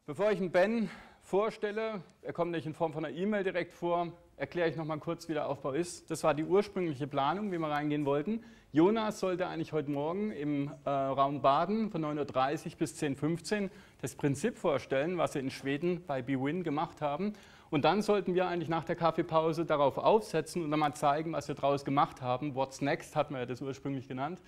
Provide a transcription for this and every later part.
Bevor ich den Ben vorstelle, er kommt nicht in Form von einer E-Mail direkt vor, erkläre ich noch mal kurz, wie der Aufbau ist. Das war die ursprüngliche Planung, wie wir reingehen wollten. Jonas sollte eigentlich heute Morgen im Raum Baden von 9:30 Uhr bis 10:15 Uhr das Prinzip vorstellen, was sie in Schweden bei bwin gemacht haben. Und dann sollten wir eigentlich nach der Kaffeepause darauf aufsetzen und dann mal zeigen, was wir daraus gemacht haben. What's next hatten wir ja das ursprünglich genannt.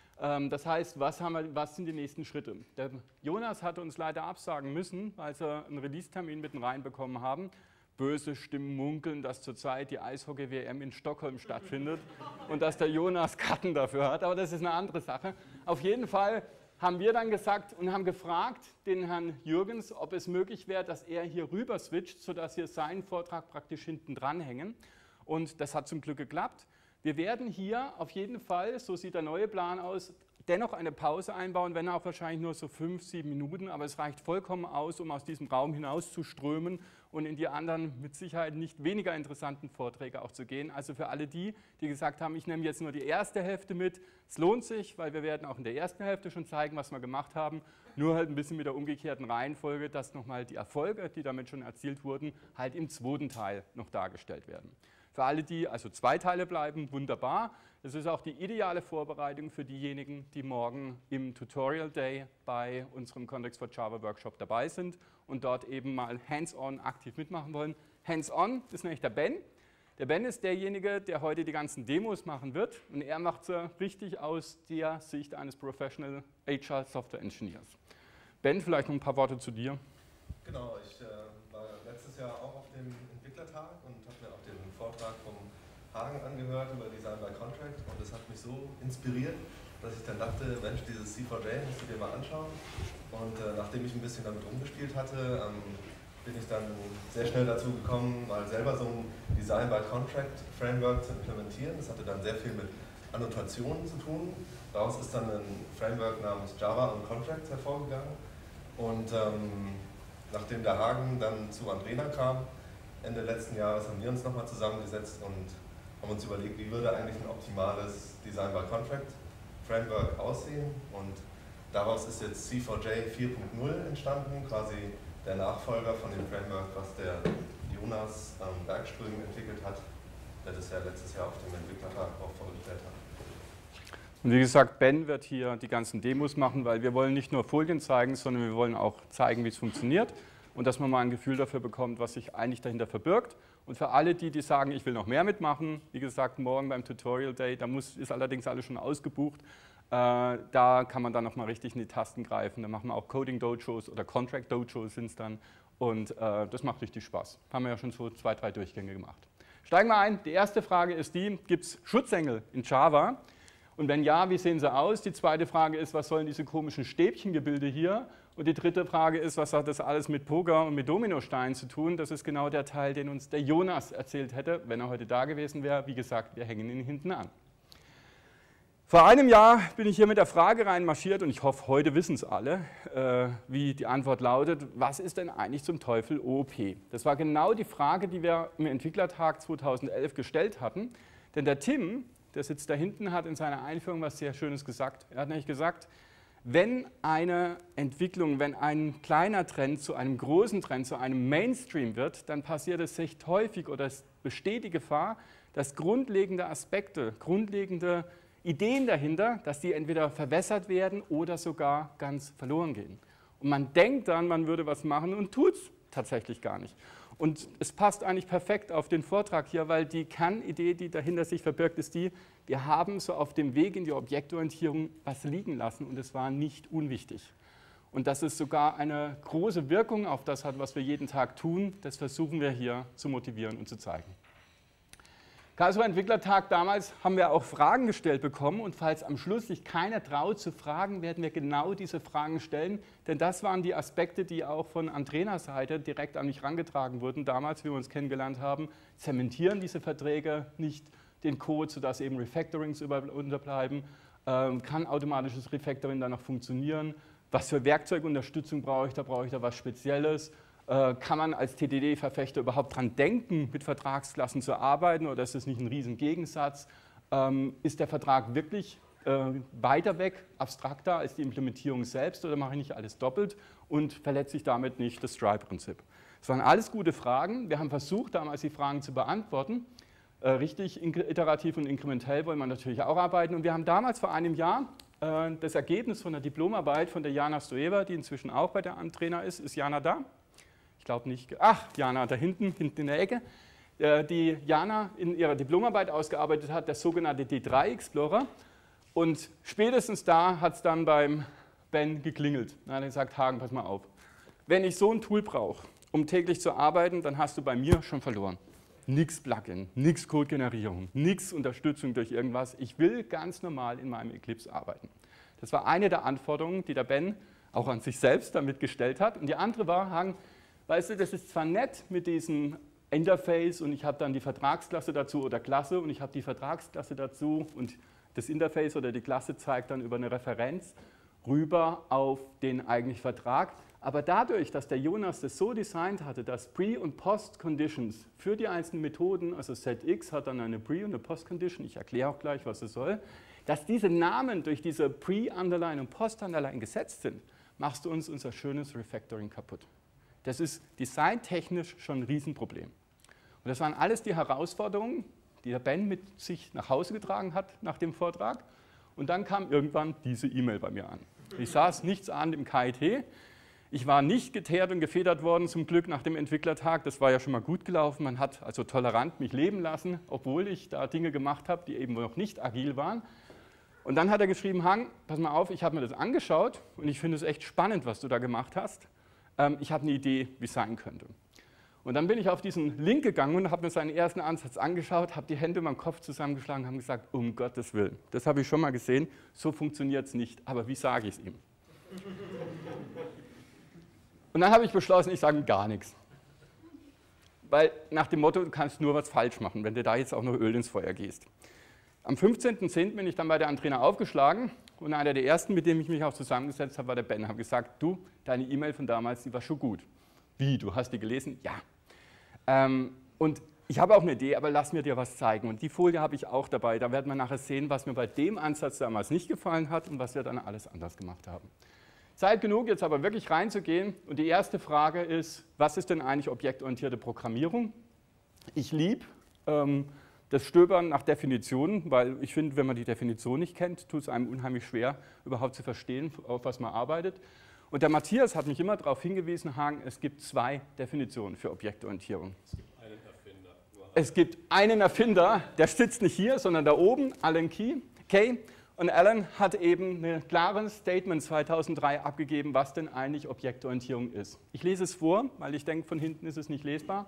Das heißt, was sind die nächsten Schritte? Der Jonas hatte uns leider absagen müssen, weil sie einen Release-Termin mitten reinbekommen haben. Böse Stimmen munkeln, dass zurzeit die Eishockey-WM in Stockholm stattfindet und dass der Jonas Karten dafür hat, aber das ist eine andere Sache. Auf jeden Fall haben wir dann gesagt und haben gefragt den Herrn Jürgens, ob es möglich wäre, dass er hier rüber switcht, sodass wir seinen Vortrag praktisch hinten dranhängen. Und das hat zum Glück geklappt. Wir werden hier auf jeden Fall, so sieht der neue Plan aus, dennoch eine Pause einbauen, wenn auch wahrscheinlich nur so 5, 7 Minuten, aber es reicht vollkommen aus, um aus diesem Raum hinauszuströmen und in die anderen mit Sicherheit nicht weniger interessanten Vorträge auch zu gehen. Also für alle die, die gesagt haben, ich nehme jetzt nur die erste Hälfte mit, es lohnt sich, weil wir werden auch in der ersten Hälfte schon zeigen, was wir gemacht haben, nur halt ein bisschen mit der umgekehrten Reihenfolge, dass nochmal die Erfolge, die damit schon erzielt wurden, halt im zweiten Teil noch dargestellt werden. Für alle, die also 2 Teile bleiben, wunderbar. Das ist auch die ideale Vorbereitung für diejenigen, die morgen im Tutorial Day bei unserem Context for Java Workshop dabei sind und dort eben mal hands-on aktiv mitmachen wollen. Hands-on ist nämlich der Ben. Der Ben ist derjenige, der heute die ganzen Demos machen wird und er macht sie richtig aus der Sicht eines Professional HR Software Engineers. Ben, vielleicht noch ein paar Worte zu dir. Genau, ich war letztes Jahr auch auf dem Entwicklertag und habe mir auch den Vortrag vom Hagen angehört über Design by Contract und das hat mich so inspiriert, dass ich dann dachte, Mensch, dieses C4J musst du dir mal anschauen. Und nachdem ich ein bisschen damit rumgespielt hatte, bin ich dann sehr schnell dazu gekommen, mal selber so ein Design by Contract Framework zu implementieren. Das hatte dann sehr viel mit Annotationen zu tun. Daraus ist dann ein Framework namens Java on Contracts hervorgegangen. Und nachdem der Hagen dann zu Andrena kam, Ende letzten Jahres, haben wir uns nochmal zusammengesetzt und haben uns überlegt, wie würde eigentlich ein optimales Design by Contract Framework aussehen. Und daraus ist jetzt C4J 4.0 entstanden, quasi der Nachfolger von dem Framework, was der Jonas Bergström entwickelt hat, der das ja letztes Jahr auf dem Entwicklertag auch vorgestellt hat. Und wie gesagt, Ben wird hier die ganzen Demos machen, weil wir wollen nicht nur Folien zeigen, sondern wir wollen auch zeigen, wie es funktioniert und dass man mal ein Gefühl dafür bekommt, was sich eigentlich dahinter verbirgt. Und für alle die, die sagen, ich will noch mehr mitmachen, wie gesagt, morgen beim Tutorial Day, da ist allerdings alles schon ausgebucht, da kann man dann nochmal richtig in die Tasten greifen. Da machen wir auch Coding Dojos oder Contract Dojos sind es dann und das macht richtig Spaß. Haben wir ja schon so 2, 3 Durchgänge gemacht. Steigen wir ein. Die erste Frage ist die, gibt es Schutzengel in Java? Und wenn ja, wie sehen sie aus? Die zweite Frage ist, was sollen diese komischen Stäbchengebilde hier? Und die dritte Frage ist, was hat das alles mit Poker und mit Dominosteinen zu tun? Das ist genau der Teil, den uns der Jonas erzählt hätte, wenn er heute da gewesen wäre. Wie gesagt, wir hängen ihn hinten an. Vor einem Jahr bin ich hier mit der Frage reinmarschiert und ich hoffe, heute wissen es alle, wie die Antwort lautet, was ist denn eigentlich zum Teufel OOP? Das war genau die Frage, die wir im Entwicklertag 2011 gestellt hatten, denn der Tim, der sitzt da hinten, hat in seiner Einführung was sehr Schönes gesagt. Er hat nämlich gesagt, wenn eine Entwicklung, wenn ein kleiner Trend zu einem großen Trend, zu einem Mainstream wird, dann passiert es recht häufig oder es besteht die Gefahr, dass grundlegende Aspekte, grundlegende Ideen dahinter, dass die entweder verwässert werden oder sogar ganz verloren gehen. Und man denkt dann, man würde was machen und tut es tatsächlich gar nicht. Und es passt eigentlich perfekt auf den Vortrag hier, weil die Kernidee, die dahinter sich verbirgt, ist die, wir haben so auf dem Weg in die Objektorientierung was liegen lassen und es war nicht unwichtig. Und dass es sogar eine große Wirkung auf das hat, was wir jeden Tag tun, das versuchen wir hier zu motivieren und zu zeigen. Karlsruher Entwicklertag damals haben wir auch Fragen gestellt bekommen und falls am Schluss sich keiner traut zu fragen, werden wir genau diese Fragen stellen, denn das waren die Aspekte, die auch von Andrenas Seite direkt an mich herangetragen wurden, damals, wie wir uns kennengelernt haben, zementieren diese Verträge nicht den Code, sodass eben Refactorings unterbleiben, kann automatisches Refactoring dann noch funktionieren, was für Werkzeugunterstützung brauche ich da was Spezielles, kann man als TDD-Verfechter überhaupt dran denken, mit Vertragsklassen zu arbeiten oder ist das nicht ein Riesengegensatz? Ist der Vertrag wirklich weiter weg, abstrakter als die Implementierung selbst oder mache ich nicht alles doppelt? und verletzt sich damit nicht das Stripe-Prinzip? Das waren alles gute Fragen. Wir haben versucht, damals die Fragen zu beantworten. Richtig iterativ und inkrementell wollen wir natürlich auch arbeiten. Und wir haben damals vor einem Jahr das Ergebnis von der Diplomarbeit von der Jana Stoeva, die inzwischen auch bei der Antrainer ist. Ist Jana da? Ich glaube nicht. Ach, Jana, da hinten in der Ecke. Die Jana in ihrer Diplomarbeit ausgearbeitet hat, der sogenannte D3-Explorer. Und spätestens da hat es dann beim Ben geklingelt. Dann hat er gesagt, Hagen, pass mal auf. Wenn ich so ein Tool brauche, um täglich zu arbeiten, dann hast du bei mir schon verloren. Nix Plugin, nix Codegenerierung, nix Unterstützung durch irgendwas. Ich will ganz normal in meinem Eclipse arbeiten. Das war eine der Anforderungen, die der Ben auch an sich selbst damit gestellt hat. Und die andere war, Hagen, weißt du, das ist zwar nett mit diesem Interface und ich habe dann die Vertragsklasse dazu oder Klasse und ich habe die Vertragsklasse dazu und das Interface oder die Klasse zeigt dann über eine Referenz rüber auf den eigentlichen Vertrag. Aber dadurch, dass der Jonas das so designt hatte, dass Pre- und Post-Conditions für die einzelnen Methoden, also setX hat dann eine Pre- und eine Post-Condition, ich erkläre auch gleich, was es soll, dass diese Namen durch diese Pre-Underline und Post-Underline gesetzt sind, machst du uns unser schönes Refactoring kaputt. Das ist designtechnisch schon ein Riesenproblem. Und das waren alles die Herausforderungen, die der Ben mit sich nach Hause getragen hat nach dem Vortrag. Und dann kam irgendwann diese E-Mail bei mir an. Ich saß nichts an im KIT. Ich war nicht geteert und gefedert worden, zum Glück nach dem Entwicklertag. Das war ja schon mal gut gelaufen. Man hat also tolerant mich leben lassen, obwohl ich da Dinge gemacht habe, die eben noch nicht agil waren. Und dann hat er geschrieben, Hang, pass mal auf, ich habe mir das angeschaut und ich finde es echt spannend, was du da gemacht hast. Ich habe eine Idee, wie es sein könnte. Und dann bin ich auf diesen Link gegangen und habe mir seinen ersten Ansatz angeschaut, habe die Hände über den Kopf zusammengeschlagen und habe gesagt, um Gottes Willen, das habe ich schon mal gesehen, so funktioniert es nicht, aber wie sage ich es ihm? Und dann habe ich beschlossen, ich sage ihm gar nichts. Weil nach dem Motto, du kannst nur was falsch machen, wenn du da jetzt auch noch Öl ins Feuer gießt. Am 15.10. bin ich dann bei der Antrainer aufgeschlagen und einer der ersten, mit dem ich mich auch zusammengesetzt habe, war der Ben. Ich habe gesagt, du, deine E-Mail von damals, die war schon gut. Wie, du hast die gelesen? Ja. Und ich habe auch eine Idee, aber lass mir dir was zeigen. Und die Folie habe ich auch dabei. Da werden wir nachher sehen, was mir bei dem Ansatz damals nicht gefallen hat und was wir dann alles anders gemacht haben. Zeit genug, jetzt aber wirklich reinzugehen. Und die erste Frage ist, was ist denn eigentlich objektorientierte Programmierung? Ich liebe das Stöbern nach Definitionen, weil ich finde, wenn man die Definition nicht kennt, tut es einem unheimlich schwer, überhaupt zu verstehen, auf was man arbeitet. Und der Matthias hat mich immer darauf hingewiesen, Hagen, es gibt zwei Definitionen für Objektorientierung. Es gibt einen Erfinder, der sitzt nicht hier, sondern da oben, Alan Kay. Und Alan hat eben ein klares Statement 2003 abgegeben, was denn eigentlich Objektorientierung ist. Ich lese es vor, weil ich denke, von hinten ist es nicht lesbar.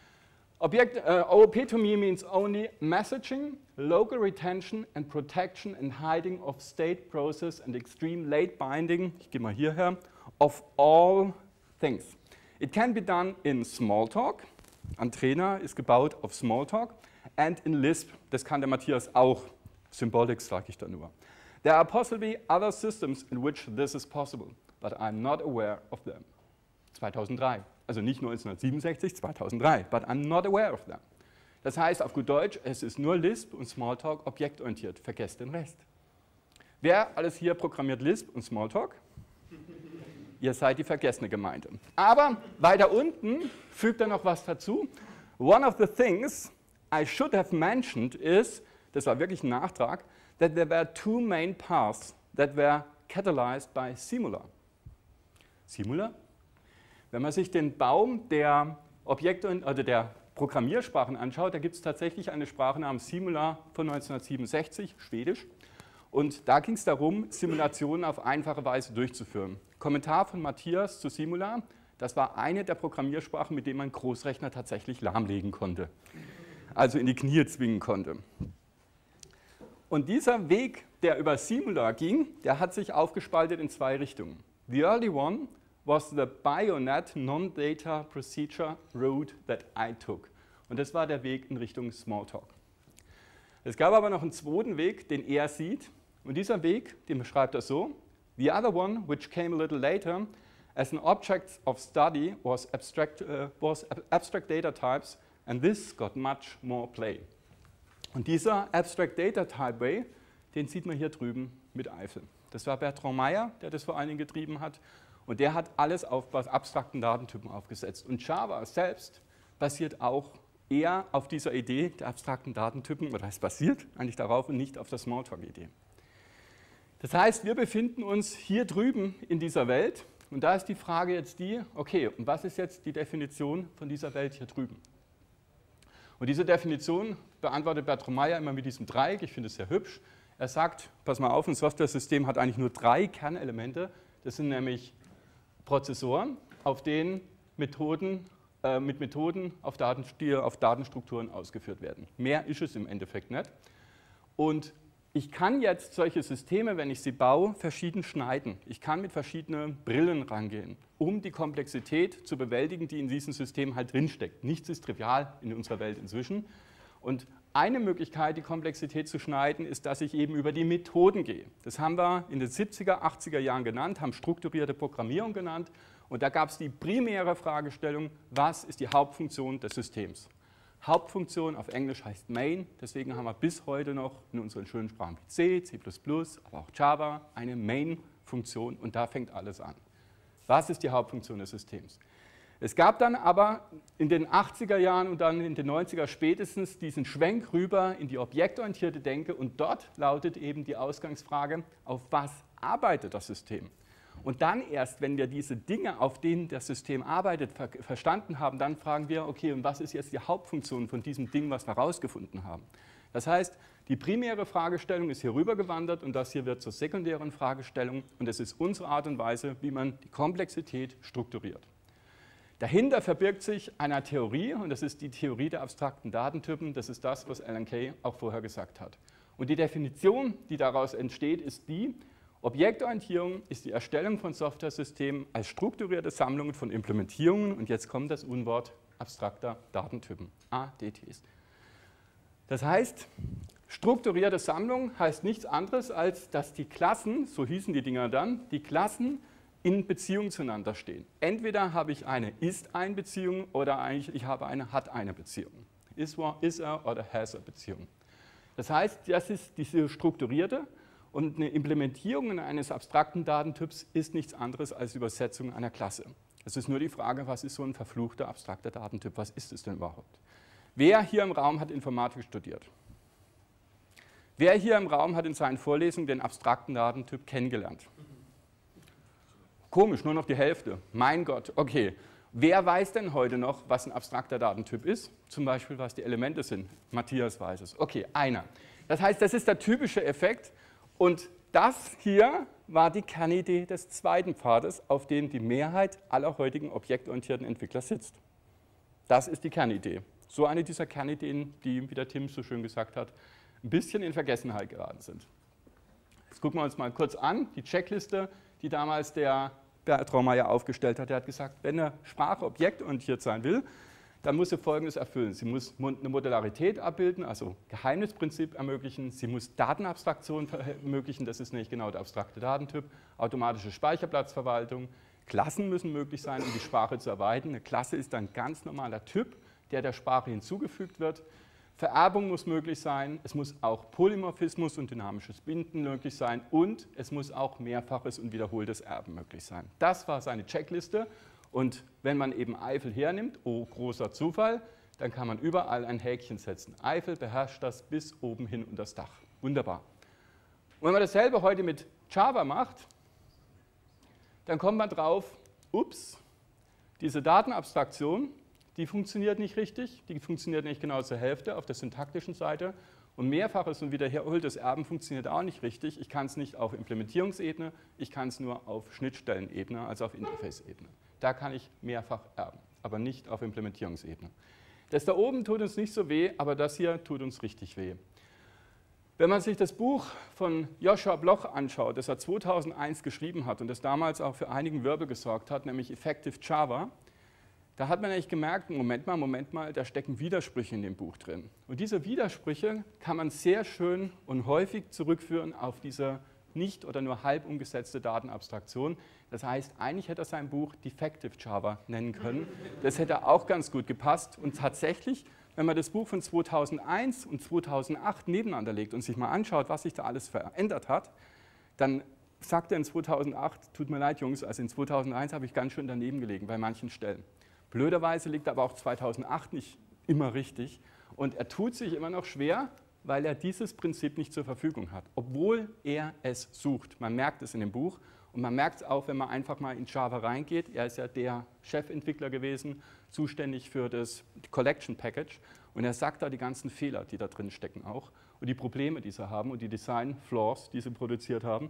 OOP to me means only messaging, local retention and protection and hiding of state process and extreme late binding, ich gehe mal hierher, of all things. It can be done in Smalltalk, Antrainer ist gebaut auf Smalltalk, and in Lisp, das kann der Matthias auch. Symbolics sage ich da nur. There are possibly other systems in which this is possible, but I'm not aware of them. 2003, also nicht 1967, 2003, but I'm not aware of them. Das heißt auf gut Deutsch, es ist nur Lisp und Smalltalk objektorientiert, vergesst den Rest. Wer alles hier programmiert Lisp und Smalltalk? Ihr seid die vergessene Gemeinde. Aber weiter unten fügt er noch was dazu. One of the things I should have mentioned is, das war wirklich ein Nachtrag, that there were two main paths that were catalyzed by Simula. Simula? Wenn man sich den Baum der der Programmiersprachen anschaut, da gibt es tatsächlich eine Sprache namens Simula von 1967, Schwedisch. Und da ging es darum, Simulationen auf einfache Weise durchzuführen. Kommentar von Matthias zu Simula, das war eine der Programmiersprachen, mit denen man Großrechner tatsächlich lahmlegen konnte. Also in die Knie zwingen konnte. Und dieser Weg, der über Simula ging, der hat sich aufgespaltet in zwei Richtungen. The early one was the Bayonet Non-Data Procedure Route that I took. Und das war der Weg in Richtung Smalltalk. Es gab aber noch einen zweiten Weg, den er sieht. Und dieser Weg, den beschreibt er so. The other one, which came a little later, as an object of study was abstract data types, and this got much more play. Und dieser Abstract Data Type Way, den sieht man hier drüben mit Eifel. Das war Bertrand Meyer, der das vor allen Dingen getrieben hat. Und der hat alles auf abstrakten Datentypen aufgesetzt. Und Java selbst basiert auch eher auf dieser Idee der abstrakten Datentypen, oder es basiert eigentlich darauf und nicht auf der Smalltalk-Idee. Das heißt, wir befinden uns hier drüben in dieser Welt und da ist die Frage jetzt die, okay, und was ist jetzt die Definition von dieser Welt hier drüben? Und diese Definition beantwortet Bertram Meyer immer mit diesem Dreieck, ich finde es sehr hübsch. Er sagt, pass mal auf, ein Software-System hat eigentlich nur 3 Kernelemente, das sind nämlich Prozessoren, auf denen mit Methoden auf Datenstrukturen ausgeführt werden. Mehr ist es im Endeffekt nicht. Und ich kann jetzt solche Systeme, wenn ich sie baue, verschieden schneiden. Ich kann mit verschiedenen Brillen rangehen, um die Komplexität zu bewältigen, die in diesem System halt drinsteckt. Nichts ist trivial in unserer Welt inzwischen. Und eine Möglichkeit, die Komplexität zu schneiden, ist, dass ich eben über die Methoden gehe. Das haben wir in den 70er, 80er Jahren genannt, haben strukturierte Programmierung genannt. Und da gab es die primäre Fragestellung, was ist die Hauptfunktion des Systems? Hauptfunktion auf Englisch heißt Main, deswegen haben wir bis heute noch in unseren schönen Sprachen wie C, C++, aber auch Java eine Main-Funktion und da fängt alles an. Was ist die Hauptfunktion des Systems? Es gab dann aber in den 80er Jahren und dann in den 90er spätestens diesen Schwenk rüber in die objektorientierte Denke und dort lautet eben die Ausgangsfrage, auf was arbeitet das System? Und dann erst, wenn wir diese Dinge, auf denen das System arbeitet, verstanden haben, dann fragen wir, okay, und was ist jetzt die Hauptfunktion von diesem Ding, was wir herausgefunden haben? Das heißt, die primäre Fragestellung ist hier rübergewandert und das hier wird zur sekundären Fragestellung und es ist unsere Art und Weise, wie man die Komplexität strukturiert. Dahinter verbirgt sich eine Theorie und das ist die Theorie der abstrakten Datentypen, das ist das, was Alan Kay auch vorher gesagt hat. Und die Definition, die daraus entsteht, ist die, Objektorientierung ist die Erstellung von Softwaresystemen als strukturierte Sammlungen von Implementierungen und jetzt kommt das Unwort abstrakter Datentypen, ADTs. Das heißt, strukturierte Sammlung heißt nichts anderes, als dass die Klassen, so hießen die Dinger dann, die Klassen in Beziehung zueinander stehen. Entweder habe ich eine Ist-ein-Beziehung oder ich habe eine Hat-eine-Beziehung. Is-a oder Has-a-Beziehung. Das heißt, das ist diese strukturierte und eine Implementierung eines abstrakten Datentyps ist nichts anderes als Übersetzung einer Klasse. Es ist nur die Frage, was ist so ein verfluchter abstrakter Datentyp, was ist es denn überhaupt? Wer hier im Raum hat Informatik studiert? Wer hier im Raum hat in seinen Vorlesungen den abstrakten Datentyp kennengelernt? Komisch, nur noch die Hälfte. Mein Gott, okay. Wer weiß denn heute noch, was ein abstrakter Datentyp ist? Zum Beispiel, was die Elemente sind. Matthias weiß es. Okay, einer. Das heißt, das ist der typische Effekt. Und das hier war die Kernidee des zweiten Pfades, auf dem die Mehrheit aller heutigen objektorientierten Entwickler sitzt. Das ist die Kernidee. So eine dieser Kernideen, die, wie der Tim so schön gesagt hat, ein bisschen in Vergessenheit geraten sind. Jetzt gucken wir uns mal kurz an, die Checkliste, die damals der Bertram Meyer aufgestellt hat. Er hat gesagt, wenn eine Sprache objektorientiert sein will, dann muss sie Folgendes erfüllen. Sie muss eine Modularität abbilden, also Geheimnisprinzip ermöglichen. Sie muss Datenabstraktion ermöglichen, das ist nicht genau der abstrakte Datentyp. Automatische Speicherplatzverwaltung. Klassen müssen möglich sein, um die Sprache zu erweitern. Eine Klasse ist ein ganz normaler Typ, der Sprache hinzugefügt wird. Vererbung muss möglich sein. Es muss auch Polymorphismus und dynamisches Binden möglich sein. Und es muss auch mehrfaches und wiederholtes Erben möglich sein. Das war seine Checkliste. Und wenn man eben Eiffel hernimmt, oh großer Zufall, dann kann man überall ein Häkchen setzen. Eiffel beherrscht das bis oben hin unter das Dach. Wunderbar. Und wenn man dasselbe heute mit Java macht, dann kommt man drauf, ups, diese Datenabstraktion, die funktioniert nicht richtig, die funktioniert nicht genau zur Hälfte auf der syntaktischen Seite und mehrfaches und wiederholtes Erben funktioniert auch nicht richtig. Ich kann es nicht auf Implementierungsebene, ich kann es nur auf Schnittstellenebene, also auf Interface-Ebene. Da kann ich mehrfach erben, aber nicht auf Implementierungsebene. Das da oben tut uns nicht so weh, aber das hier tut uns richtig weh. Wenn man sich das Buch von Joshua Bloch anschaut, das er 2001 geschrieben hat und das damals auch für einigen Wirbel gesorgt hat, nämlich Effective Java, da hat man eigentlich gemerkt, Moment mal, da stecken Widersprüche in dem Buch drin. Und diese Widersprüche kann man sehr schön und häufig zurückführen auf diese nicht oder nur halb umgesetzte Datenabstraktion. Das heißt, eigentlich hätte er sein Buch Defective Java nennen können. Das hätte auch ganz gut gepasst. Und tatsächlich, wenn man das Buch von 2001 und 2008 nebeneinander legt und sich mal anschaut, was sich da alles verändert hat, dann sagte in 2008, tut mir leid Jungs, also in 2001 habe ich ganz schön daneben gelegen bei manchen Stellen. Blöderweise liegt aber auch 2008 nicht immer richtig und er tut sich immer noch schwer, weil er dieses Prinzip nicht zur Verfügung hat, obwohl er es sucht. Man merkt es in dem Buch und man merkt es auch, wenn man einfach mal in Java reingeht. Er ist ja der Chefentwickler gewesen, zuständig für das Collection Package und er sagt da die ganzen Fehler, die da drin stecken auch und die Probleme, die sie haben und die Design Flaws, die sie produziert haben.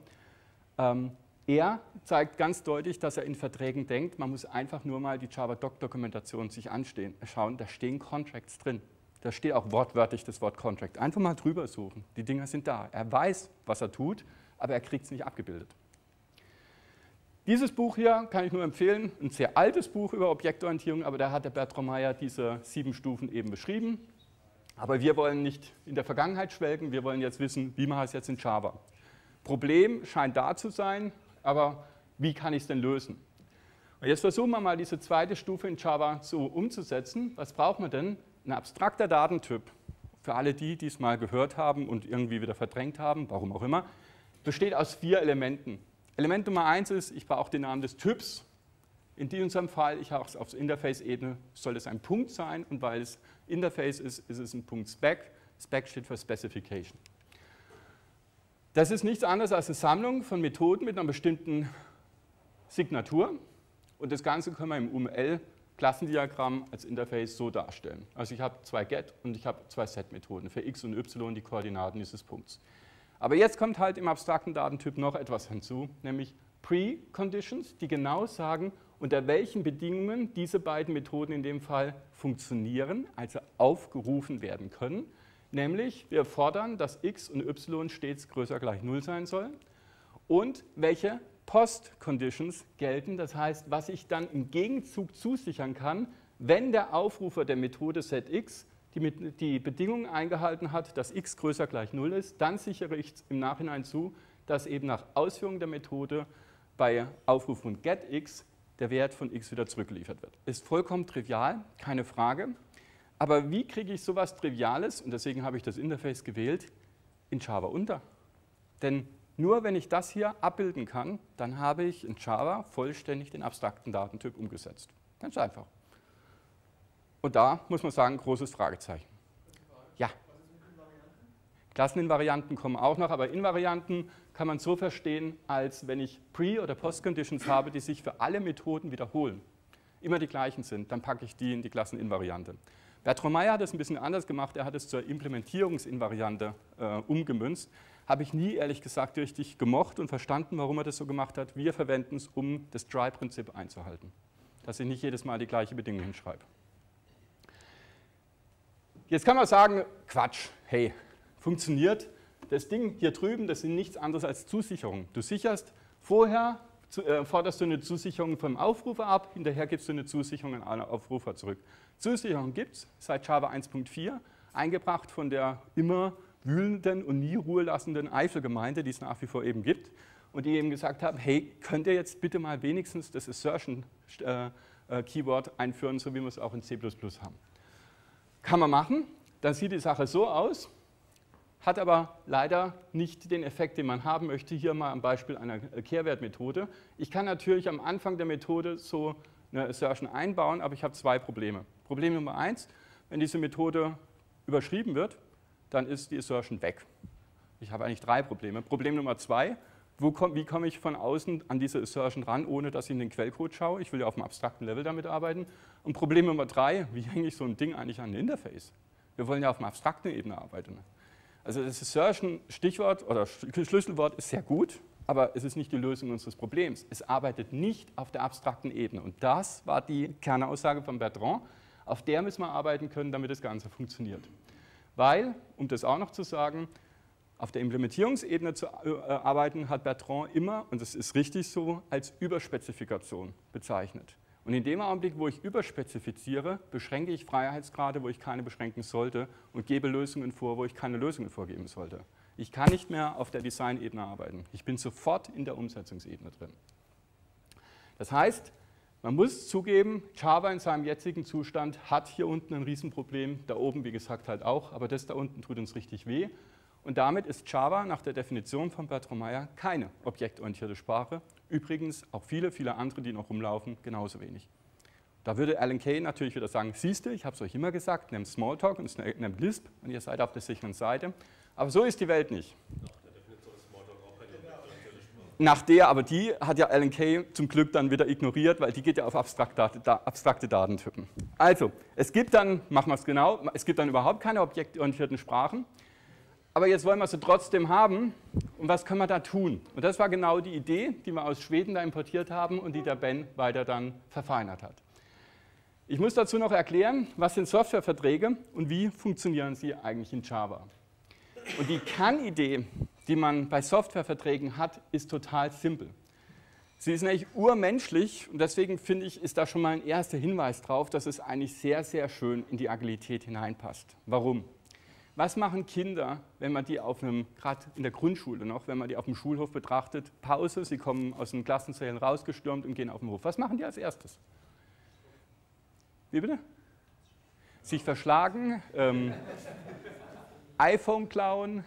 Er zeigt ganz deutlich, dass er in Verträgen denkt, man muss einfach nur mal die Java-Doc-Dokumentation sich anschauen, da stehen Contracts drin. Da steht auch wortwörtlich das Wort Contract. Einfach mal drüber suchen, die Dinger sind da. Er weiß, was er tut, aber er kriegt es nicht abgebildet. Dieses Buch hier kann ich nur empfehlen, ein sehr altes Buch über Objektorientierung, aber da hat der Bertrand Meyer diese 7 Stufen eben beschrieben. Aber wir wollen nicht in der Vergangenheit schwelgen, wir wollen jetzt wissen, wie mache ich es jetzt in Java. Problem scheint da zu sein, aber wie kann ich es denn lösen? Und jetzt versuchen wir mal diese zweite Stufe in Java so umzusetzen. Was braucht man denn? Ein abstrakter Datentyp, für alle die, die es mal gehört haben und irgendwie wieder verdrängt haben, warum auch immer, besteht aus 4 Elementen. Element Nummer 1 ist, ich brauche den Namen des Typs. In diesem Fall, ich habe es auf Interface-Ebene, soll es ein Punkt sein und weil es Interface ist, ist es ein Punkt Spec. Spec steht für Specification. Das ist nichts anderes als eine Sammlung von Methoden mit einer bestimmten Signatur und das Ganze können wir im UML-Klassendiagramm als Interface so darstellen. Also ich habe 2 Get und ich habe 2 Set-Methoden für x und y, die Koordinaten dieses Punkts. Aber jetzt kommt halt im abstrakten Datentyp noch etwas hinzu, nämlich Preconditions, die genau sagen, unter welchen Bedingungen diese beiden Methoden in dem Fall funktionieren, also aufgerufen werden können. Nämlich, wir fordern, dass x und y stets größer gleich 0 sein sollen und welche Post-Conditions gelten, das heißt, was ich dann im Gegenzug zusichern kann, wenn der Aufrufer der Methode setX die Bedingung eingehalten hat, dass x größer gleich 0 ist, dann sichere ich im Nachhinein zu, dass eben nach Ausführung der Methode bei Aufruf von getX der Wert von x wieder zurückgeliefert wird. Ist vollkommen trivial, keine Frage. Aber wie kriege ich sowas Triviales, und deswegen habe ich das Interface gewählt, in Java unter? Denn nur wenn ich das hier abbilden kann, dann habe ich in Java vollständig den abstrakten Datentyp umgesetzt. Ganz einfach. Und da muss man sagen, großes Fragezeichen. Ja. Klasseninvarianten kommen auch noch, aber Invarianten kann man so verstehen, als wenn ich Pre- oder Post-Conditions habe, die sich für alle Methoden wiederholen, immer die gleichen sind, dann packe ich die in die Klasseninvariante. Bertrand Meyer hat es ein bisschen anders gemacht, er hat es zur Implementierungsinvariante umgemünzt. Habe ich nie, ehrlich gesagt, richtig gemocht und verstanden, warum er das so gemacht hat. Wir verwenden es, um das Try-Prinzip einzuhalten, dass ich nicht jedes Mal die gleiche Bedingung hinschreibe. Jetzt kann man sagen, Quatsch, hey, funktioniert. Das Ding hier drüben, das sind nichts anderes als Zusicherung. Du sicherst vorher, forderst du eine Zusicherung vom Aufrufer ab, hinterher gibst du eine Zusicherung an alle Aufrufer zurück. Zusicherung gibt es seit Java 1.4, eingebracht von der immer wühlenden und nie Ruhe lassenden Eifelgemeinde, die es nach wie vor eben gibt, und die eben gesagt haben, hey, könnt ihr jetzt bitte mal wenigstens das Assertion-Keyword einführen, so wie wir es auch in C++ haben. Kann man machen, dann sieht die Sache so aus, hat aber leider nicht den Effekt, den man haben möchte. Hier mal am Beispiel einer Kehrwertmethode. Ich kann natürlich am Anfang der Methode so eine Assertion einbauen, aber ich habe 2 Probleme. Problem Nummer 1, wenn diese Methode überschrieben wird, dann ist die Assertion weg. Ich habe eigentlich 3 Probleme. Problem Nummer 2, wie komme ich von außen an diese Assertion ran, ohne dass ich in den Quellcode schaue? Ich will ja auf einem abstrakten Level damit arbeiten. Und Problem Nummer 3, wie hänge ich so ein Ding eigentlich an ein Interface? Wir wollen ja auf einer abstrakten Ebene arbeiten. Also das Assertion-Stichwort oder Schlüsselwort ist sehr gut, aber es ist nicht die Lösung unseres Problems. Es arbeitet nicht auf der abstrakten Ebene. Und das war die Kernaussage von Bertrand. Auf der müssen wir arbeiten können, damit das Ganze funktioniert. Weil, um das auch noch zu sagen, auf der Implementierungsebene zu arbeiten, hat Bertrand immer, und das ist richtig so, als Überspezifikation bezeichnet. Und in dem Augenblick, wo ich überspezifiziere, beschränke ich Freiheitsgrade, wo ich keine beschränken sollte, und gebe Lösungen vor, wo ich keine Lösungen vorgeben sollte. Ich kann nicht mehr auf der Design-Ebene arbeiten. Ich bin sofort in der Umsetzungsebene drin. Das heißt, man muss zugeben, Java in seinem jetzigen Zustand hat hier unten ein Riesenproblem, da oben, wie gesagt, halt auch, aber das da unten tut uns richtig weh. Und damit ist Java nach der Definition von Bertrand Meyer keine objektorientierte Sprache. Übrigens auch viele, viele andere, die noch rumlaufen, genauso wenig. Da würde Alan Kay natürlich wieder sagen, siehste, ich habe es euch immer gesagt, nehmt Smalltalk und nehmt Lisp und ihr seid auf der sicheren Seite. Aber so ist die Welt nicht. Nach der, aber die hat ja Alan Kay zum Glück dann wieder ignoriert, weil die geht ja auf abstrakte Datentypen. Also, es gibt dann, machen wir es genau, es gibt dann überhaupt keine objektorientierten Sprachen. Aber jetzt wollen wir sie trotzdem haben. Und was können wir da tun? Und das war genau die Idee, die wir aus Schweden da importiert haben und die der Ben weiter dann verfeinert hat. Ich muss dazu noch erklären, was sind Softwareverträge und wie funktionieren sie eigentlich in Java. Und die Kernidee, die man bei Softwareverträgen hat, ist total simpel. Sie ist nämlich urmenschlich und deswegen finde ich, ist da schon mal ein erster Hinweis drauf, dass es eigentlich sehr, sehr schön in die Agilität hineinpasst. Warum? Was machen Kinder, wenn man die auf einem, gerade in der Grundschule noch, wenn man die auf dem Schulhof betrachtet, Pause, sie kommen aus den Klassenzellen rausgestürmt und gehen auf den Hof. Was machen die als erstes? Wie bitte? Sich verschlagen, iPhone klauen,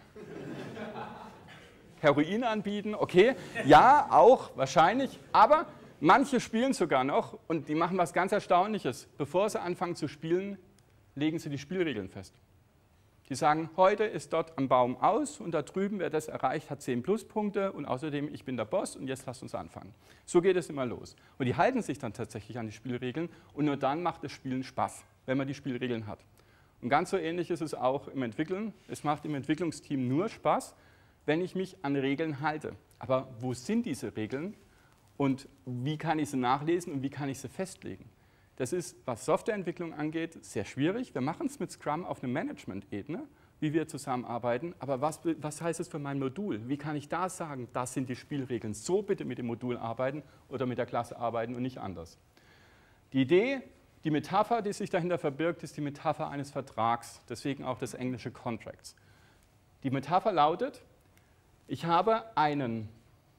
Heroin anbieten, okay, ja, auch wahrscheinlich, aber manche spielen sogar noch und die machen was ganz Erstaunliches. Bevor sie anfangen zu spielen, legen sie die Spielregeln fest. Die sagen, heute ist dort am Baum aus und da drüben, wer das erreicht, hat 10 Pluspunkte und außerdem, ich bin der Boss und jetzt lasst uns anfangen. So geht es immer los. Und die halten sich dann tatsächlich an die Spielregeln und nur dann macht das Spielen Spaß, wenn man die Spielregeln hat. Und ganz so ähnlich ist es auch im Entwickeln. Es macht im Entwicklungsteam nur Spaß, wenn ich mich an Regeln halte. Aber wo sind diese Regeln und wie kann ich sie nachlesen und wie kann ich sie festlegen? Das ist, was Softwareentwicklung angeht, sehr schwierig. Wir machen es mit Scrum auf einer Management-Ebene, wie wir zusammenarbeiten. Aber was heißt es für mein Modul? Wie kann ich da sagen, das sind die Spielregeln? So bitte mit dem Modul arbeiten oder mit der Klasse arbeiten und nicht anders. Die Idee, die Metapher, die sich dahinter verbirgt, ist die Metapher eines Vertrags. Deswegen auch das englische Contracts. Die Metapher lautet, ich habe einen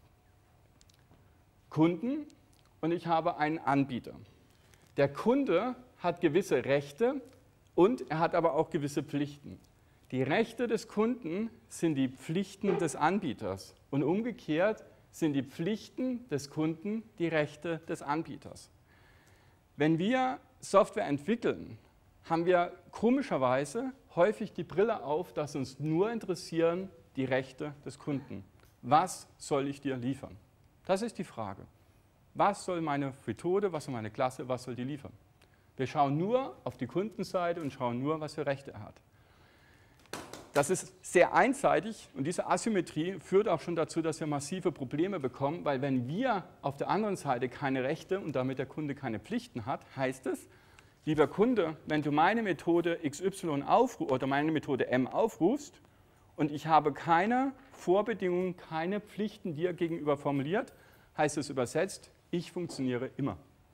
Kunden und ich habe einen Anbieter. Der Kunde hat gewisse Rechte und er hat aber auch gewisse Pflichten. Die Rechte des Kunden sind die Pflichten des Anbieters und umgekehrt sind die Pflichten des Kunden die Rechte des Anbieters. Wenn wir Software entwickeln, haben wir komischerweise häufig die Brille auf, dass uns nur interessieren die Rechte des Kunden. Was soll ich dir liefern? Das ist die Frage. Was soll meine Methode, was soll meine Klasse, was soll die liefern? Wir schauen nur auf die Kundenseite und schauen nur, was für Rechte er hat. Das ist sehr einseitig und diese Asymmetrie führt auch schon dazu, dass wir massive Probleme bekommen, weil wenn wir auf der anderen Seite keine Rechte und damit der Kunde keine Pflichten hat, heißt es, lieber Kunde, wenn du meine Methode XY aufrufst oder meine Methode M aufrufst und ich habe keine Vorbedingungen, keine Pflichten dir gegenüber formuliert, heißt es übersetzt, ich funktioniere immer.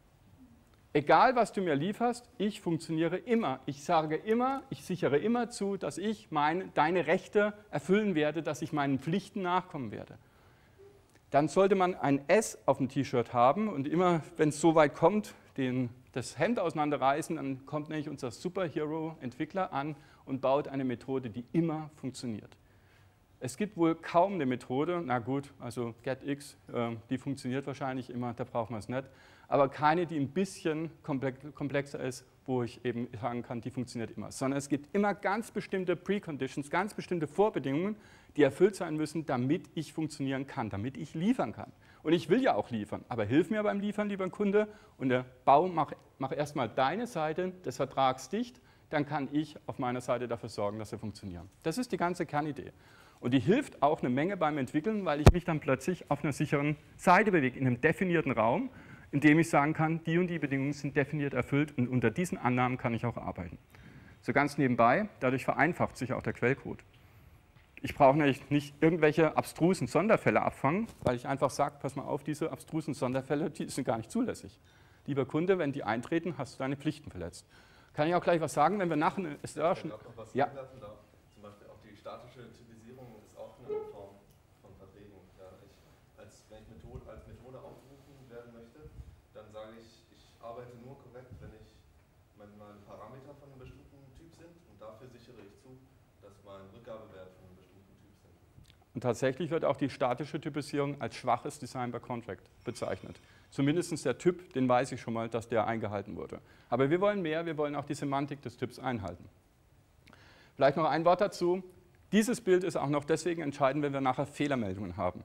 Egal, was du mir lieferst, ich funktioniere immer. Ich sage immer, ich sichere immer zu, dass ich deine Rechte erfüllen werde, dass ich meinen Pflichten nachkommen werde. Dann sollte man ein S auf dem T-Shirt haben und immer, wenn es so weit kommt, das Hemd auseinanderreißen, dann kommt nämlich unser Superhero-Entwickler an und baut eine Methode, die immer funktioniert. Es gibt wohl kaum eine Methode, na gut, also getX, die funktioniert wahrscheinlich immer, da braucht man es nicht, aber keine, die ein bisschen komplexer ist, wo ich eben sagen kann, die funktioniert immer. Sondern es gibt immer ganz bestimmte Preconditions, ganz bestimmte Vorbedingungen, die erfüllt sein müssen, damit ich funktionieren kann, damit ich liefern kann. Und ich will ja auch liefern, aber hilf mir beim Liefern, lieber Kunde, und der Bau, mach erstmal deine Seite des Vertrags dicht, dann kann ich auf meiner Seite dafür sorgen, dass sie funktionieren. Das ist die ganze Kernidee. Und die hilft auch eine Menge beim Entwickeln, weil ich mich dann plötzlich auf einer sicheren Seite bewege, in einem definierten Raum, in dem ich sagen kann, die und die Bedingungen sind definiert erfüllt und unter diesen Annahmen kann ich auch arbeiten. So ganz nebenbei, dadurch vereinfacht sich auch der Quellcode. Ich brauche nämlich nicht irgendwelche abstrusen Sonderfälle abfangen, weil ich einfach sage, pass mal auf, diese abstrusen Sonderfälle, die sind gar nicht zulässig. Lieber Kunde, wenn die eintreten, hast du deine Pflichten verletzt. Kann ich auch gleich was sagen, wenn wir nachher... Ja. Zum Beispiel auch die statische Typisierung ist auch eine Form von Verträgen. Ja, wenn ich als Methode aufgerufen werden möchte, dann sage ich, ich arbeite nur korrekt, wenn meine Parameter von einem bestimmten Typ sind und dafür sichere ich zu, dass mein Rückgabewert von einem bestimmten Typ Und tatsächlich wird auch die statische Typisierung als schwaches Design by Contract bezeichnet. Zumindest der Typ, den weiß ich schon mal, dass der eingehalten wurde. Aber wir wollen mehr, wir wollen auch die Semantik des Typs einhalten. Vielleicht noch ein Wort dazu. Dieses Bild ist auch noch deswegen entscheidend, wenn wir nachher Fehlermeldungen haben.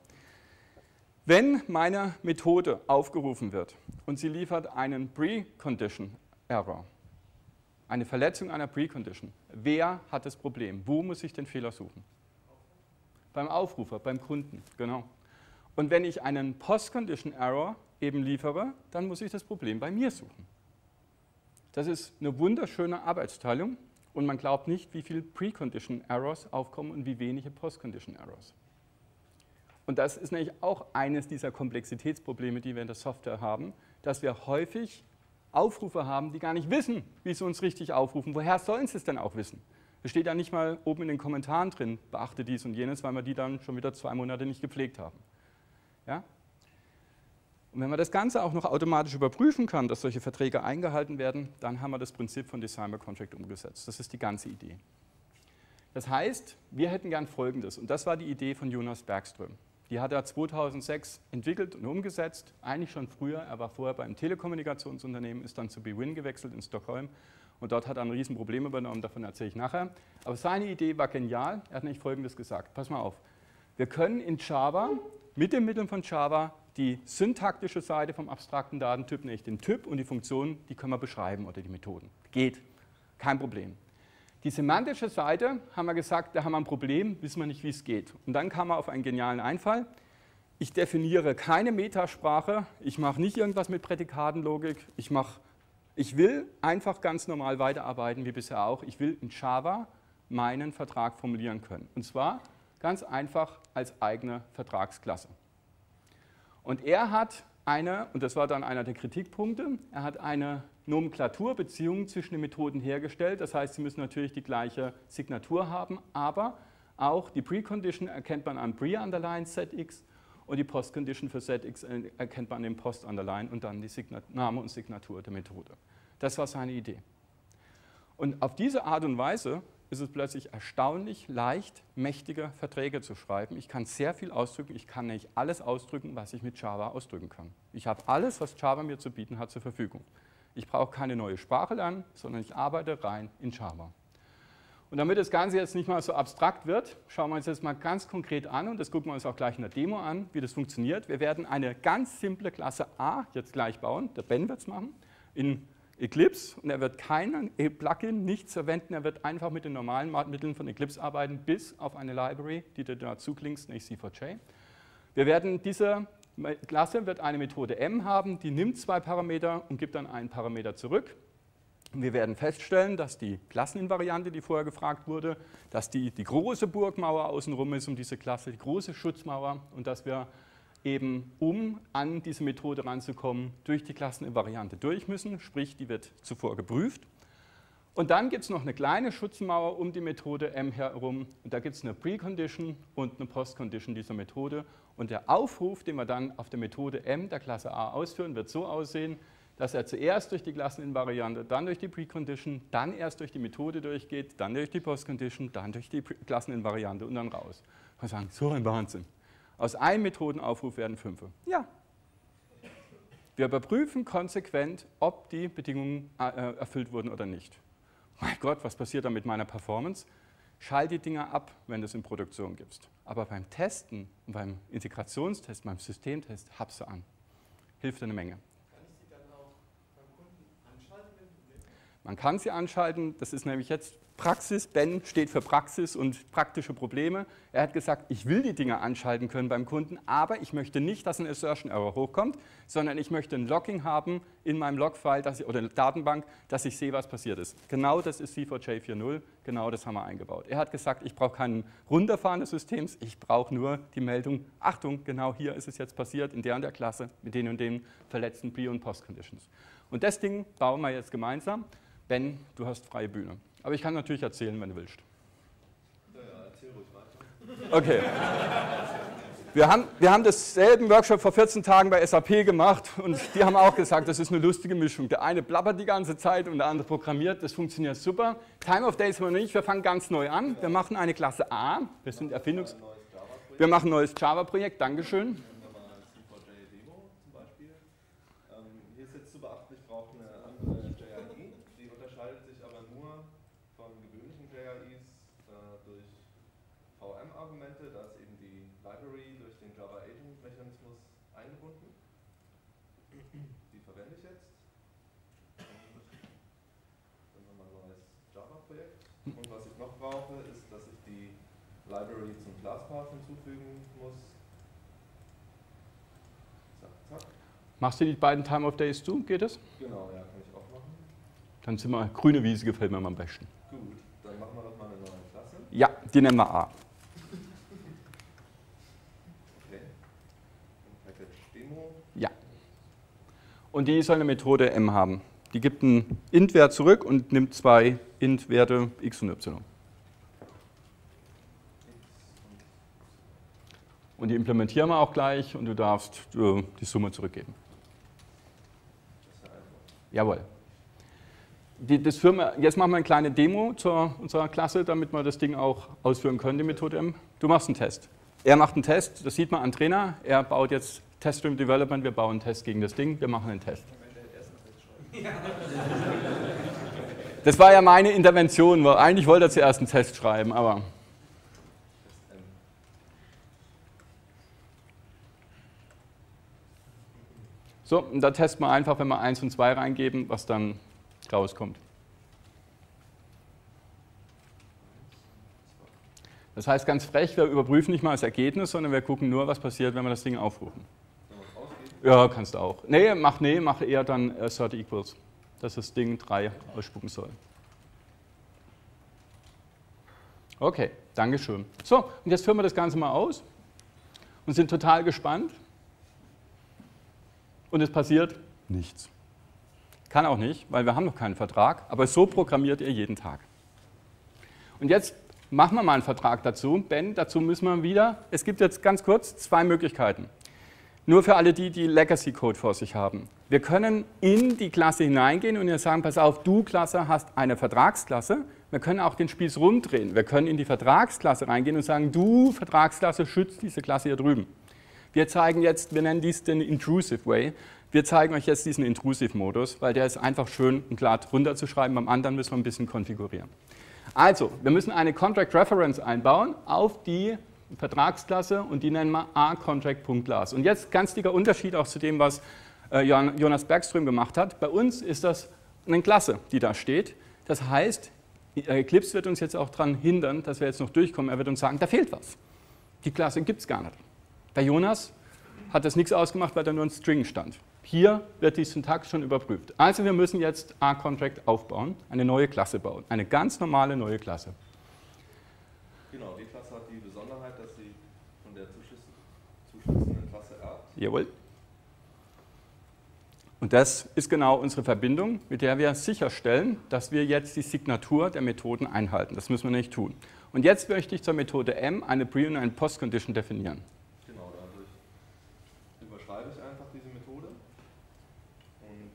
Wenn meine Methode aufgerufen wird und sie liefert einen Precondition Error, eine Verletzung einer Precondition, wer hat das Problem? Wo muss ich den Fehler suchen? Beim Aufrufer, beim Kunden, genau. Und wenn ich einen Postcondition Error eben liefere, dann muss ich das Problem bei mir suchen. Das ist eine wunderschöne Arbeitsteilung und man glaubt nicht, wie viele Precondition Errors aufkommen und wie wenige Postcondition Errors. Und das ist nämlich auch eines dieser Komplexitätsprobleme, die wir in der Software haben, dass wir häufig Aufrufe haben, die gar nicht wissen, wie sie uns richtig aufrufen. Woher sollen sie es denn auch wissen? Es steht ja nicht mal oben in den Kommentaren drin, beachte dies und jenes, weil wir die dann schon wieder 2 Monate nicht gepflegt haben. Ja? Und wenn man das Ganze auch noch automatisch überprüfen kann, dass solche Verträge eingehalten werden, dann haben wir das Prinzip von Design by Contract umgesetzt. Das ist die ganze Idee. Das heißt, wir hätten gern Folgendes, und das war die Idee von Jonas Bergström. Die hat er 2006 entwickelt und umgesetzt, eigentlich schon früher. Er war vorher beim Telekommunikationsunternehmen, ist dann zu bwin gewechselt in Stockholm. Und dort hat er ein Riesenproblem übernommen, davon erzähle ich nachher. Aber seine Idee war genial. Er hat nämlich Folgendes gesagt. Pass mal auf. Wir können in Java, mit den Mitteln von Java, die syntaktische Seite vom abstrakten Datentyp, nämlich den Typ und die Funktion, die können wir beschreiben oder die Methoden. Geht. Kein Problem. Die semantische Seite, haben wir gesagt, da haben wir ein Problem, wissen wir nicht, wie es geht. Und dann kam er auf einen genialen Einfall. Ich definiere keine Metasprache, ich mache nicht irgendwas mit Prädikatenlogik, ich will einfach ganz normal weiterarbeiten, wie bisher auch. Ich will in Java meinen Vertrag formulieren können. Und zwar ganz einfach als eigene Vertragsklasse. Und er hat und das war dann einer der Kritikpunkte, er hat eine Nomenklaturbeziehung zwischen den Methoden hergestellt. Das heißt, sie müssen natürlich die gleiche Signatur haben, aber auch die Precondition erkennt man am Pre-Underline ZX und die Postcondition für ZX erkennt man an dem Post-Underline und dann die Name und Signatur der Methode. Das war seine Idee. Und auf diese Art und Weise ist es plötzlich erstaunlich leicht, mächtige Verträge zu schreiben. Ich kann sehr viel ausdrücken, ich kann nicht alles ausdrücken, was ich mit Java ausdrücken kann. Ich habe alles, was Java mir zu bieten hat, zur Verfügung. Ich brauche keine neue Sprache lernen, sondern ich arbeite rein in Java. Und damit das Ganze jetzt nicht mal so abstrakt wird, schauen wir uns das mal ganz konkret an und das gucken wir uns auch gleich in der Demo an, wie das funktioniert. Wir werden eine ganz simple Klasse A jetzt gleich bauen, der Ben wird es machen, in Eclipse und er wird kein Plugin, nichts verwenden, er wird einfach mit den normalen Mitteln von Eclipse arbeiten, bis auf eine Library, die du dazu klickst, nämlich C4J. Wir werden diese Klasse wird eine Methode M haben, die nimmt 2 Parameter und gibt dann einen Parameter zurück. Wir werden feststellen, dass die Klasseninvariante, die vorher gefragt wurde, dass die große Burgmauer außenrum ist um diese Klasse, die große Schutzmauer und dass wir eben, um an diese Methode ranzukommen, durch die Klasseninvariante durch müssen, sprich, die wird zuvor geprüft. Und dann gibt es noch eine kleine Schutzmauer um die Methode M herum und da gibt es eine Precondition und eine Postcondition dieser Methode und der Aufruf, den wir dann auf der Methode M der Klasse A ausführen, wird so aussehen, dass er zuerst durch die Klasseninvariante, dann durch die Precondition, dann erst durch die Methode durchgeht, dann durch die Postcondition, dann durch die Klasseninvariante und dann raus. Wir sagen, so ein Wahnsinn. Aus einem Methodenaufruf werden 5. Ja. Wir überprüfen konsequent, ob die Bedingungen erfüllt wurden oder nicht. Mein Gott, was passiert da mit meiner Performance? Schalte die Dinger ab, wenn du es in Produktion gibst. Aber beim Testen, beim Integrationstest, beim Systemtest, hab sie an. Hilft eine Menge. Kann ich sie dann auch beim Kunden anschalten, wenn du willst? Man kann sie anschalten, das ist nämlich jetzt Praxis. Ben steht für Praxis und praktische Probleme. Er hat gesagt, ich will die Dinge anschalten können beim Kunden, aber ich möchte nicht, dass ein Assertion Error hochkommt, sondern ich möchte ein Logging haben in meinem Logfile oder in der Datenbank, dass ich sehe, was passiert ist. Genau das ist C4J 4.0, genau das haben wir eingebaut. Er hat gesagt, ich brauche kein Runterfahren des Systems, ich brauche nur die Meldung, Achtung, genau hier ist es jetzt passiert, in der und der Klasse, mit den und den verletzten Pre- und Post-Conditions. Und das Ding bauen wir jetzt gemeinsam. Ben, du hast freie Bühne. Aber ich kann natürlich erzählen, wenn du willst. Ja, erzähl ruhig weiter. Okay. Wir haben dasselben Workshop vor 14 Tagen bei SAP gemacht und die haben auch gesagt, das ist eine lustige Mischung. Der eine plappert die ganze Zeit und der andere programmiert, das funktioniert super. Time of Day ist wir nicht, wir fangen ganz neu an. Wir machen eine Klasse A, wir sind Wir machen ein neues Java-Projekt, Dankeschön. C4J-Demo zum Beispiel. Hier ist jetzt zu beachten, ich brauche eine andere JIE, die unterscheidet sich aber nur von gewöhnlichen JIEs durch VM-Argumente, da ist eben die Library durch den Java-Agent-Mechanismus eingebunden. Die verwende ich jetzt. Dann haben wir ein neues Java-Projekt. Und was ich noch brauche, ist, dass ich die Library zum ClassPath hinzufügen muss. Zack, zack. Machst du die beiden Time of Days zu? Geht das? Genau, ja, kann ich auch machen. Dann sind wir, grüne Wiese gefällt mir am besten. Gut, dann machen wir doch mal eine neue Klasse. Ja, die nennen wir A. Okay. Und Package Demo. Ja. Und die soll eine Methode M haben. Die gibt einen Int-Wert zurück und nimmt zwei Int-Werte x und y. Und die implementieren wir auch gleich und du darfst die Summe zurückgeben. Jawohl. Jetzt machen wir eine kleine Demo zu unserer Klasse, damit wir das Ding auch ausführen können, die Methode M. Du machst einen Test. Er macht einen Test, das sieht man an Trainer. Er baut jetzt Test-Stream Development, wir bauen einen Test gegen das Ding, wir machen einen Test. Das war ja meine Intervention, weil eigentlich wollte er zuerst einen Test schreiben, aber... So, und da testen wir einfach, wenn wir 1 und 2 reingeben, was dann rauskommt. Das heißt ganz frech, wir überprüfen nicht mal das Ergebnis, sondern wir gucken nur, was passiert, wenn wir das Ding aufrufen. Ja, kannst du auch. Nee, mach eher dann assert equals, dass das Ding 3 ausspucken soll. Okay, Dankeschön. So, und jetzt führen wir das Ganze mal aus und sind total gespannt. Und es passiert nichts. Kann auch nicht, weil wir haben noch keinen Vertrag, aber so programmiert ihr jeden Tag. Und jetzt machen wir mal einen Vertrag dazu. Ben, dazu müssen wir wieder, es gibt jetzt ganz kurz 2 Möglichkeiten. Nur für alle die Legacy-Code vor sich haben. Wir können in die Klasse hineingehen und ihr sagen, pass auf, du Klasse hast eine Vertragsklasse. Wir können auch den Spieß rumdrehen. Wir können in die Vertragsklasse reingehen und sagen, du Vertragsklasse schützt diese Klasse hier drüben. Wir zeigen jetzt, wir nennen dies den Intrusive Way. Wir zeigen euch jetzt diesen Intrusive-Modus, weil der ist einfach schön und glatt runterzuschreiben. Beim anderen müssen wir ein bisschen konfigurieren. Also, wir müssen eine Contract Reference einbauen auf die Vertragsklasse und die nennen wir aContract.Class. Und jetzt ganz dicker Unterschied auch zu dem, was Jonas Bergström gemacht hat. Bei uns ist das eine Klasse, die da steht. Das heißt, Eclipse wird uns jetzt auch daran hindern, dass wir jetzt noch durchkommen. Er wird uns sagen, da fehlt was. Die Klasse gibt es gar nicht. Bei Jonas hat das nichts ausgemacht, weil da nur ein String stand. Hier wird die Syntax schon überprüft. Also wir müssen jetzt aContract aufbauen, eine neue Klasse bauen, eine ganz normale neue Klasse. Genau, die Klasse hat die Besonderheit, dass sie von der zuschützenden Klasse erbt. Jawohl. Und das ist genau unsere Verbindung, mit der wir sicherstellen, dass wir jetzt die Signatur der Methoden einhalten. Das müssen wir nicht tun. Und jetzt möchte ich zur Methode M eine Pre- und eine Post-Condition definieren. Genau, dadurch überschreibe ich einfach diese Methode und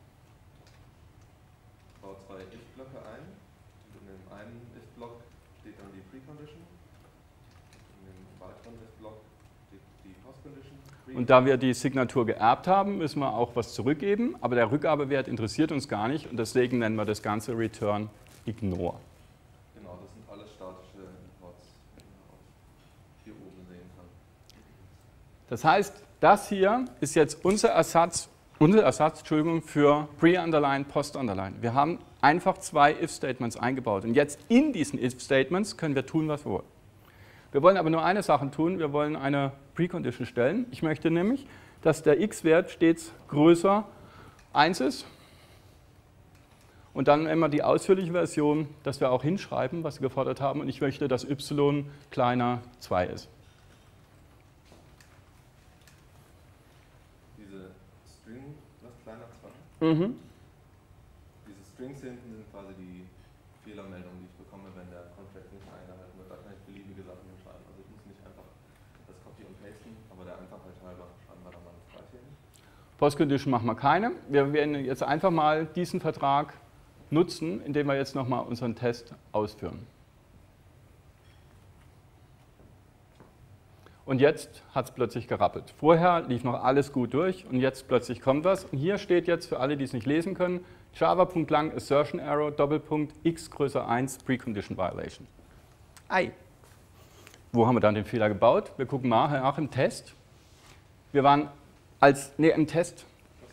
baue 2 if-Blöcke ein. In dem einen if-Block steht dann die Precondition, in dem weiteren if-Block steht die Postcondition. Und da wir die Signatur geerbt haben, müssen wir auch was zurückgeben, aber der Rückgabewert interessiert uns gar nicht und deswegen nennen wir das Ganze Return Ignore. Genau, das sind alles statische Imports, die man auch hier oben sehen kann. Das heißt, das hier ist jetzt unser Ersatz für Pre-Underline, Post-Underline. Wir haben einfach 2 If-Statements eingebaut und jetzt in diesen If-Statements können wir tun, was wir wollen. Wir wollen aber nur eine Sache tun, wir wollen eine Precondition stellen. Ich möchte nämlich, dass der x-Wert stets größer 1 ist. Und dann immer die ausführliche Version, dass wir auch hinschreiben, was wir gefordert haben. Und ich möchte, dass y kleiner 2 ist. Diese String, was kleiner 2? Mhm. Diese Strings hinten sind quasi die Fehlermeldungen, die ich bekomme, wenn der Contract nicht eingehalten wird. Da kann ich beliebige Sachen hinschreiben. Also ich muss nicht einfach das Copy und Pasten, aber der Einfachheit halber schreiben wir da mal das Gleiche hin. Postcondition machen wir keine. Wir werden jetzt einfach mal diesen Vertrag nutzen, indem wir jetzt nochmal unseren Test ausführen. Und jetzt hat es plötzlich gerappelt. Vorher lief noch alles gut durch und jetzt plötzlich kommt was. Und hier steht jetzt für alle, die es nicht lesen können, Java.lang Assertion Error, Doppelpunkt, x größer 1, Precondition Violation. Ei. Wo haben wir dann den Fehler gebaut? Wir gucken mal nach im Test. Wir waren im Test.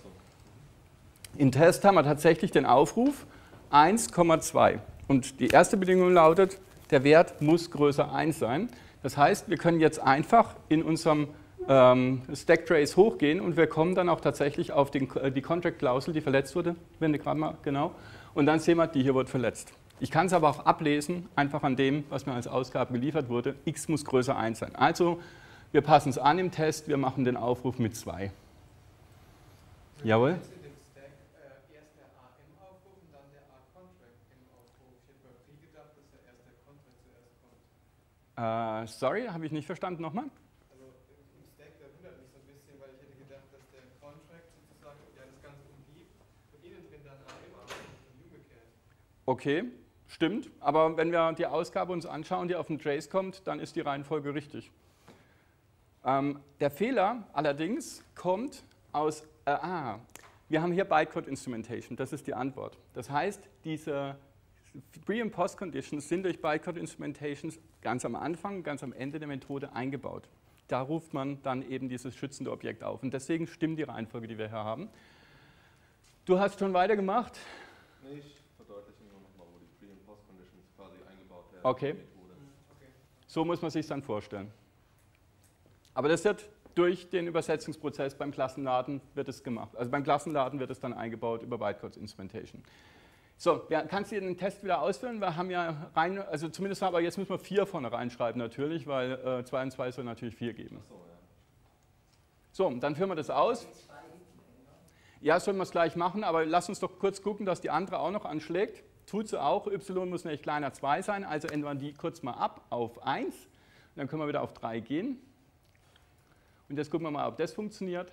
Im Test haben wir tatsächlich den Aufruf 1,2. Und die erste Bedingung lautet, der Wert muss größer 1 sein. Das heißt, wir können jetzt einfach in unserem Stack Trace hochgehen und wir kommen dann auch tatsächlich auf die Contract-Klausel, die verletzt wurde, wenn gerade mal genau. Und dann sehen wir, die hier wird verletzt. Ich kann es aber auch ablesen, einfach an dem, was mir als Ausgabe geliefert wurde. X muss größer 1 sein. Also, wir passen es an im Test, wir machen den Aufruf mit 2. Jawohl? In dem Stack erst der AM-Aufruf und dann der A-Contract-Aufruf. Ich hätte bei Free gedacht, dass ja erst der Contract zuerst kommt. Sorry, habe ich nicht verstanden nochmal? Also im Stack, da wundert mich so ein bisschen, weil ich hätte gedacht, dass der Contract sozusagen ja das Ganze umgibt und innen drin dann AM-Aufruf und umgekehrt. Okay, stimmt. Aber wenn wir die Ausgabe uns anschauen, die auf den Trace kommt, dann ist die Reihenfolge richtig. Der Fehler allerdings kommt aus, wir haben hier Bytecode Instrumentation, das ist die Antwort. Das heißt, diese Pre- und Post-Conditions sind durch Bytecode Instrumentations ganz am Anfang, ganz am Ende der Methode eingebaut. Da ruft man dann eben dieses schützende Objekt auf. Und deswegen stimmt die Reihenfolge, die wir hier haben. Du hast schon weitergemacht? Nee, ich verdeutliche nur nochmal, wo die Pre- und Post-Conditions quasi eingebaut werden. Okay. In die Methode. Okay. So muss man sich dann vorstellen. Aber das wird durch den Übersetzungsprozess beim Klassenladen wird es gemacht. Also beim Klassenladen wird es dann eingebaut über Bytecode Instrumentation. So, kannst du den Test wieder ausführen? Wir haben ja rein, also zumindest, aber jetzt müssen wir 4 vorne reinschreiben natürlich, weil 2 und 2 soll natürlich 4 geben. Ach so, ja. So, dann führen wir das aus. Ja, sollen wir es gleich machen, aber lass uns doch kurz gucken, dass die andere auch noch anschlägt. Tut sie auch, y muss nämlich kleiner 2 sein, also ändern wir die kurz mal ab auf 1. Und dann können wir wieder auf 3 gehen. Und jetzt gucken wir mal, ob das funktioniert.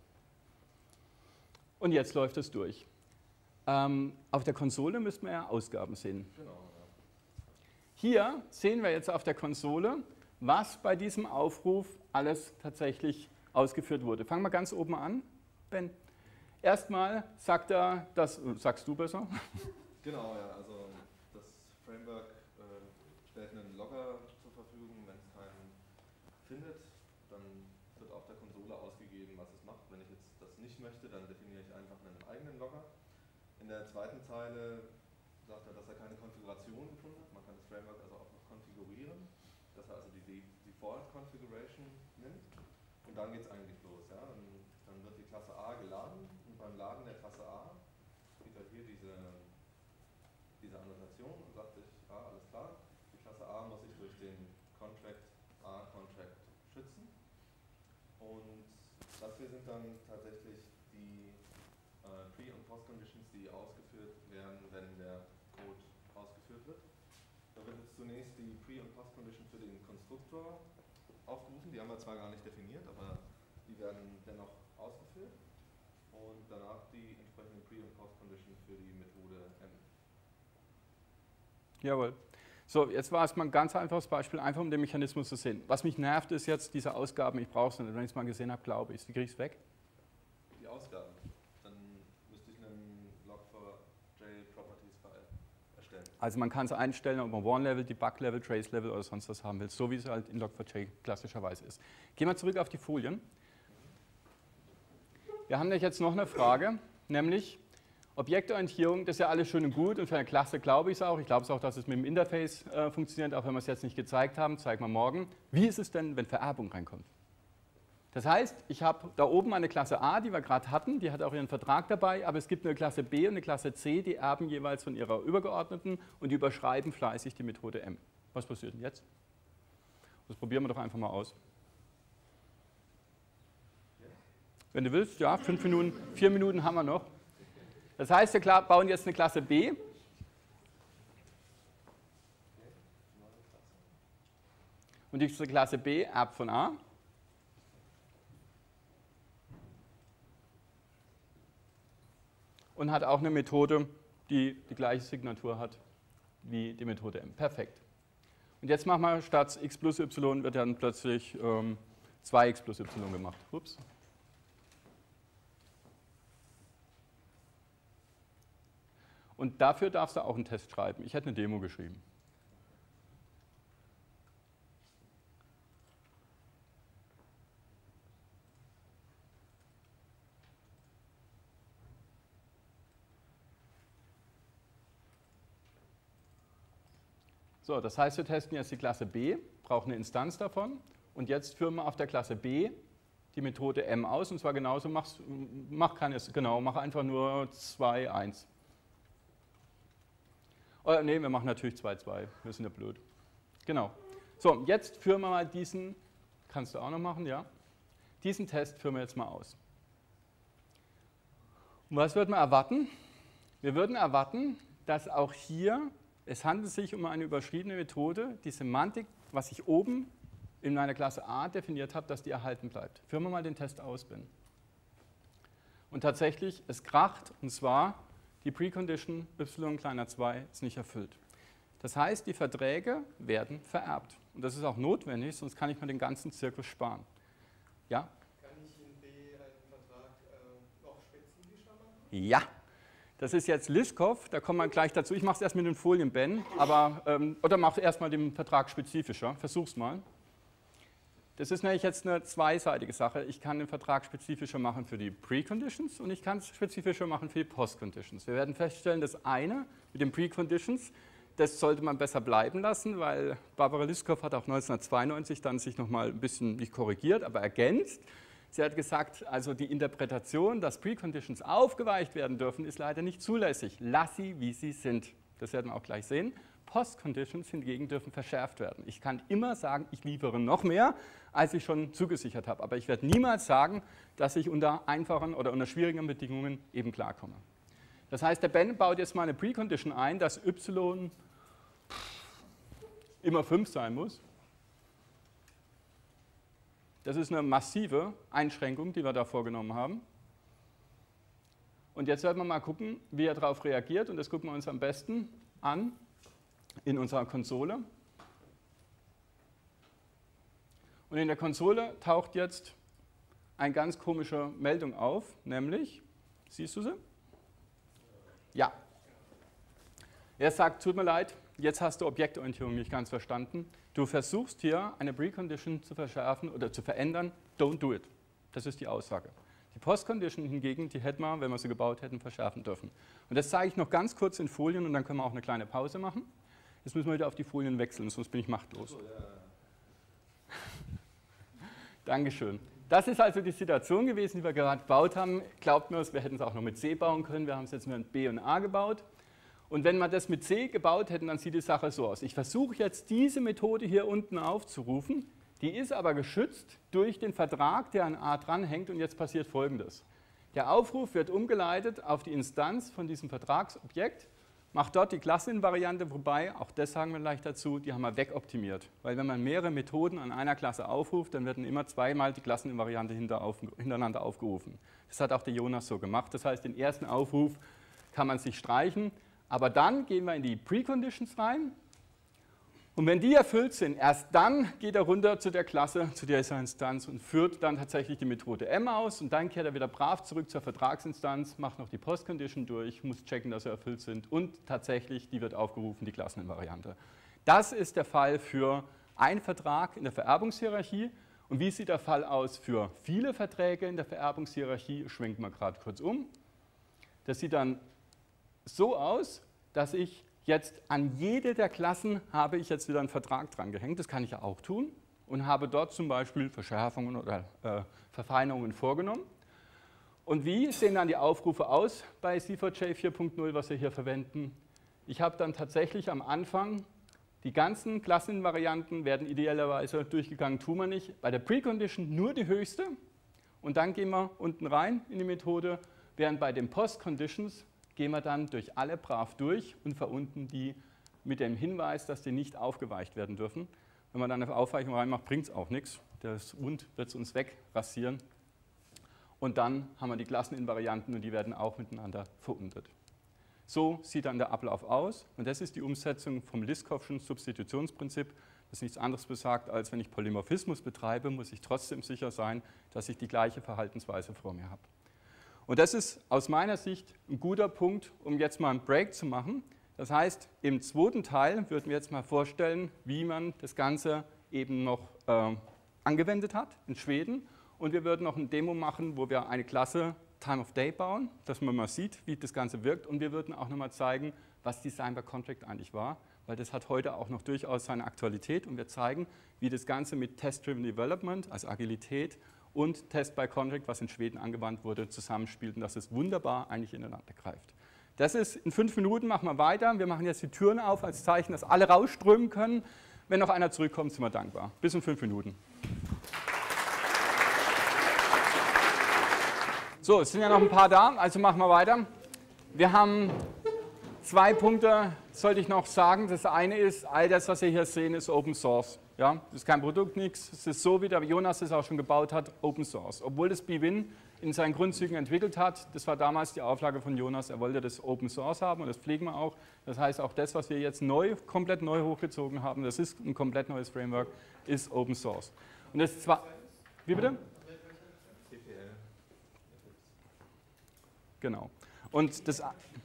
Und jetzt läuft es durch. Auf der Konsole müssten wir ja Ausgaben sehen. Genau, ja. Hier sehen wir jetzt auf der Konsole, was bei diesem Aufruf alles tatsächlich ausgeführt wurde. Fangen wir ganz oben an, Ben. Erstmal sagt er, sagst du besser? Genau, ja, also das Framework stellt einen Logger zur Verfügung, wenn es keinen findet, dann wird auf der Konsole ausgegeben, was es macht. Wenn ich jetzt das nicht möchte, dann definiere ich einfach einen eigenen Logger. In der zweiten Zeile sagt er, dass er keine Konfiguration gefunden hat. Man kann das Framework also auch noch konfigurieren, dass er also die Default Configuration nimmt. Und dann geht es eigentlich los. Ja? Dann wird die Klasse A geladen und beim Laden der Klasse A sieht er hier diese Annotation und sagt sich, alles klar, die Klasse A muss ich durch den Contract A-Contract schützen. Und das hier sind dann tatsächlich die Pre- und Post-Conditions, die ausgeführt werden, wenn der Code ausgeführt wird. Da wird jetzt zunächst die Pre- und Post-Condition für den Konstruktor aufgerufen. Die haben wir zwar gar nicht definiert, aber die werden dennoch ausgeführt. Und danach die entsprechenden Pre- und Post-Condition für die Methode M. Jawohl. So, jetzt war es mal ein ganz einfaches Beispiel, einfach um den Mechanismus zu sehen. Was mich nervt, ist jetzt diese Ausgaben, ich brauche es nicht. Wenn ich es mal gesehen habe, glaube ich es. Wie kriege ich es weg? Die Ausgaben. Dann müsste ich einen Log4j-Properties-File erstellen. Also man kann es einstellen, ob man Warn-Level, Debug-Level, Trace-Level oder sonst was haben will, so wie es halt in Log4j klassischerweise ist. Gehen wir zurück auf die Folien. Wir haben jetzt noch eine Frage, nämlich Objektorientierung, das ist ja alles schön und gut und für eine Klasse glaube ich es auch. Ich glaube es auch, dass es mit dem Interface funktioniert, auch wenn wir es jetzt nicht gezeigt haben, zeigen wir morgen. Wie ist es denn, wenn Vererbung reinkommt? Das heißt, ich habe da oben eine Klasse A, die wir gerade hatten, die hat auch ihren Vertrag dabei, aber es gibt eine Klasse B und eine Klasse C, die erben jeweils von ihrer Übergeordneten und die überschreiben fleißig die Methode M. Was passiert denn jetzt? Das probieren wir doch einfach mal aus. Wenn du willst, ja, 5 Minuten, 4 Minuten haben wir noch. Das heißt, wir bauen jetzt eine Klasse B. Und diese Klasse B erbt von A. Und hat auch eine Methode, die die gleiche Signatur hat wie die Methode M. Perfekt. Und jetzt machen wir statt x plus y wird dann plötzlich 2x plus y gemacht. Ups. Und dafür darfst du auch einen Test schreiben. Ich hätte eine Demo geschrieben. So, das heißt, wir testen jetzt die Klasse B, brauchen eine Instanz davon und jetzt führen wir auf der Klasse B die Methode m aus und zwar genauso, mach einfach nur 2, 1. Oder nee, wir machen natürlich 2, 2, wir sind ja blöd. Genau. So, jetzt führen wir mal diesen, kannst du auch noch machen, ja? Diesen Test führen wir jetzt mal aus. Und was würden wir erwarten? Wir würden erwarten, dass auch hier es handelt sich um eine überschriebene Methode, die Semantik, was ich oben in meiner Klasse A definiert habe, dass die erhalten bleibt. Führen wir mal den Test aus, Ben. Und tatsächlich, es kracht, und zwar die Precondition y kleiner 2 ist nicht erfüllt. Das heißt, die Verträge werden vererbt. Und das ist auch notwendig, sonst kann ich mir den ganzen Zirkus sparen. Ja? Kann ich in B einen Vertrag noch spezifischer machen? Ja. Das ist jetzt Liskov, da kommen wir gleich dazu. Ich mache es erst mit den Folien, Ben, oder mach erst mal den Vertrag spezifischer. Versuch's mal. Das ist nämlich jetzt eine zweiseitige Sache. Ich kann den Vertrag spezifischer machen für die Preconditions und ich kann es spezifischer machen für die Postconditions. Wir werden feststellen, das eine mit den Preconditions, das sollte man besser bleiben lassen, weil Barbara Liskov hat auch 1992 dann sich nochmal ein bisschen nicht korrigiert, aber ergänzt. Sie hat gesagt, also die Interpretation, dass Preconditions aufgeweicht werden dürfen, ist leider nicht zulässig. Lass sie, wie sie sind. Das werden wir auch gleich sehen. Postconditions hingegen dürfen verschärft werden. Ich kann immer sagen, ich liefere noch mehr, als ich schon zugesichert habe. Aber ich werde niemals sagen, dass ich unter einfachen oder unter schwierigen Bedingungen eben klarkomme. Das heißt, der Ben baut jetzt mal eine Precondition ein, dass y immer 5 sein muss. Das ist eine massive Einschränkung, die wir da vorgenommen haben. Und jetzt werden wir mal gucken, wie er darauf reagiert. Und das gucken wir uns am besten an in unserer Konsole. Und in der Konsole taucht jetzt eine ganz komische Meldung auf, nämlich, siehst du sie? Ja. Er sagt, tut mir leid, jetzt hast du Objektorientierung nicht ganz verstanden. Du versuchst hier eine Precondition zu verschärfen oder zu verändern, don't do it. Das ist die Aussage. Die Postcondition hingegen, die hätten wir, wenn wir sie gebaut hätten, verschärfen dürfen. Und das zeige ich noch ganz kurz in Folien und dann können wir auch eine kleine Pause machen. Jetzt müssen wir wieder auf die Folien wechseln, sonst bin ich machtlos. So, ja. Dankeschön. Das ist also die Situation gewesen, die wir gerade gebaut haben. Glaubt mir, wir hätten es auch noch mit C bauen können. Wir haben es jetzt mit B und A gebaut. Und wenn wir das mit C gebaut hätten, dann sieht die Sache so aus. Ich versuche jetzt diese Methode hier unten aufzurufen, die ist aber geschützt durch den Vertrag, der an A dranhängt und jetzt passiert Folgendes. Der Aufruf wird umgeleitet auf die Instanz von diesem Vertragsobjekt, macht dort die Klasseninvariante, wobei, auch das sagen wir gleich dazu, die haben wir wegoptimiert. Weil wenn man mehrere Methoden an einer Klasse aufruft, dann werden immer zweimal die Klasseninvariante hintereinander aufgerufen. Das hat auch der Jonas so gemacht. Das heißt, den ersten Aufruf kann man sich streichen. Aber dann gehen wir in die Preconditions rein und wenn die erfüllt sind, erst dann geht er runter zu der Klasse, zu dieser Instanz und führt dann tatsächlich die Methode m aus und dann kehrt er wieder brav zurück zur Vertragsinstanz, macht noch die Postcondition durch, muss checken, dass sie erfüllt sind und tatsächlich, die wird aufgerufen, die Klasseninvariante. Das ist der Fall für einen Vertrag in der Vererbungshierarchie und wie sieht der Fall aus für viele Verträge in der Vererbungshierarchie, schwenken wir gerade kurz um. Das sieht dann so aus, dass ich jetzt an jede der Klassen habe ich jetzt wieder einen Vertrag dran gehängt. Das kann ich ja auch tun und habe dort zum Beispiel Verschärfungen oder Verfeinerungen vorgenommen. Und wie sehen dann die Aufrufe aus bei C4J 4.0, was wir hier verwenden? Ich habe dann tatsächlich am Anfang die ganzen Klasseninvarianten werden idealerweise durchgegangen, tun wir nicht. Bei der Precondition nur die höchste und dann gehen wir unten rein in die Methode, während bei den Postconditions gehen wir dann durch alle brav durch und verunten die mit dem Hinweis, dass die nicht aufgeweicht werden dürfen. Wenn man dann eine Aufweichung reinmacht, bringt es auch nichts. Das und wird es uns wegrasieren. Und dann haben wir die Klasseninvarianten und die werden auch miteinander veruntet. So sieht dann der Ablauf aus und das ist die Umsetzung vom Liskow'schen Substitutionsprinzip, das nichts anderes besagt, als wenn ich Polymorphismus betreibe, muss ich trotzdem sicher sein, dass ich die gleiche Verhaltensweise vor mir habe. Und das ist aus meiner Sicht ein guter Punkt, um jetzt mal einen Break zu machen. Das heißt, im zweiten Teil würden wir jetzt mal vorstellen, wie man das Ganze eben noch angewendet hat in Schweden. Und wir würden noch eine Demo machen, wo wir eine Klasse Time of Day bauen, dass man mal sieht, wie das Ganze wirkt. Und wir würden auch nochmal zeigen, was Design by Contract eigentlich war, weil das hat heute auch noch durchaus seine Aktualität. Und wir zeigen, wie das Ganze mit Test-Driven Development, also Agilität, und Test by Contract, was in Schweden angewandt wurde, zusammenspielt und dass es wunderbar eigentlich ineinander greift. Das ist in 5 Minuten, machen wir weiter. Wir machen jetzt die Türen auf als Zeichen, dass alle rausströmen können. Wenn noch einer zurückkommt, sind wir dankbar. Bis in 5 Minuten. So, es sind ja noch ein paar da, also machen wir weiter. Wir haben 2 Punkte, sollte ich noch sagen. Das eine ist, all das, was wir hier sehen, ist Open Source. Ja, das ist kein Produkt, nichts. Es ist so, wie der Jonas es auch schon gebaut hat, Open Source. Obwohl das bwin in seinen Grundzügen entwickelt hat, das war damals die Auflage von Jonas, er wollte das Open Source haben und das pflegen wir auch. Das heißt, auch das, was wir jetzt komplett neu hochgezogen haben, das ist ein komplett neues Framework, ist Open Source. Und das zwar, wie bitte? Genau. Und das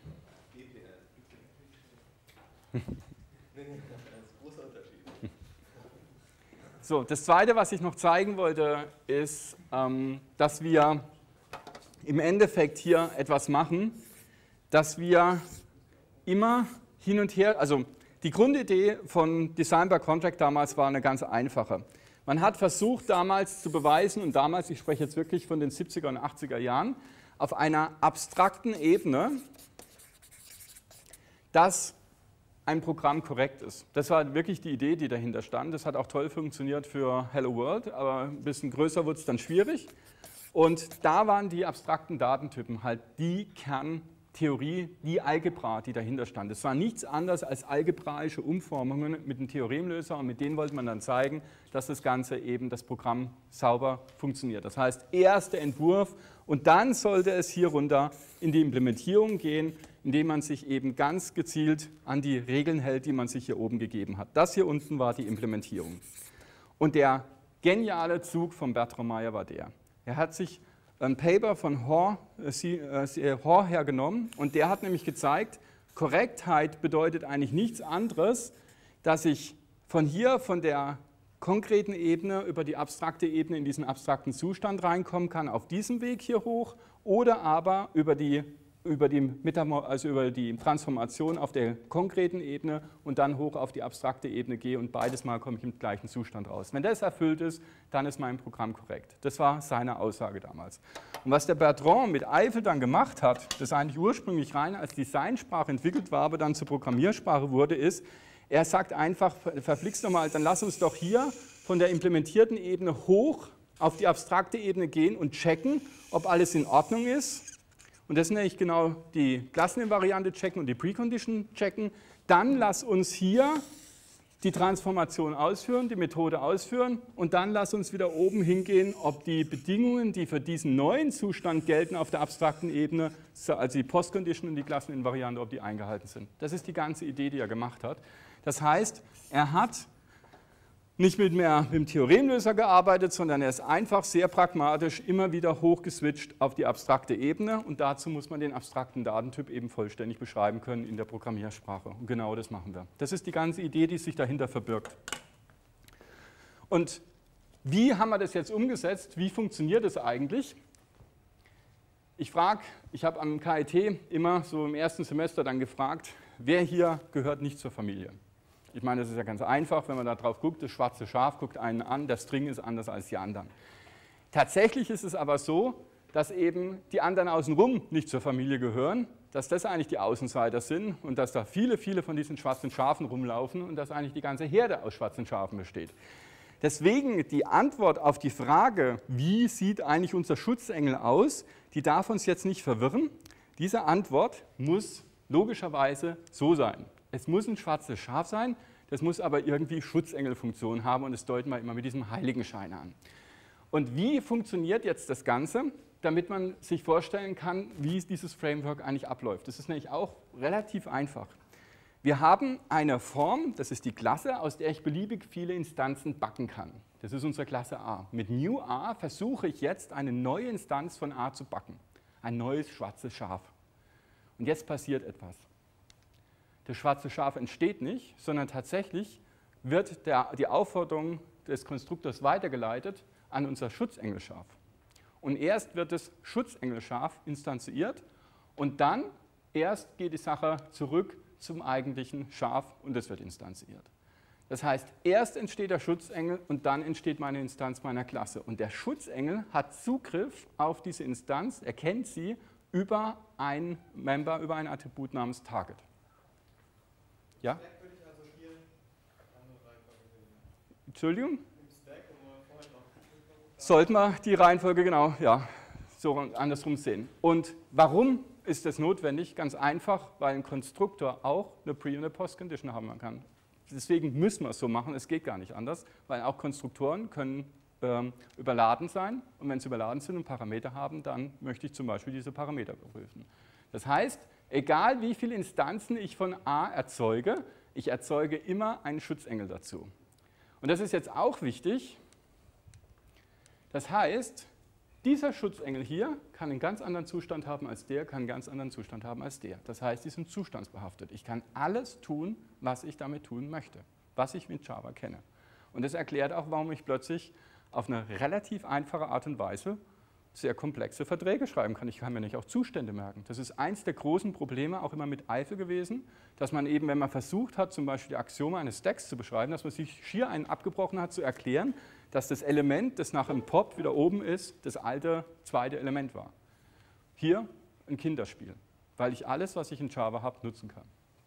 So, das Zweite, was ich noch zeigen wollte, ist, dass wir im Endeffekt hier etwas machen, dass wir immer hin und her, also die Grundidee von Design by Contract damals war eine ganz einfache. Man hat versucht damals zu beweisen, und damals, ich spreche jetzt wirklich von den 70er und 80er Jahren, auf einer abstrakten Ebene, dass ein Programm korrekt ist. Das war wirklich die Idee, die dahinter stand. Das hat auch toll funktioniert für Hello World, aber ein bisschen größer wurde es dann schwierig. Und da waren die abstrakten Datentypen halt die Kerntheorie, die Algebra, die dahinter stand. Es war nichts anderes als algebraische Umformungen mit einem Theoremlöser und mit denen wollte man dann zeigen, dass das Ganze eben, das Programm sauber funktioniert. Das heißt, erster Entwurf und dann sollte es hier runter in die Implementierung gehen, indem man sich eben ganz gezielt an die Regeln hält, die man sich hier oben gegeben hat. Das hier unten war die Implementierung. Und der geniale Zug von Bertrand Meyer war der. Er hat sich ein Paper von Hoare hergenommen und der hat nämlich gezeigt, Korrektheit bedeutet eigentlich nichts anderes, dass ich von hier, von der konkreten Ebene über die abstrakte Ebene in diesen abstrakten Zustand reinkommen kann, auf diesem Weg hier hoch oder aber über die Transformation auf der konkreten Ebene und dann hoch auf die abstrakte Ebene gehe und beides Mal komme ich im gleichen Zustand raus. Wenn das erfüllt ist, dann ist mein Programm korrekt. Das war seine Aussage damals. Und was der Bertrand mit Eiffel dann gemacht hat, das eigentlich ursprünglich rein als Designsprache entwickelt war, aber dann zur Programmiersprache wurde, ist, er sagt einfach, verflixt nochmal, dann lass uns doch hier von der implementierten Ebene hoch auf die abstrakte Ebene gehen und checken, ob alles in Ordnung ist. Und das nenne ich genau die Klasseninvariante checken und die Precondition checken. Dann lass uns hier die Transformation ausführen, die Methode ausführen und dann lass uns wieder oben hingehen, ob die Bedingungen, die für diesen neuen Zustand gelten auf der abstrakten Ebene, also die Postcondition und die Klasseninvariante, ob die eingehalten sind. Das ist die ganze Idee, die er gemacht hat. Das heißt, er hat nicht mit dem Theoremlöser gearbeitet, sondern er ist einfach sehr pragmatisch immer wieder hochgeswitcht auf die abstrakte Ebene und dazu muss man den abstrakten Datentyp eben vollständig beschreiben können in der Programmiersprache. Und genau das machen wir. Das ist die ganze Idee, die sich dahinter verbirgt. Und wie haben wir das jetzt umgesetzt? Wie funktioniert es eigentlich? Ich habe am KIT immer so im ersten Semester dann gefragt, wer hier gehört nicht zur Familie? Ich meine, das ist ja ganz einfach, wenn man da drauf guckt, das schwarze Schaf guckt einen an, der String ist anders als die anderen. Tatsächlich ist es aber so, dass eben die anderen außenrum nicht zur Familie gehören, dass das eigentlich die Außenseiter sind und dass da viele, viele von diesen schwarzen Schafen rumlaufen und dass eigentlich die ganze Herde aus schwarzen Schafen besteht. Deswegen die Antwort auf die Frage, wie sieht eigentlich unser Schutzengel aus, die darf uns jetzt nicht verwirren. Diese Antwort muss logischerweise so sein. Es muss ein schwarzes Schaf sein, das muss aber irgendwie Schutzengelfunktion haben und das deuten wir immer mit diesem Heiligenschein an. Und wie funktioniert jetzt das Ganze, damit man sich vorstellen kann, wie dieses Framework eigentlich abläuft? Das ist nämlich auch relativ einfach. Wir haben eine Form, das ist die Klasse, aus der ich beliebig viele Instanzen backen kann. Das ist unsere Klasse A. Mit New A versuche ich jetzt eine neue Instanz von A zu backen. Ein neues schwarzes Schaf. Und jetzt passiert etwas. Das schwarze Schaf entsteht nicht, sondern tatsächlich wird die Aufforderung des Konstruktors weitergeleitet an unser Schutzengelschaf. Und erst wird das Schutzengelschaf instanziert und dann erst geht die Sache zurück zum eigentlichen Schaf und es wird instanziert. Das heißt, erst entsteht der Schutzengel und dann entsteht meine Instanz meiner Klasse. Und der Schutzengel hat Zugriff auf diese Instanz, erkennt sie über ein Member, über ein Attribut namens Target. Ja? Stack würde ich also hier andere Reihenfolge sehen. Entschuldigung? Im Stack, wo wir vorhin noch Sollten wir die Reihenfolge genau, ja, so andersrum sehen. Und warum ist das notwendig? Ganz einfach, weil ein Konstruktor auch eine Pre- und eine Post-Condition haben kann. Deswegen müssen wir es so machen, es geht gar nicht anders, weil auch Konstruktoren können überladen sein. Und wenn sie überladen sind und Parameter haben, dann möchte ich zum Beispiel diese Parameter prüfen. Das heißt, egal wie viele Instanzen ich von A erzeuge, ich erzeuge immer einen Schutzengel dazu. Und das ist jetzt auch wichtig. Das heißt, dieser Schutzengel hier kann einen ganz anderen Zustand haben als der, kann einen ganz anderen Zustand haben als der. Das heißt, die sind zustandsbehaftet. Ich kann alles tun, was ich damit tun möchte, was ich mit Java kenne. Und das erklärt auch, warum ich plötzlich auf eine relativ einfache Art und Weise sehr komplexe Verträge schreiben kann. Ich kann mir nicht auch Zustände merken. Das ist eins der großen Probleme auch immer mit Eiffel gewesen, dass man eben, wenn man versucht hat, zum Beispiel die Axiome eines Stacks zu beschreiben, dass man sich schier einen abgebrochen hat, zu erklären, dass das Element, das nach einem Pop wieder oben ist, das alte zweite Element war. Hier ein Kinderspiel, weil ich alles, was ich in Java habe, nutzen kann.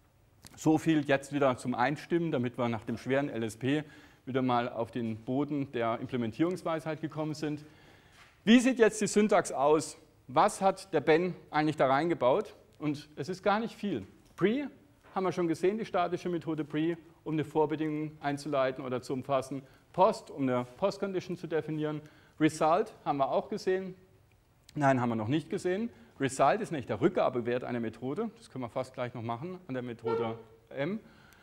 So viel jetzt wieder zum Einstimmen, damit wir nach dem schweren LSP wieder mal auf den Boden der Implementierungsweisheit gekommen sind. Wie sieht jetzt die Syntax aus? Was hat der Ben eigentlich da reingebaut? Und es ist gar nicht viel. Pre haben wir schon gesehen, die statische Methode Pre, um eine Vorbedingung einzuleiten oder zu umfassen. Post, um eine Post-Condition zu definieren. Result haben wir auch gesehen. Nein, haben wir noch nicht gesehen. Result ist nicht der Rückgabewert einer Methode. Das können wir fast gleich noch machen an der Methode M.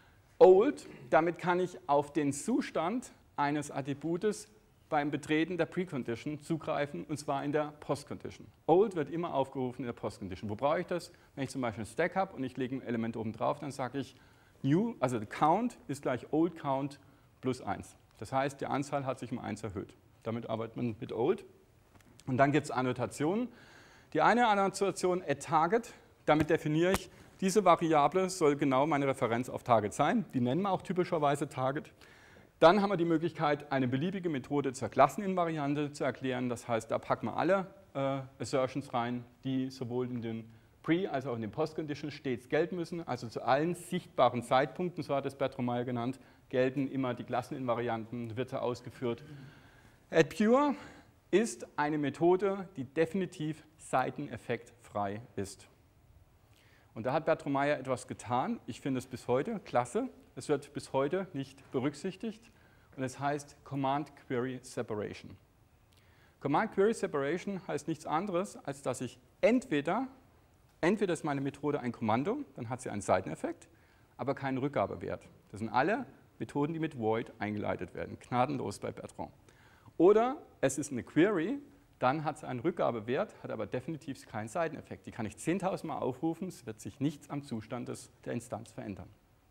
Old, damit kann ich auf den Zustand eines Attributes beim Betreten der Precondition zugreifen, und zwar in der Postcondition. Old wird immer aufgerufen in der Postcondition. Wo brauche ich das? Wenn ich zum Beispiel einen Stack habe und ich lege ein Element oben drauf, dann sage ich New, also Count ist gleich Old Count plus 1. Das heißt, die Anzahl hat sich um 1 erhöht. Damit arbeitet man mit Old. Und dann gibt es Annotationen. Die eine Annotation add_target, damit definiere ich, diese Variable soll genau meine Referenz auf Target sein. Die nennen wir auch typischerweise Target. Dann haben wir die Möglichkeit, eine beliebige Methode zur Klasseninvariante zu erklären. Das heißt, da packen wir alle Assertions rein, die sowohl in den Pre- als auch in den Post-Conditions stets gelten müssen. Also zu allen sichtbaren Zeitpunkten, so hat es Bertrand Meyer genannt, gelten immer die Klasseninvarianten, wird er ausgeführt. AddPure ist eine Methode, die definitiv seiteneffektfrei ist. Und da hat Bertrand Meyer etwas getan. Ich finde es bis heute klasse. Es wird bis heute nicht berücksichtigt und es heißt Command Query Separation. Command Query Separation heißt nichts anderes, als dass ich entweder ist meine Methode ein Kommando, dann hat sie einen Seiteneffekt, aber keinen Rückgabewert. Das sind alle Methoden, die mit Void eingeleitet werden, gnadenlos bei Bertrand. Oder es ist eine Query, dann hat sie einen Rückgabewert, hat aber definitiv keinen Seiteneffekt. Die kann ich 10.000 Mal aufrufen, es wird sich nichts am Zustand der Instanz verändern.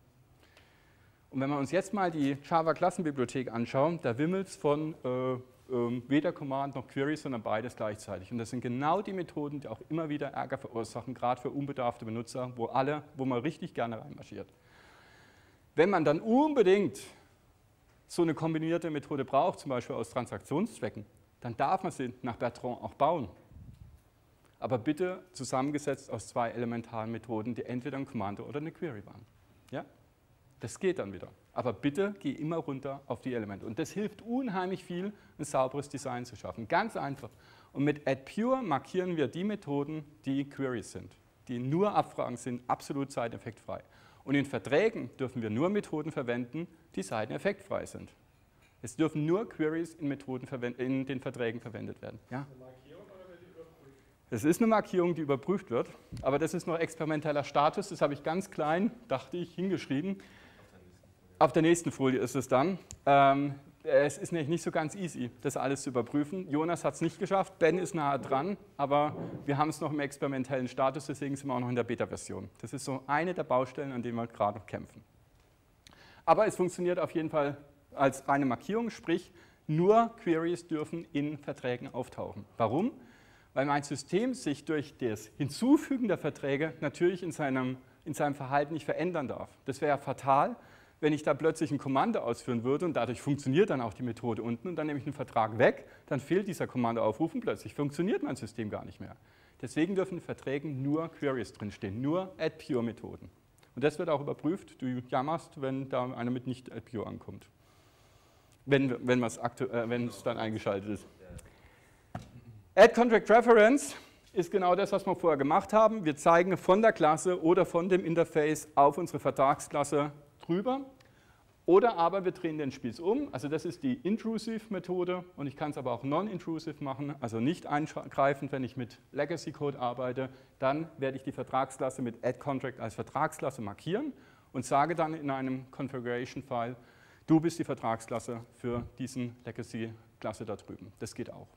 Und wenn wir uns jetzt mal die Java-Klassenbibliothek anschauen, da wimmelt es von weder Command noch Query, sondern beides gleichzeitig. Und das sind genau die Methoden, die auch immer wieder Ärger verursachen, gerade für unbedarfte Benutzer, wo man richtig gerne reinmarschiert. Wenn man dann unbedingt so eine kombinierte Methode braucht, zum Beispiel aus Transaktionszwecken, dann darf man sie nach Bertrand auch bauen. Aber bitte zusammengesetzt aus zwei elementaren Methoden, die entweder ein Kommando oder eine Query waren. Ja? Das geht dann wieder. Aber bitte geh immer runter auf die Elemente. Und das hilft unheimlich viel, ein sauberes Design zu schaffen. Ganz einfach. Und mit AddPure markieren wir die Methoden, die Queries sind, die nur Abfragen sind, absolut seiteneffektfrei. Und in Verträgen dürfen wir nur Methoden verwenden, die seiteneffektfrei sind. Es dürfen nur Queries in den Verträgen verwendet werden. Ja? Es ist eine Markierung, die überprüft wird, aber das ist noch experimenteller Status, das habe ich ganz klein, dachte ich, hingeschrieben. Auf der nächsten Folie ist es dann. Es ist nämlich nicht so ganz easy, das alles zu überprüfen. Jonas hat es nicht geschafft, Ben ist nahe dran, aber wir haben es noch im experimentellen Status, deswegen sind wir auch noch in der Beta-Version. Das ist so eine der Baustellen, an denen wir gerade noch kämpfen. Aber es funktioniert auf jeden Fall als reine Markierung, sprich, nur Queries dürfen in Verträgen auftauchen. Warum? Weil mein System sich durch das Hinzufügen der Verträge natürlich in seinem Verhalten nicht verändern darf. Das wäre ja fatal, wenn ich da plötzlich ein Kommando ausführen würde und dadurch funktioniert dann auch die Methode unten und dann nehme ich einen Vertrag weg, dann fehlt dieser Kommandoaufruf und plötzlich funktioniert mein System gar nicht mehr. Deswegen dürfen in Verträgen nur Queries drinstehen, nur add-pure-Methoden. Und das wird auch überprüft. Du jammerst, wenn da einer mit nicht add-pure ankommt, wenn es dann eingeschaltet ist. Add-Contract-Reference ist genau das, was wir vorher gemacht haben. Wir zeigen von der Klasse oder von dem Interface auf unsere Vertragsklasse drüber. Oder aber wir drehen den Spieß um. Also das ist die Intrusive-Methode und ich kann es aber auch non-intrusive machen, also nicht eingreifend, wenn ich mit Legacy-Code arbeite. Dann werde ich die Vertragsklasse mit add-contract als Vertragsklasse markieren und sage dann in einem Configuration-File, du bist die Vertragsklasse für diesen Legacy-Klasse da drüben. Das geht auch.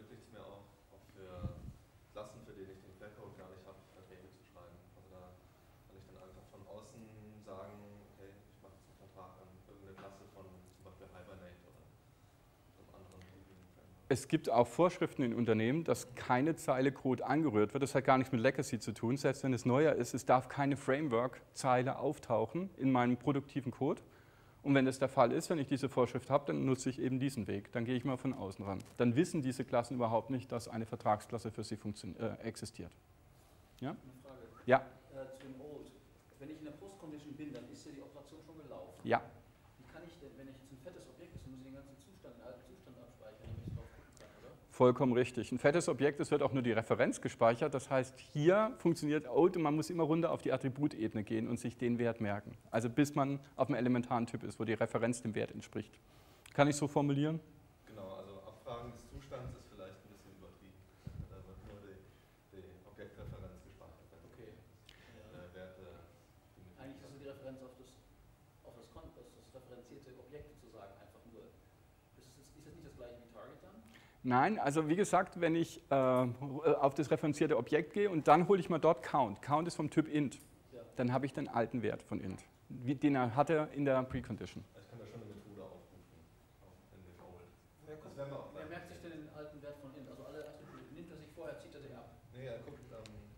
Es gibt auch Vorschriften in Unternehmen, dass keine Zeile Code angerührt wird. Das hat gar nichts mit Legacy zu tun. Selbst wenn es neuer ist, es darf keine Framework-Zeile auftauchen in meinem produktiven Code. Und wenn das der Fall ist, wenn ich diese Vorschrift habe, dann nutze ich eben diesen Weg. Dann gehe ich mal von außen ran. Dann wissen diese Klassen überhaupt nicht, dass eine Vertragsklasse für sie existiert. Ja? Eine Frage. Ja. Zu dem Old. Wenn ich in der Post-Condition bin, dann ist ja die Operation schon gelaufen. Ja. Wie kann ich denn, wenn ich jetzt ein fettes Objekt ist, muss ich den ganzen Zustand, den alten Zustand abspeichern, damit ich drauf gucken kann, oder? Vollkommen richtig. Ein fettes Objekt, es wird auch nur die Referenz gespeichert. Das heißt, hier funktioniert Old und man muss immer runter auf die Attributebene gehen und sich den Wert merken. Also bis man auf einem elementaren Typ ist, wo die Referenz dem Wert entspricht. Kann ich so formulieren? Genau, also Abfragen des Zustands ist vielleicht ein bisschen übertrieben. Da wird nur die Objektreferenz gespeichert. Okay. Werte, Eigentlich ist so die Referenz auf das referenzierte Objekt sozusagen einfach nur. Ist das nicht das gleiche wie Target dann? Nein, also wie gesagt, wenn ich auf das referenzierte Objekt gehe und dann hole ich mal dort Count. Count ist vom Typ int. Ja. Dann habe ich den alten Wert von int, den er hatte in der Precondition. Ich kann da schon eine Methode aufrufen, auch in dem Old. Das werden wir auch. Wer merkt sich denn den alten Wert von int? Also alle Attribute nimmt er sich vorher, zieht er sich ab? Nee, er guckt,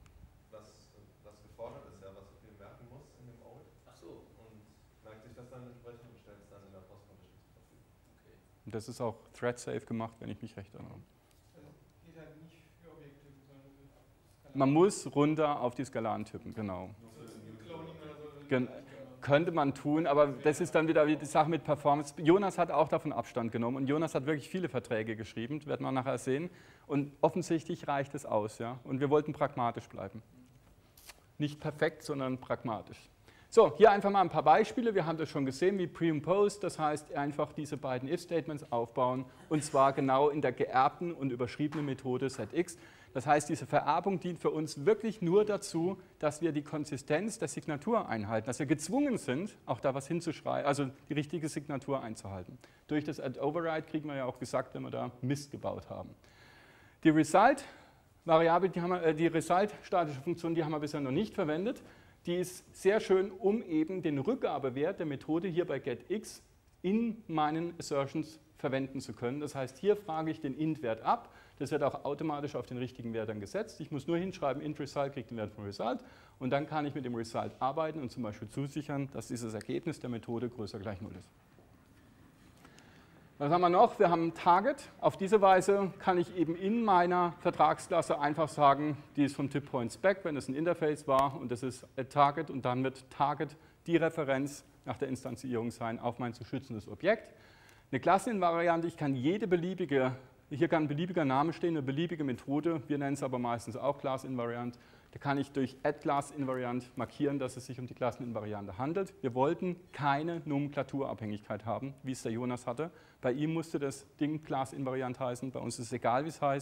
was gefordert ist, ja, was er viel merken muss in dem Old. Ach so. Und merkt sich das dann entsprechend und stellt es dann in der Post-Condition zur Verfügung. Okay. Und das ist auch thread-safe gemacht, wenn ich mich recht erinnere. Also geht halt nicht für Objekttypen, sondern für Man muss runter auf die skalaren Typen, genau. Cloning oder so. Könnte man tun, aber das ist dann wieder die Sache mit Performance. Jonas hat auch davon Abstand genommen und Jonas hat wirklich viele Verträge geschrieben, das werden wir nachher sehen. Und offensichtlich reicht es aus, ja. Und wir wollten pragmatisch bleiben. Nicht perfekt, sondern pragmatisch. So, hier einfach mal ein paar Beispiele. Wir haben das schon gesehen, wie Pre und Post. Das heißt, einfach diese beiden If-Statements aufbauen und zwar genau in der geerbten und überschriebenen Methode setX. Das heißt, diese Vererbung dient für uns wirklich nur dazu, dass wir die Konsistenz der Signatur einhalten, dass wir gezwungen sind, auch da was hinzuschreiben, also die richtige Signatur einzuhalten. Durch das Add-Override kriegen wir ja auch gesagt, wenn wir da Mist gebaut haben. Die Result-Variable, die Result-statische Funktion, die haben wir bisher noch nicht verwendet. Die ist sehr schön, um eben den Rückgabewert der Methode hier bei getX in meinen Assertions verwenden zu können. Das heißt, hier frage ich den int-Wert ab. Das wird auch automatisch auf den richtigen Wert dann gesetzt. Ich muss nur hinschreiben, int-result kriegt den Wert von result. Und dann kann ich mit dem result arbeiten und zum Beispiel zusichern, dass dieses Ergebnis der Methode größer gleich 0 ist. Was haben wir noch? Wir haben ein Target. Auf diese Weise kann ich eben in meiner Vertragsklasse einfach sagen, die ist vom Typ PointSpec, wenn es ein Interface war und das ist a Target und dann wird Target die Referenz nach der Instanzierung sein auf mein zu schützendes Objekt. Eine Klasseninvariante, ich kann jede beliebige, hier kann ein beliebiger Name stehen, eine beliebige Methode, wir nennen es aber meistens auch Class-Invariant. Da kann ich durch add-Class-Invariant markieren, dass es sich um die Klasseninvariante handelt. Wir wollten keine Nomenklaturabhängigkeit haben, wie es der Jonas hatte. Bei ihm musste das Ding Class-Invariant heißen, bei uns ist es egal, wie es heißt.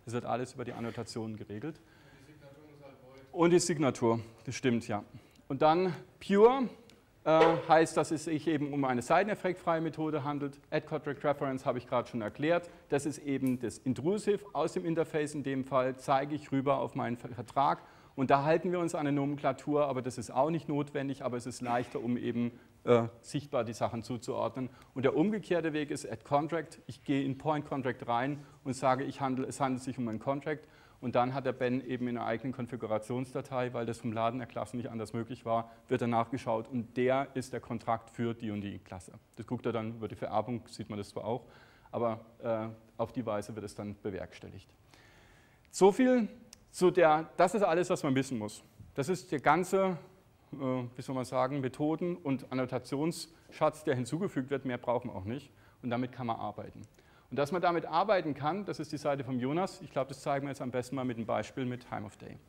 Das wird alles über die Annotationen geregelt. Die Signatur muss halt void. Und die Signatur, das stimmt, ja. Und dann Pure heißt, dass es sich eben um eine seiteneffektfreie Methode handelt. Add Contract Reference habe ich gerade schon erklärt. Das ist eben das Intrusive aus dem Interface. In dem Fall zeige ich rüber auf meinen Vertrag. Und da halten wir uns an eine Nomenklatur, aber das ist auch nicht notwendig, aber es ist leichter, um eben sichtbar die Sachen zuzuordnen. Und der umgekehrte Weg ist Add Contract. Ich gehe in Point Contract rein und sage, es handelt sich um einen Contract. Und dann hat der Ben eben in einer eigenen Konfigurationsdatei, weil das vom Laden der Klassen nicht anders möglich war, wird er nachgeschaut und der ist der Kontrakt für die und die Klasse. Das guckt er dann über die Vererbung, sieht man das zwar auch, aber auf die Weise wird es dann bewerkstelligt. So viel zu das ist alles, was man wissen muss. Das ist der ganze, wie soll man sagen, Methoden- und Annotationsschatz, der hinzugefügt wird. Mehr brauchen wir auch nicht und damit kann man arbeiten. Und dass man damit arbeiten kann, das ist die Seite von Jonas. Ich glaube, das zeigen wir jetzt am besten mal mit einem Beispiel mit Time of Day.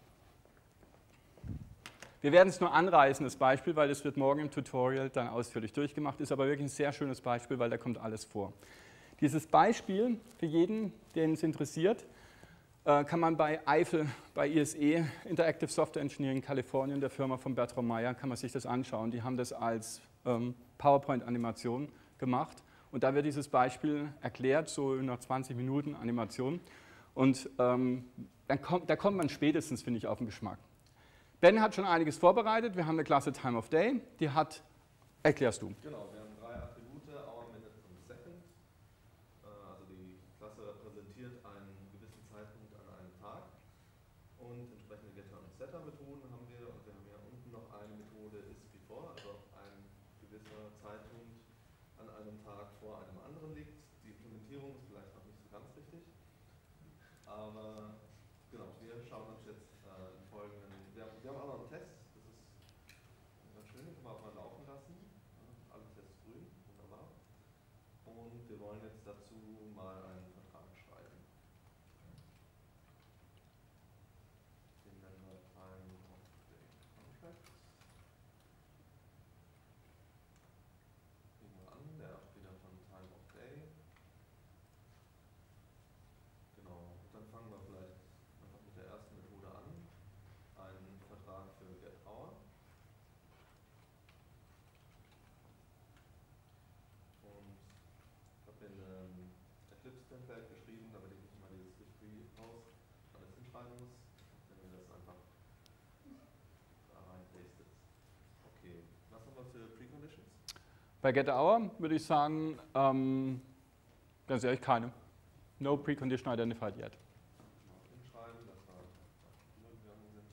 Wir werden es nur anreißen, das Beispiel, weil es wird morgen im Tutorial dann ausführlich durchgemacht. Ist aber wirklich ein sehr schönes Beispiel, weil da kommt alles vor. Dieses Beispiel, für jeden, den es interessiert, kann man bei Eiffel, bei ISE, Interactive Software Engineering Kalifornien, der Firma von Bertram Meyer, kann man sich das anschauen. Die haben das als PowerPoint-Animation gemacht. Und da wird dieses Beispiel erklärt, so in einer 20 Minuten Animation. Und da kommt man spätestens, finde ich, auf den Geschmack. Ben hat schon einiges vorbereitet. Wir haben eine Klasse Time of Day. Die hat, erklärst du. Genau, wir haben 3 Attribute, Hour, Minute und Second. Also die Klasse repräsentiert einen gewissen Zeitpunkt an einem Tag. Und entsprechende Getter- und Setter-Methoden haben wir. Und wir haben hier unten noch eine Methode is before, also ein gewisser Zeitpunkt an einem Tag vor einem anderen liegt. Die Implementierung ist vielleicht noch nicht so ganz richtig. Aber genau, wir schauen uns jetzt im Folgenden. Wir haben auch noch einen Test. Das ist ganz schön, den können wir auch mal laufen lassen. Alle Tests grün, wunderbar. Und wir wollen jetzt dazu mal einen Vertrag schreiben. Den nennen wir Time of Day Contract. Gehen wir an, der auch wieder von Time of Day. Genau, und dann fangen wir vielleicht einfach mit der ersten Methode an. Einen Vertrag für Get Hour. Und ich habe in einem Eclipse-Template geschrieben, damit ich nicht mal dieses History-Post alles hinschreiben muss. Wenn ihr das einfach da rein pastet. Okay, was haben wir für Preconditions? Bei Get Hour würde ich sagen, ganz ehrlich, keine. No precondition identified yet. Mal hinschreiben, dass wir übergegangen sind.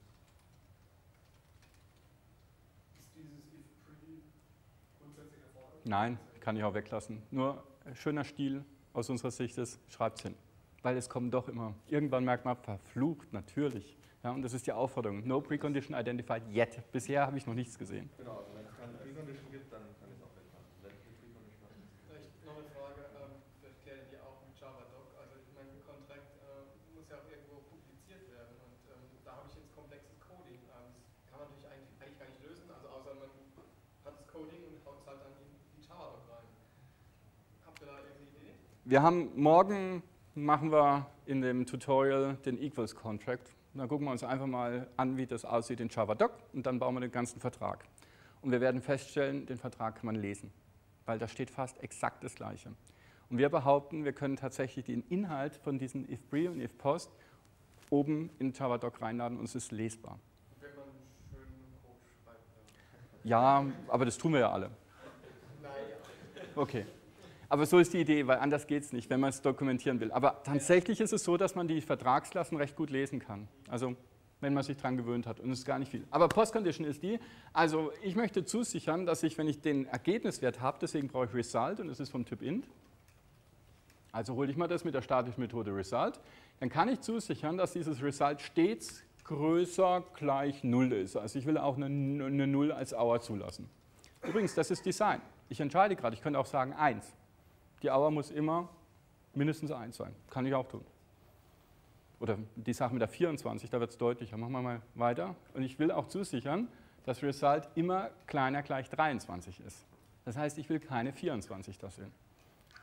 Ist dieses if-pre grundsätzlich erforderlich? Nein, kann ich auch weglassen. Nur schöner Stil aus unserer Sicht ist, schreibt es hin. Weil es kommen doch immer, irgendwann merkt man, verflucht, natürlich. Ja, und das ist die Aufforderung. No precondition identified yet. Bisher habe ich noch nichts gesehen. Genau, also wenn es keine Precondition gibt, dann kann ich es auch weglassen. Wenn es eine Precondition hat, Vielleicht noch eine Frage, vielleicht klärt ihr die auch mit JavaDoc. Also ich meine, ein Contract muss ja auch irgendwo publiziert werden und da habe ich jetzt komplexes Coding. Das kann man natürlich eigentlich gar nicht lösen, also außer man hat das Coding und haut es halt dann in JavaDoc rein. Habt ihr da irgendeine Idee? Wir haben morgen, machen wir in dem Tutorial den Equals Contract. Und dann gucken wir uns einfach mal an, wie das aussieht in JavaDoc und dann bauen wir den ganzen Vertrag. Und wir werden feststellen, den Vertrag kann man lesen, weil da steht fast exakt das Gleiche. Und wir behaupten, wir können tatsächlich den Inhalt von diesen if-pre und if-post oben in JavaDoc reinladen und es ist lesbar. Wenn man schön Code schreibt. Ja, aber das tun wir ja alle. Naja. Okay. Aber so ist die Idee, weil anders geht es nicht, wenn man es dokumentieren will. Aber tatsächlich ist es so, dass man die Vertragsklassen recht gut lesen kann. Also wenn man sich daran gewöhnt hat. Und es ist gar nicht viel. Aber Postcondition ist die, also ich möchte zusichern, dass ich, wenn ich den Ergebniswert habe, deswegen brauche ich Result und es ist vom Typ int. Also hole ich mal das mit der statischen Methode Result. Dann kann ich zusichern, dass dieses Result stets größer gleich 0 ist. Also ich will auch eine 0 als Hour zulassen. Übrigens, das ist Design. Ich entscheide gerade, ich könnte auch sagen 1. Die Hour muss immer mindestens 1 sein. Kann ich auch tun. Oder die Sache mit der 24, da wird es deutlicher. Machen wir mal weiter. Und ich will auch zusichern, dass Result immer kleiner gleich 23 ist. Das heißt, ich will keine 24 da sehen.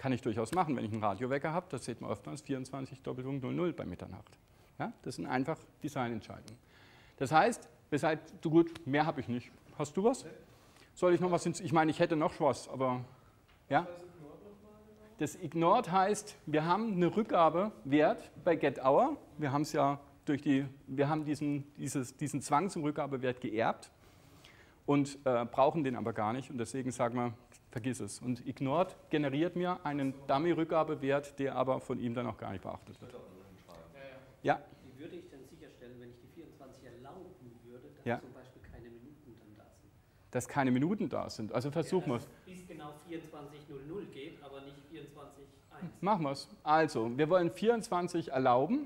kann ich durchaus machen, wenn ich einen Radiowecker habe. Das sieht man oftmals 24:00 bei Mitternacht. Ja, das sind einfach Designentscheidungen. Das heißt, gut, mehr habe ich nicht. Hast du was? Soll ich noch was ich meine, ich hätte noch was, aber ja? Das Ignored heißt, wir haben eine Rückgabewert bei GetHour. Wir haben es ja wir haben diesen Zwang zum Rückgabewert geerbt und brauchen den aber gar nicht. Und deswegen sagen wir, vergiss es. Und Ignored generiert mir einen Dummy-Rückgabewert, der aber von ihm dann auch gar nicht beachtet wird. Ja. Wie würde ich denn sicherstellen, wenn ich die 24 erlauben würde, dass Ja. zum Beispiel keine Minuten dann da sind? Dass keine Minuten da sind. Also versuchen wir es. Bis genau 24:00 geht, aber nicht 24:01. Machen wir es. Also, wir wollen 24 erlauben.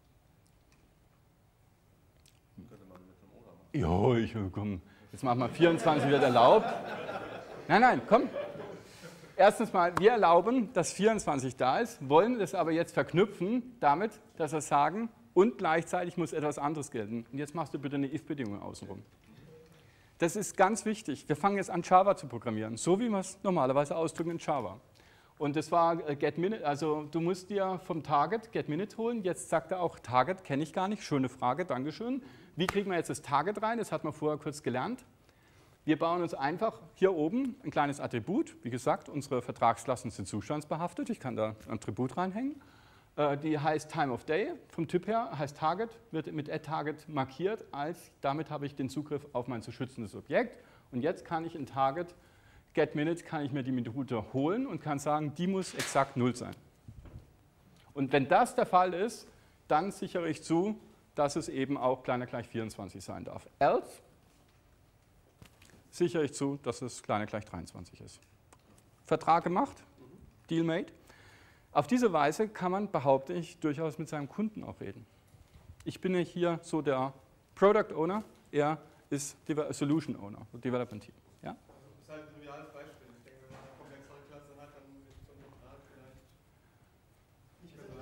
Könnte man mit einem Oder machen. Ja, komm. Jetzt machen wir 24 wird erlaubt. Nein, komm. Erstens mal, wir erlauben, dass 24 da ist, wollen es aber jetzt verknüpfen damit, dass wir sagen, und gleichzeitig muss etwas anderes gelten. Und jetzt machst du bitte eine if-Bedingung außenrum. Das ist ganz wichtig. Wir fangen jetzt an, Java zu programmieren, so wie wir es normalerweise ausdrücken in Java. Und das war getMinute, also du musst dir vom Target getMinute holen. Jetzt sagt er auch, Target kenne ich gar nicht. Schöne Frage, Dankeschön. Wie kriegen wir jetzt das Target rein? Das hat man vorher kurz gelernt. Wir bauen uns einfach hier oben ein kleines Attribut. Wie gesagt, unsere Vertragsklassen sind zustandsbehaftet. Ich kann da ein Attribut reinhängen. Die heißt Time of Day. Vom Typ her heißt Target, wird mit addTarget markiert, damit habe ich den Zugriff auf mein zu schützendes Objekt. Und jetzt kann ich in Target getMinute kann ich mir die Minute holen und kann sagen, die muss exakt 0 sein. Und wenn das der Fall ist, dann sichere ich zu, dass es eben auch kleiner gleich 24 sein darf. Else sichere ich zu, dass es kleiner gleich 23 ist. Vertrag gemacht, Deal made. Auf diese Weise kann man, behaupte ich, durchaus mit seinem Kunden auch reden. Ich bin ja hier so der Product Owner, er ist Solution Owner, Development Team. Ja? Das ist halt ein triviales Beispiel. Ich denke, wenn man eine komplexere Klasse hat, dann muss ich so einen Grad vielleicht nicht mehr so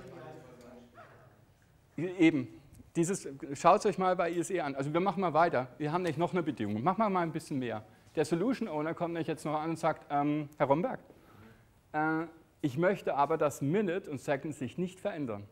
lange Eben. Schaut es euch mal bei ISE an. Also wir machen mal weiter. Wir haben nämlich noch eine Bedingung. Machen wir mal ein bisschen mehr. Der Solution Owner kommt nämlich jetzt noch an und sagt, Herr Romberg, ich möchte aber, dass Minute und Second sich nicht verändern.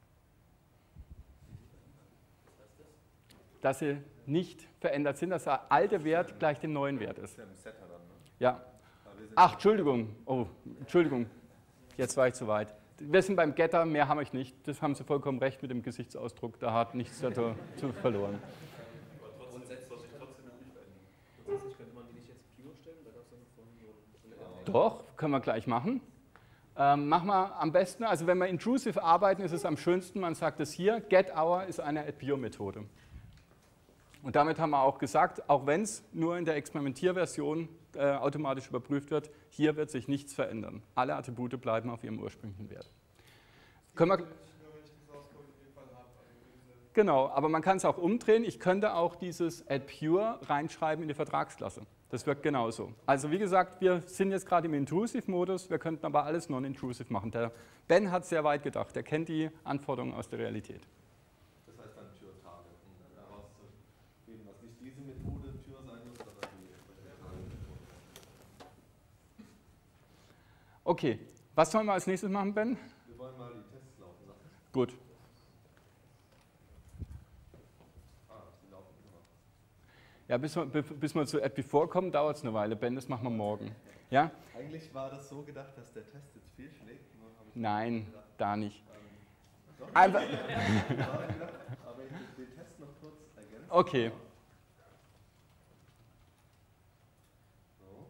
Dass sie nicht verändert sind, dass der alte Wert gleich dem neuen Wert ist. Ja. Ach, Entschuldigung. Oh, Entschuldigung. Jetzt war ich zu weit. Wir sind beim Getter, mehr haben wir nicht. Das haben Sie vollkommen recht mit dem Gesichtsausdruck. Da hat nichts dazu verloren. Grundsätzlich könnte man die nicht jetzt pure stellen, da gab es ja noch Doch, können wir gleich machen. Machen wir am besten, also wenn wir intrusive arbeiten, ist es am schönsten, man sagt es hier, getHour ist eine addPure-Methode. Und damit haben wir auch gesagt, auch wenn es nur in der Experimentierversion automatisch überprüft wird, hier wird sich nichts verändern. Alle Attribute bleiben auf ihrem ursprünglichen Wert. Können wir, genau, aber man kann es auch umdrehen. Ich könnte auch dieses addPure reinschreiben in die Vertragsklasse. Das wirkt genauso. Also wie gesagt, wir sind jetzt gerade im Intrusive-Modus, wir könnten aber alles non-intrusive machen. Der Ben hat sehr weit gedacht, er kennt die Anforderungen aus der Realität. Das heißt dann Pure Target, um herauszufinden, dass nicht diese Methode Pure sein muss, sondern die Methode. Okay, was sollen wir als nächstes machen, Ben? Wir wollen mal die Tests laufen lassen. Gut. Sie laufen immer. Ja, bis wir zu addBefore kommen, dauert es eine Weile. Ben, das machen wir morgen. Ja? Eigentlich war das so gedacht, dass der Test jetzt fehlschlägt. Nur habe ich Nein, gedacht, da nicht. doch, Einfach. aber ich will den Test noch kurz ergänzen. Okay. So.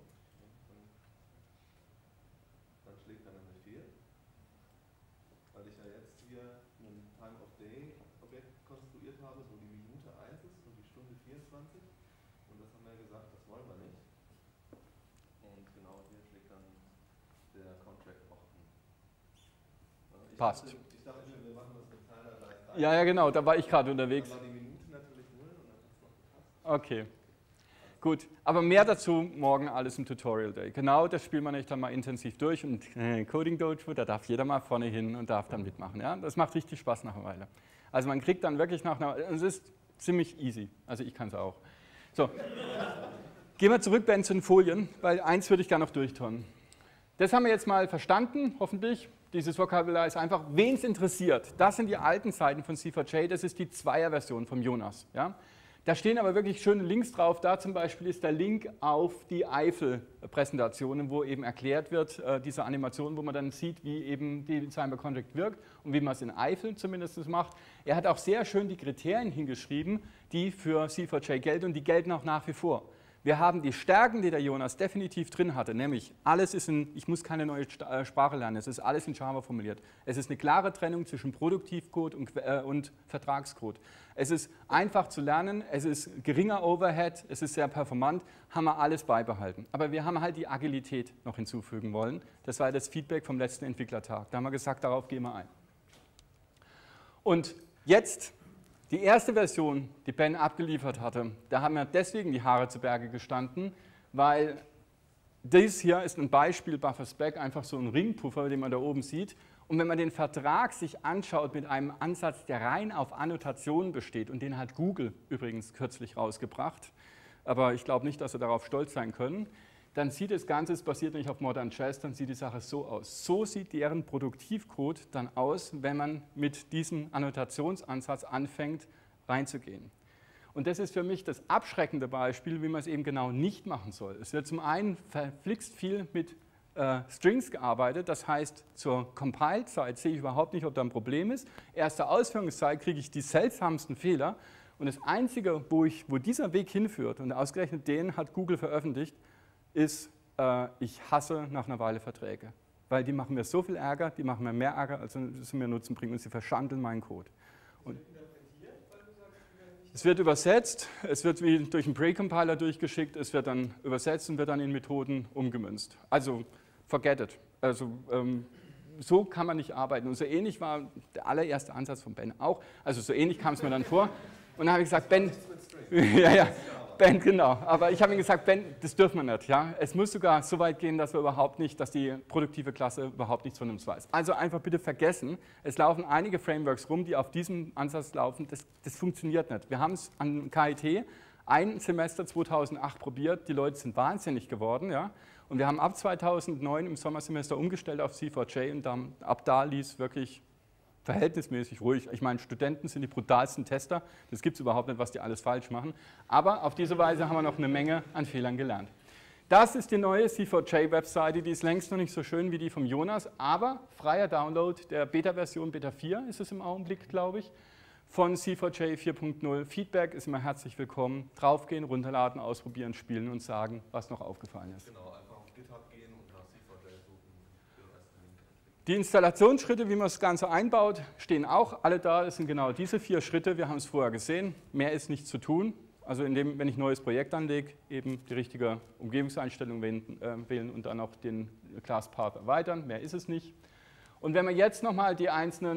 Dann schlägt er nämlich fehl. Weil ich ja jetzt hier ein Time-of-Day-Objekt konstruiert habe, wo die Minute 1 ist und die Stunde 24. Und das haben wir gesagt, das wollen wir nicht. Und genau hier schlägt dann der Contract auch an. Passt. Ich dachte, wir machen das mit Tyler leicht. Ja, genau, da war ich gerade unterwegs. Dann war die Minute natürlich 0 und dann hat es noch gepasst. Okay. Gut, aber mehr dazu morgen alles im Tutorial Day. Genau, das spielen wir nicht dann mal intensiv durch und Coding Dojo, da darf jeder mal vorne hin und darf dann mitmachen. Ja? Das macht richtig Spaß nach einer Weile. Also man kriegt dann wirklich nach einer Weile, es ist ziemlich easy, also ich kann es auch. So, gehen wir zurück, Ben, zu den Folien, weil eins würde ich gerne noch durchtun. Das haben wir jetzt mal verstanden, hoffentlich. Dieses Vokabular ist einfach, wen es interessiert. Das sind die alten Seiten von C4J, das ist die Zweier-Version vom Jonas. Ja? Da stehen aber wirklich schöne Links drauf. Da zum Beispiel ist der Link auf die Eiffel-Präsentationen, wo eben erklärt wird, diese Animation, wo man dann sieht, wie eben die Design by Contract wirkt und wie man es in Eiffel zumindest macht. Er hat auch sehr schön die Kriterien hingeschrieben, die für C4J gelten und die gelten auch nach wie vor. Wir haben die Stärken, die der Jonas definitiv drin hatte, nämlich alles ist ich muss keine neue Sprache lernen, es ist alles in Java formuliert. Es ist eine klare Trennung zwischen Produktivcode und Vertragscode. Es ist einfach zu lernen, es ist geringer Overhead, es ist sehr performant, haben wir alles beibehalten. Aber wir haben halt die Agilität noch hinzufügen wollen. Das war das Feedback vom letzten Entwicklertag. Da haben wir gesagt, darauf gehen wir ein. Und jetzt die erste Version, die Ben abgeliefert hatte, da haben wir deswegen die Haare zu Berge gestanden, weil dies hier ist ein Beispiel Buffer-Spec, einfach so ein Ringpuffer, den man da oben sieht. Und wenn man den Vertrag sich anschaut mit einem Ansatz, der rein auf Annotationen besteht, und den hat Google übrigens kürzlich rausgebracht, aber ich glaube nicht, dass sie darauf stolz sein können, dann sieht das Ganze, es basiert nicht auf Modern Jazz, dann sieht die Sache so aus. So sieht deren Produktivcode dann aus, wenn man mit diesem Annotationsansatz anfängt, reinzugehen. Und das ist für mich das abschreckende Beispiel, wie man es eben genau nicht machen soll. Es wird zum einen verflixt viel mit Strings gearbeitet, das heißt, zur Compile-Zeit sehe ich überhaupt nicht, ob da ein Problem ist. Erste Ausführungszeit kriege ich die seltsamsten Fehler. Und das Einzige, wo dieser Weg hinführt, und ausgerechnet den hat Google veröffentlicht, ist, ich hasse nach einer Weile Verträge, weil die machen mir so viel Ärger, die machen mir mehr Ärger, als sie mir Nutzen bringen und sie verschandeln meinen Code. Und es wird übersetzt, es wird wie durch einen Precompiler durchgeschickt, es wird dann übersetzt und wird dann in Methoden umgemünzt. Also forget it. Also so kann man nicht arbeiten. Und so ähnlich war der allererste Ansatz von Ben auch. Also so ähnlich kam es mir dann vor. Und dann habe ich gesagt, Ben, Ben, genau. Aber ich habe ihm gesagt, Ben, das dürfen wir nicht. Ja? Es muss sogar so weit gehen, dass die produktive Klasse überhaupt nichts von uns weiß. Also einfach bitte vergessen, es laufen einige Frameworks rum, die auf diesem Ansatz laufen. Das funktioniert nicht. Wir haben es an KIT ein Semester 2008 probiert, die Leute sind wahnsinnig geworden. Ja? Und wir haben ab 2009 im Sommersemester umgestellt auf C4J und ab da lief es wirklich verhältnismäßig ruhig. Ich meine, Studenten sind die brutalsten Tester. Das gibt es überhaupt nicht, was die alles falsch machen. Aber auf diese Weise haben wir noch eine Menge an Fehlern gelernt. Das ist die neue C4J-Webseite. Die ist längst noch nicht so schön wie die vom Jonas, aber freier Download der Beta-Version, Beta 4 ist es im Augenblick, glaube ich, von C4J 4.0. Feedback ist immer herzlich willkommen. Draufgehen, runterladen, ausprobieren, spielen und sagen, was noch aufgefallen ist. Genau, einfach auf GitHub gehen und nach C4J suchen. Den ersten Link. Die Installationsschritte, wie man das Ganze einbaut, stehen auch alle da. Es sind genau diese 4 Schritte. Wir haben es vorher gesehen. Mehr ist nicht zu tun. Also wenn ich ein neues Projekt anlege, eben die richtige Umgebungseinstellung wählen und dann auch den Class Path erweitern. Mehr ist es nicht. Und wenn man jetzt nochmal die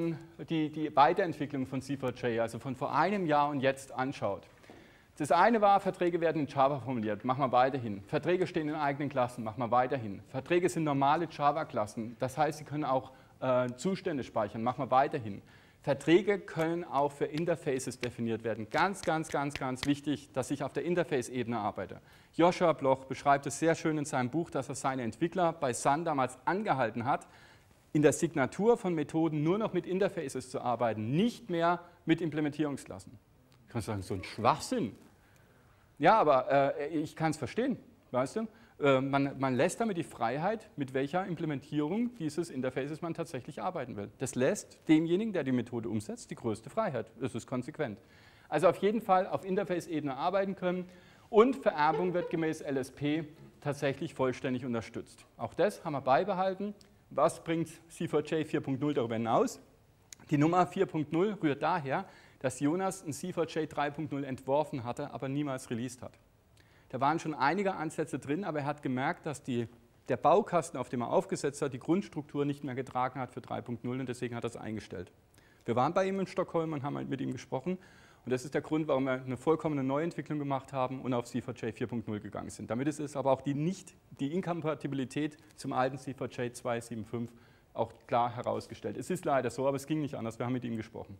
Weiterentwicklung von C4J, also von vor einem Jahr und jetzt anschaut. Das eine war, Verträge werden in Java formuliert, machen wir weiterhin. Verträge stehen in eigenen Klassen, machen wir weiterhin. Verträge sind normale Java-Klassen, das heißt, sie können auch Zustände speichern, machen wir weiterhin. Verträge können auch für Interfaces definiert werden. Ganz, ganz, ganz, ganz wichtig, dass ich auf der Interface-Ebene arbeite. Joshua Bloch beschreibt es sehr schön in seinem Buch, dass er seine Entwickler bei Sun damals angehalten hat, in der Signatur von Methoden nur noch mit Interfaces zu arbeiten, nicht mehr mit Implementierungsklassen. Du kannst sagen, so ein Schwachsinn. Ja, aber ich kann es verstehen, weißt du? Man lässt damit die Freiheit, mit welcher Implementierung dieses Interfaces man tatsächlich arbeiten will. Das lässt demjenigen, der die Methode umsetzt, die größte Freiheit. Das ist konsequent. Also auf jeden Fall auf Interface-Ebene arbeiten können und Vererbung wird gemäß LSP tatsächlich vollständig unterstützt. Auch das haben wir beibehalten. Was bringt C4J 4.0 darüber hinaus? Die Nummer 4.0 rührt daher, dass Jonas ein C4J 3.0 entworfen hatte, aber niemals released hat. Da waren schon einige Ansätze drin, aber er hat gemerkt, dass der Baukasten, auf dem er aufgesetzt hat, die Grundstruktur nicht mehr getragen hat für 3.0 und deswegen hat er es eingestellt. Wir waren bei ihm in Stockholm und haben halt mit ihm gesprochen und das ist der Grund, warum wir eine vollkommene Neuentwicklung gemacht haben und auf C4J 4.0 gegangen sind. Damit ist es aber auch die Inkompatibilität zum alten C4J 2.7.5 auch klar herausgestellt. Es ist leider so, aber es ging nicht anders, wir haben mit ihm gesprochen.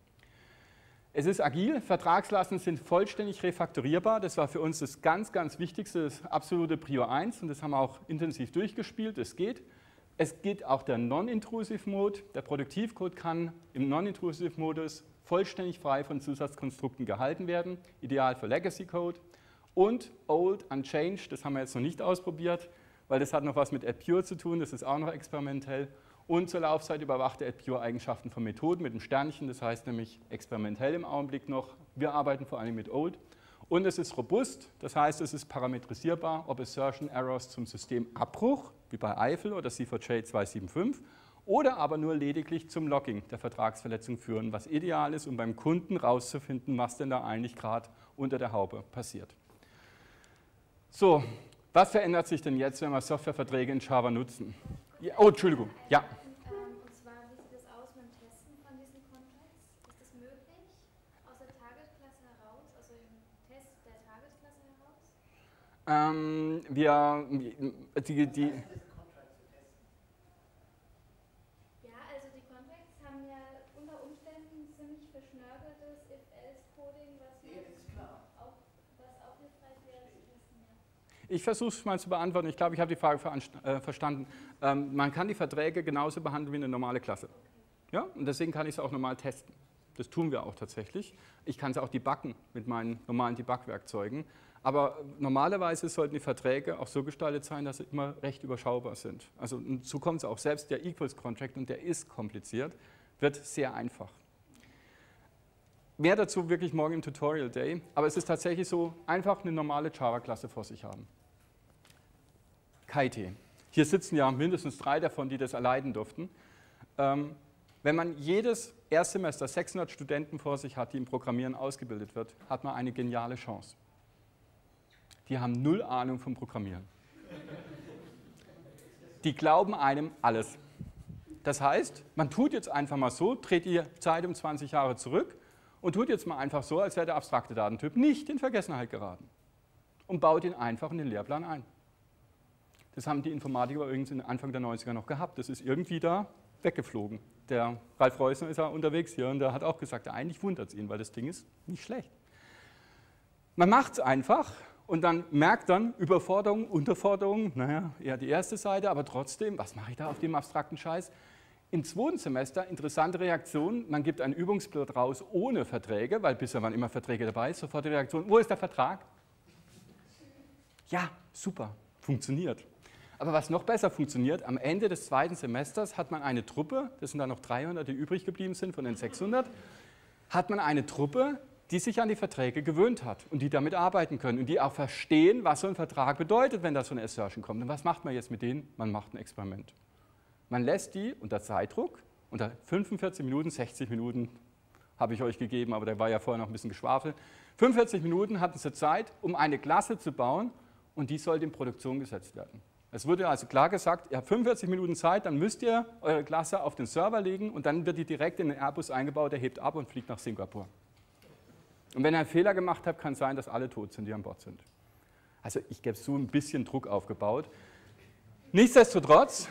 Es ist agil, Vertragslasten sind vollständig refaktorierbar. Das war für uns das ganz, ganz Wichtigste, das absolute Prio 1 und das haben wir auch intensiv durchgespielt. Es geht. Es geht auch der Non-Intrusive Mode. Der Produktivcode kann im Non-Intrusive Modus vollständig frei von Zusatzkonstrukten gehalten werden, ideal für Legacy Code. Und Old Unchanged, das haben wir jetzt noch nicht ausprobiert, weil das hat noch was mit AdPure zu tun, das ist auch noch experimentell. Und zur Laufzeit überwachte AdPure-Eigenschaften von Methoden mit einem Sternchen, das heißt nämlich experimentell im Augenblick noch. Wir arbeiten vor allem mit Old. Und es ist robust, das heißt, es ist parametrisierbar, ob Assertion Errors zum Systemabbruch, wie bei Eiffel oder C4J 275, oder aber nur lediglich zum Logging der Vertragsverletzung führen, was ideal ist, um beim Kunden rauszufinden, was denn da eigentlich gerade unter der Haube passiert. So, was verändert sich denn jetzt, wenn wir Softwareverträge in Java nutzen? Ja, oh, Entschuldigung, ja. Und zwar, wie sieht es aus mit dem Testen von diesen Contracts? Ist das möglich aus der Target-Klasse heraus, also im Test der Target-Klasse heraus? Ja, also die Contracts haben ja unter Umständen ziemlich verschnörkeltes If-Else-Coding, was auch hilfreich wäre zu testen. Ja. Ich versuche es mal zu beantworten. Ich glaube, ich habe die Frage verstanden. Man kann die Verträge genauso behandeln wie eine normale Klasse. Ja? Und deswegen kann ich es auch normal testen. Das tun wir auch tatsächlich. Ich kann es auch debuggen mit meinen normalen Debug-Werkzeugen. Aber normalerweise sollten die Verträge auch so gestaltet sein, dass sie immer recht überschaubar sind. Also so kommt es auch. Selbst der Equals-Contract, und der ist kompliziert, wird sehr einfach. Mehr dazu wirklich morgen im Tutorial Day. Aber es ist tatsächlich so, einfach eine normale Java-Klasse vor sich haben. KIT. Hier sitzen ja mindestens 3 davon, die das erleiden durften. Wenn man jedes Erstsemester 600 Studenten vor sich hat, die im Programmieren ausgebildet wird, hat man eine geniale Chance. Die haben 0 Ahnung vom Programmieren. Die glauben einem alles. Das heißt, man tut jetzt einfach mal so, dreht die Zeit um 20 Jahre zurück und tut jetzt mal einfach so, als wäre der abstrakte Datentyp nicht in Vergessenheit geraten und baut ihn einfach in den Lehrplan ein. Das haben die Informatiker übrigens Anfang der 90er noch gehabt. Das ist irgendwie da weggeflogen. Der Ralf Reusner ist ja unterwegs hier und der hat auch gesagt, eigentlich wundert es ihn, weil das Ding ist nicht schlecht. Man macht es einfach und dann merkt dann Überforderung, Unterforderung, naja, eher die erste Seite, aber trotzdem, was mache ich da auf dem abstrakten Scheiß? Im 2. Semester, interessante Reaktion, man gibt ein Übungsblatt raus ohne Verträge, weil bisher waren immer Verträge dabei, sofort die Reaktion, wo ist der Vertrag? Ja, super, funktioniert. Aber was noch besser funktioniert, am Ende des 2. Semesters hat man eine Truppe, das sind dann noch 300, die übrig geblieben sind von den 600, hat man eine Truppe, die sich an die Verträge gewöhnt hat und die damit arbeiten können und die auch verstehen, was so ein Vertrag bedeutet, wenn da so eine Assertion kommt. Und was macht man jetzt mit denen? Man macht ein Experiment. Man lässt die unter Zeitdruck, unter 45 Minuten, 60 Minuten habe ich euch gegeben, aber da war ja vorher noch ein bisschen Geschwafel. 45 Minuten hatten sie Zeit, um eine Klasse zu bauen und die sollte in Produktion gesetzt werden. Es wurde also klar gesagt, ihr habt 45 Minuten Zeit, dann müsst ihr eure Klasse auf den Server legen und dann wird die direkt in den Airbus eingebaut, der hebt ab und fliegt nach Singapur. Und wenn ihr einen Fehler gemacht habt, kann es sein, dass alle tot sind, die an Bord sind. Also ich gebe so ein bisschen Druck aufgebaut. Nichtsdestotrotz,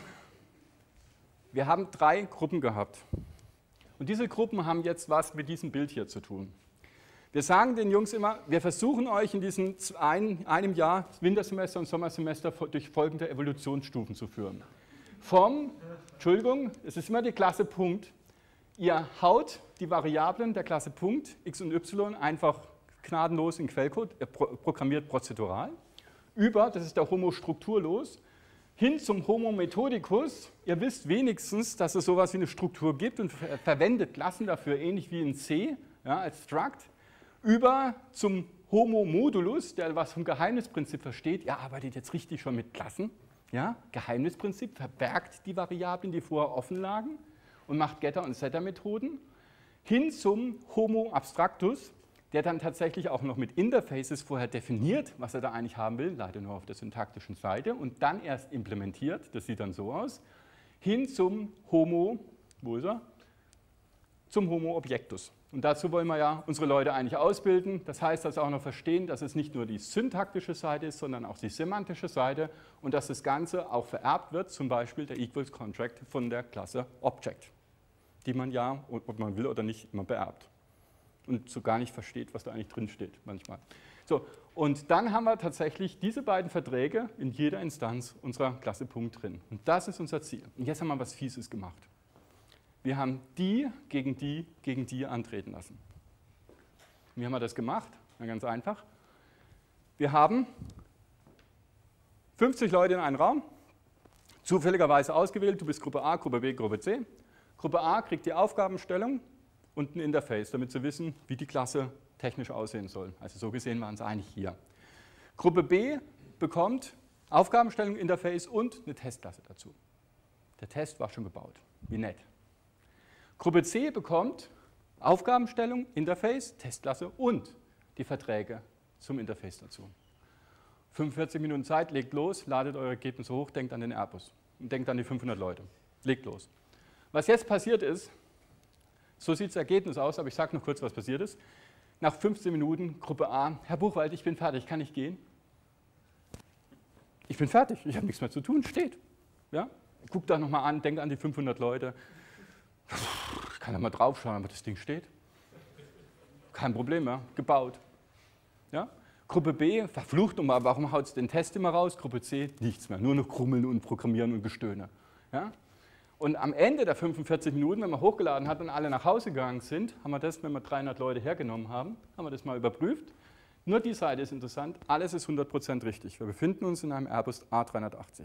wir haben 3 Gruppen gehabt. Und diese Gruppen haben jetzt was mit diesem Bild hier zu tun. Wir sagen den Jungs immer, wir versuchen euch in diesem einem Jahr, Wintersemester und Sommersemester, durch folgende Evolutionsstufen zu führen. Entschuldigung, es ist immer die Klasse Punkt. Ihr haut die Variablen der Klasse Punkt, x und y, einfach gnadenlos in Quellcode, ihr programmiert prozedural, über, das ist der Homo strukturlos, hin zum Homo methodicus. Ihr wisst wenigstens, dass es sowas wie eine Struktur gibt und verwendet Klassen dafür, ähnlich wie in C, ja, als Struct. Über zum Homo modulus, der was vom Geheimnisprinzip versteht. Er arbeitet jetzt richtig schon mit Klassen. Ja? Geheimnisprinzip verbergt die Variablen, die vorher offen lagen und macht Getter- und Setter-Methoden. Hin zum Homo abstractus, der dann tatsächlich auch noch mit Interfaces vorher definiert, was er da eigentlich haben will, leider nur auf der syntaktischen Seite, und dann erst implementiert, das sieht dann so aus. Hin zum Homo, wo ist er? Zum Homo objectus. Und dazu wollen wir ja unsere Leute eigentlich ausbilden. Das heißt, dass sie auch noch verstehen, dass es nicht nur die syntaktische Seite ist, sondern auch die semantische Seite und dass das Ganze auch vererbt wird, zum Beispiel der Equals Contract von der Klasse Object, die man ja, ob man will oder nicht, immer beerbt. und so gar nicht versteht, was da eigentlich drin steht manchmal. So, und dann haben wir tatsächlich diese beiden Verträge in jeder Instanz unserer Klasse Punkt drin. Und das ist unser Ziel. Und jetzt haben wir was Fieses gemacht. Wir haben die gegen die antreten lassen. Wie haben wir das gemacht? Na, ganz einfach. Wir haben 50 Leute in einem Raum, zufälligerweise ausgewählt, du bist Gruppe A, Gruppe B, Gruppe C. Gruppe A kriegt die Aufgabenstellung und ein Interface, damit sie wissen, wie die Klasse technisch aussehen soll. Also so gesehen waren sie eigentlich hier. Gruppe B bekommt Aufgabenstellung, Interface und eine Testklasse dazu. Der Test war schon gebaut. Wie nett. Gruppe C bekommt Aufgabenstellung, Interface, Testklasse und die Verträge zum Interface dazu. 45 Minuten Zeit, legt los, ladet eure Ergebnisse hoch, denkt an den Airbus und denkt an die 500 Leute. Legt los. Was jetzt passiert ist, so sieht das Ergebnis aus, aber ich sage noch kurz, was passiert ist. Nach 15 Minuten, Gruppe A, Herr Buchwald, ich bin fertig, kann ich gehen? Ich bin fertig, ich habe nichts mehr zu tun, steht. Ja? Guckt da nochmal an, denkt an die 500 Leute. Ich kann da mal drauf schauen, aber das Ding steht. Kein Problem mehr, gebaut. Ja? Gruppe B, verflucht nochmal, warum haut es den Test immer raus? Gruppe C, nichts mehr, nur noch Krummeln und Programmieren und Gestöhne. Ja? Und am Ende der 45 Minuten, wenn man hochgeladen hat und alle nach Hause gegangen sind, haben wir das, wenn wir 300 Leute hergenommen haben, haben wir das mal überprüft. Nur die Seite ist interessant, alles ist 100% richtig. Wir befinden uns in einem Airbus A380.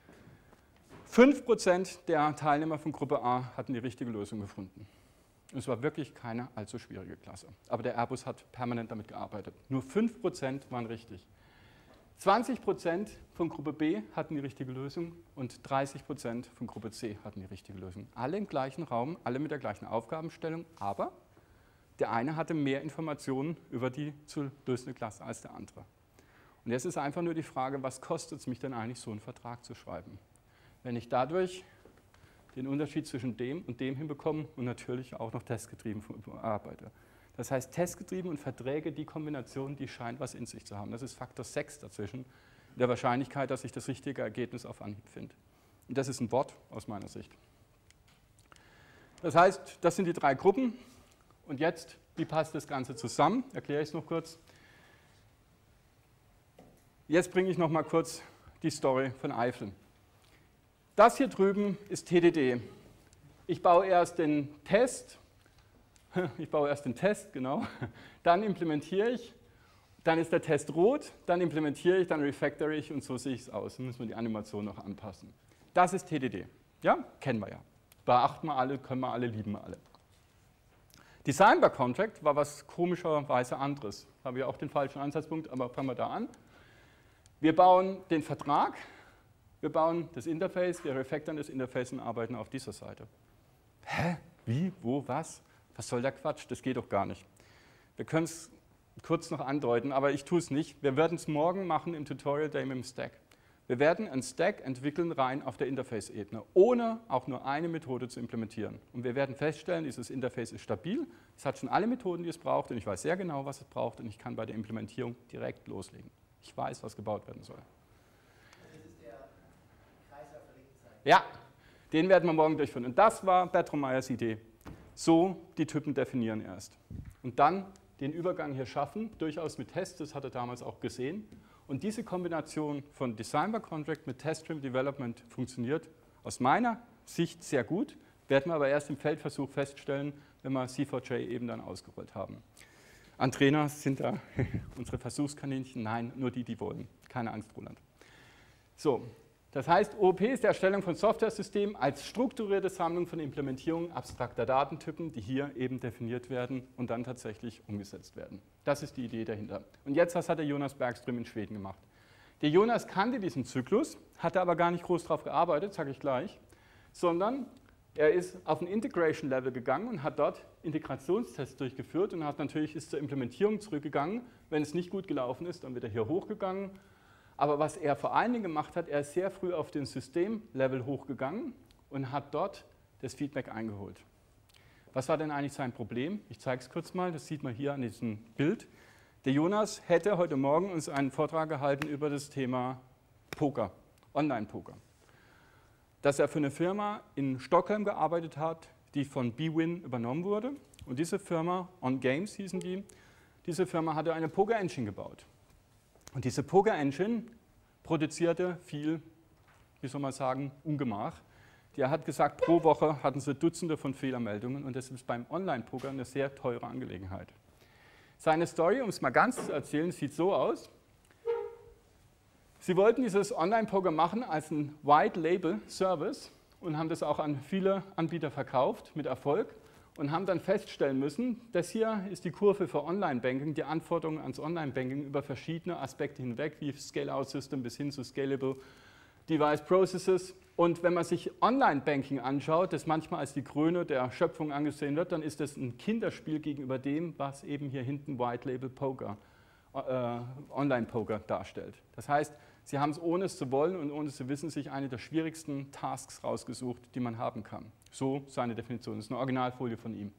5% der Teilnehmer von Gruppe A hatten die richtige Lösung gefunden. Und es war wirklich keine allzu schwierige Klasse. Aber der Airbus hat permanent damit gearbeitet. Nur 5% waren richtig. 20% von Gruppe B hatten die richtige Lösung und 30% von Gruppe C hatten die richtige Lösung. Alle im gleichen Raum, alle mit der gleichen Aufgabenstellung, aber der eine hatte mehr Informationen über die zu lösende Klasse als der andere. Und jetzt ist einfach nur die Frage, was kostet es mich denn eigentlich, so einen Vertrag zu schreiben? Wenn ich dadurch den Unterschied zwischen dem und dem hinbekomme und natürlich auch noch testgetrieben arbeite. Das heißt, testgetrieben und Verträge, die Kombination, die scheint was in sich zu haben. Das ist Faktor 6 dazwischen, der Wahrscheinlichkeit, dass ich das richtige Ergebnis auf Anhieb finde. Und das ist ein Wort aus meiner Sicht. Das heißt, das sind die 3 Gruppen. Und jetzt, wie passt das Ganze zusammen? Erkläre ich es noch kurz. Jetzt bringe ich noch mal kurz die Story von Eifel. Das hier drüben ist TDD. Ich baue erst den Test, genau, dann implementiere ich, dann ist der Test rot, dann implementiere ich, dann refactor ich und so sehe ich es aus. Dann müssen wir die Animation noch anpassen. Das ist TDD. Ja, kennen wir ja. Beachten wir alle, können wir alle, lieben wir alle. Design by Contract war was komischerweise anderes. Habe ja auch den falschen Ansatzpunkt, aber fangen wir da an. Wir bauen den Vertrag. Wir bauen das Interface, wir refactoren das Interface und arbeiten auf dieser Seite. Hä? Wie? Wo? Was? Was soll der Quatsch? Das geht doch gar nicht. Wir können es kurz noch andeuten, aber ich tue es nicht. Wir werden es morgen machen im Tutorial Day mit dem Stack. Wir werden einen Stack entwickeln rein auf der Interface-Ebene, ohne auch nur eine Methode zu implementieren. Und wir werden feststellen, dieses Interface ist stabil, es hat schon alle Methoden, die es braucht und ich weiß sehr genau, was es braucht und ich kann bei der Implementierung direkt loslegen. Ich weiß, was gebaut werden soll. Ja, den werden wir morgen durchführen. Und das war Bertram Meyers Idee. So die Typen definieren erst. Und dann den Übergang hier schaffen, durchaus mit Tests, das hat er damals auch gesehen. Und diese Kombination von Design by Contract mit Test-Driven Development funktioniert aus meiner Sicht sehr gut, werden wir aber erst im Feldversuch feststellen, wenn wir C4J eben dann ausgerollt haben. An Trainer sind da unsere Versuchskaninchen, nein, nur die, die wollen. Keine Angst, Roland. So. Das heißt, OOP ist die Erstellung von Software-Systemen als strukturierte Sammlung von Implementierungen abstrakter Datentypen, die hier eben definiert werden und dann tatsächlich umgesetzt werden. Das ist die Idee dahinter. Und jetzt, was hat der Jonas Bergström in Schweden gemacht? Der Jonas kannte diesen Zyklus, hatte aber gar nicht groß darauf gearbeitet, sage ich gleich, sondern er ist auf ein Integration-Level gegangen und hat dort Integrationstests durchgeführt und ist zur Implementierung zurückgegangen. Wenn es nicht gut gelaufen ist, dann wird er hier hochgegangen. Aber was er vor allen Dingen gemacht hat, er ist sehr früh auf den Systemlevel hochgegangen und hat dort das Feedback eingeholt. Was war denn eigentlich sein Problem? Ich zeige es kurz mal, das sieht man hier an diesem Bild. Der Jonas hätte heute Morgen uns einen Vortrag gehalten über das Thema Poker, Online-Poker. Dass er für eine Firma in Stockholm gearbeitet hat, die von bwin übernommen wurde Und diese Firma, On Games hießen die, diese Firma hatte eine Poker-Engine gebaut. Und diese Poker-Engine produzierte viel, wie soll man sagen, Ungemach. Der hat gesagt, pro Woche hatten sie Dutzende von Fehlermeldungen und das ist beim Online-Poker eine sehr teure Angelegenheit. Seine Story, um es mal ganz zu erzählen, sieht so aus. Sie wollten dieses Online-Poker machen als ein White-Label-Service und haben das auch an viele Anbieter verkauft mit Erfolg und haben dann feststellen müssen, das hier ist die Kurve für Online-Banking, die Anforderungen ans Online-Banking über verschiedene Aspekte hinweg, wie Scale-Out-System bis hin zu Scalable Device Processes. Und wenn man sich Online-Banking anschaut, das manchmal als die Krone der Schöpfung angesehen wird, dann ist das ein Kinderspiel gegenüber dem, was eben hier hinten White-Label-Poker, Online-Poker darstellt. Das heißt, sie haben es, ohne es zu wollen und ohne es zu wissen, sich eine der schwierigsten Tasks rausgesucht, die man haben kann. So seine Definition, das ist eine Originalfolie von ihm.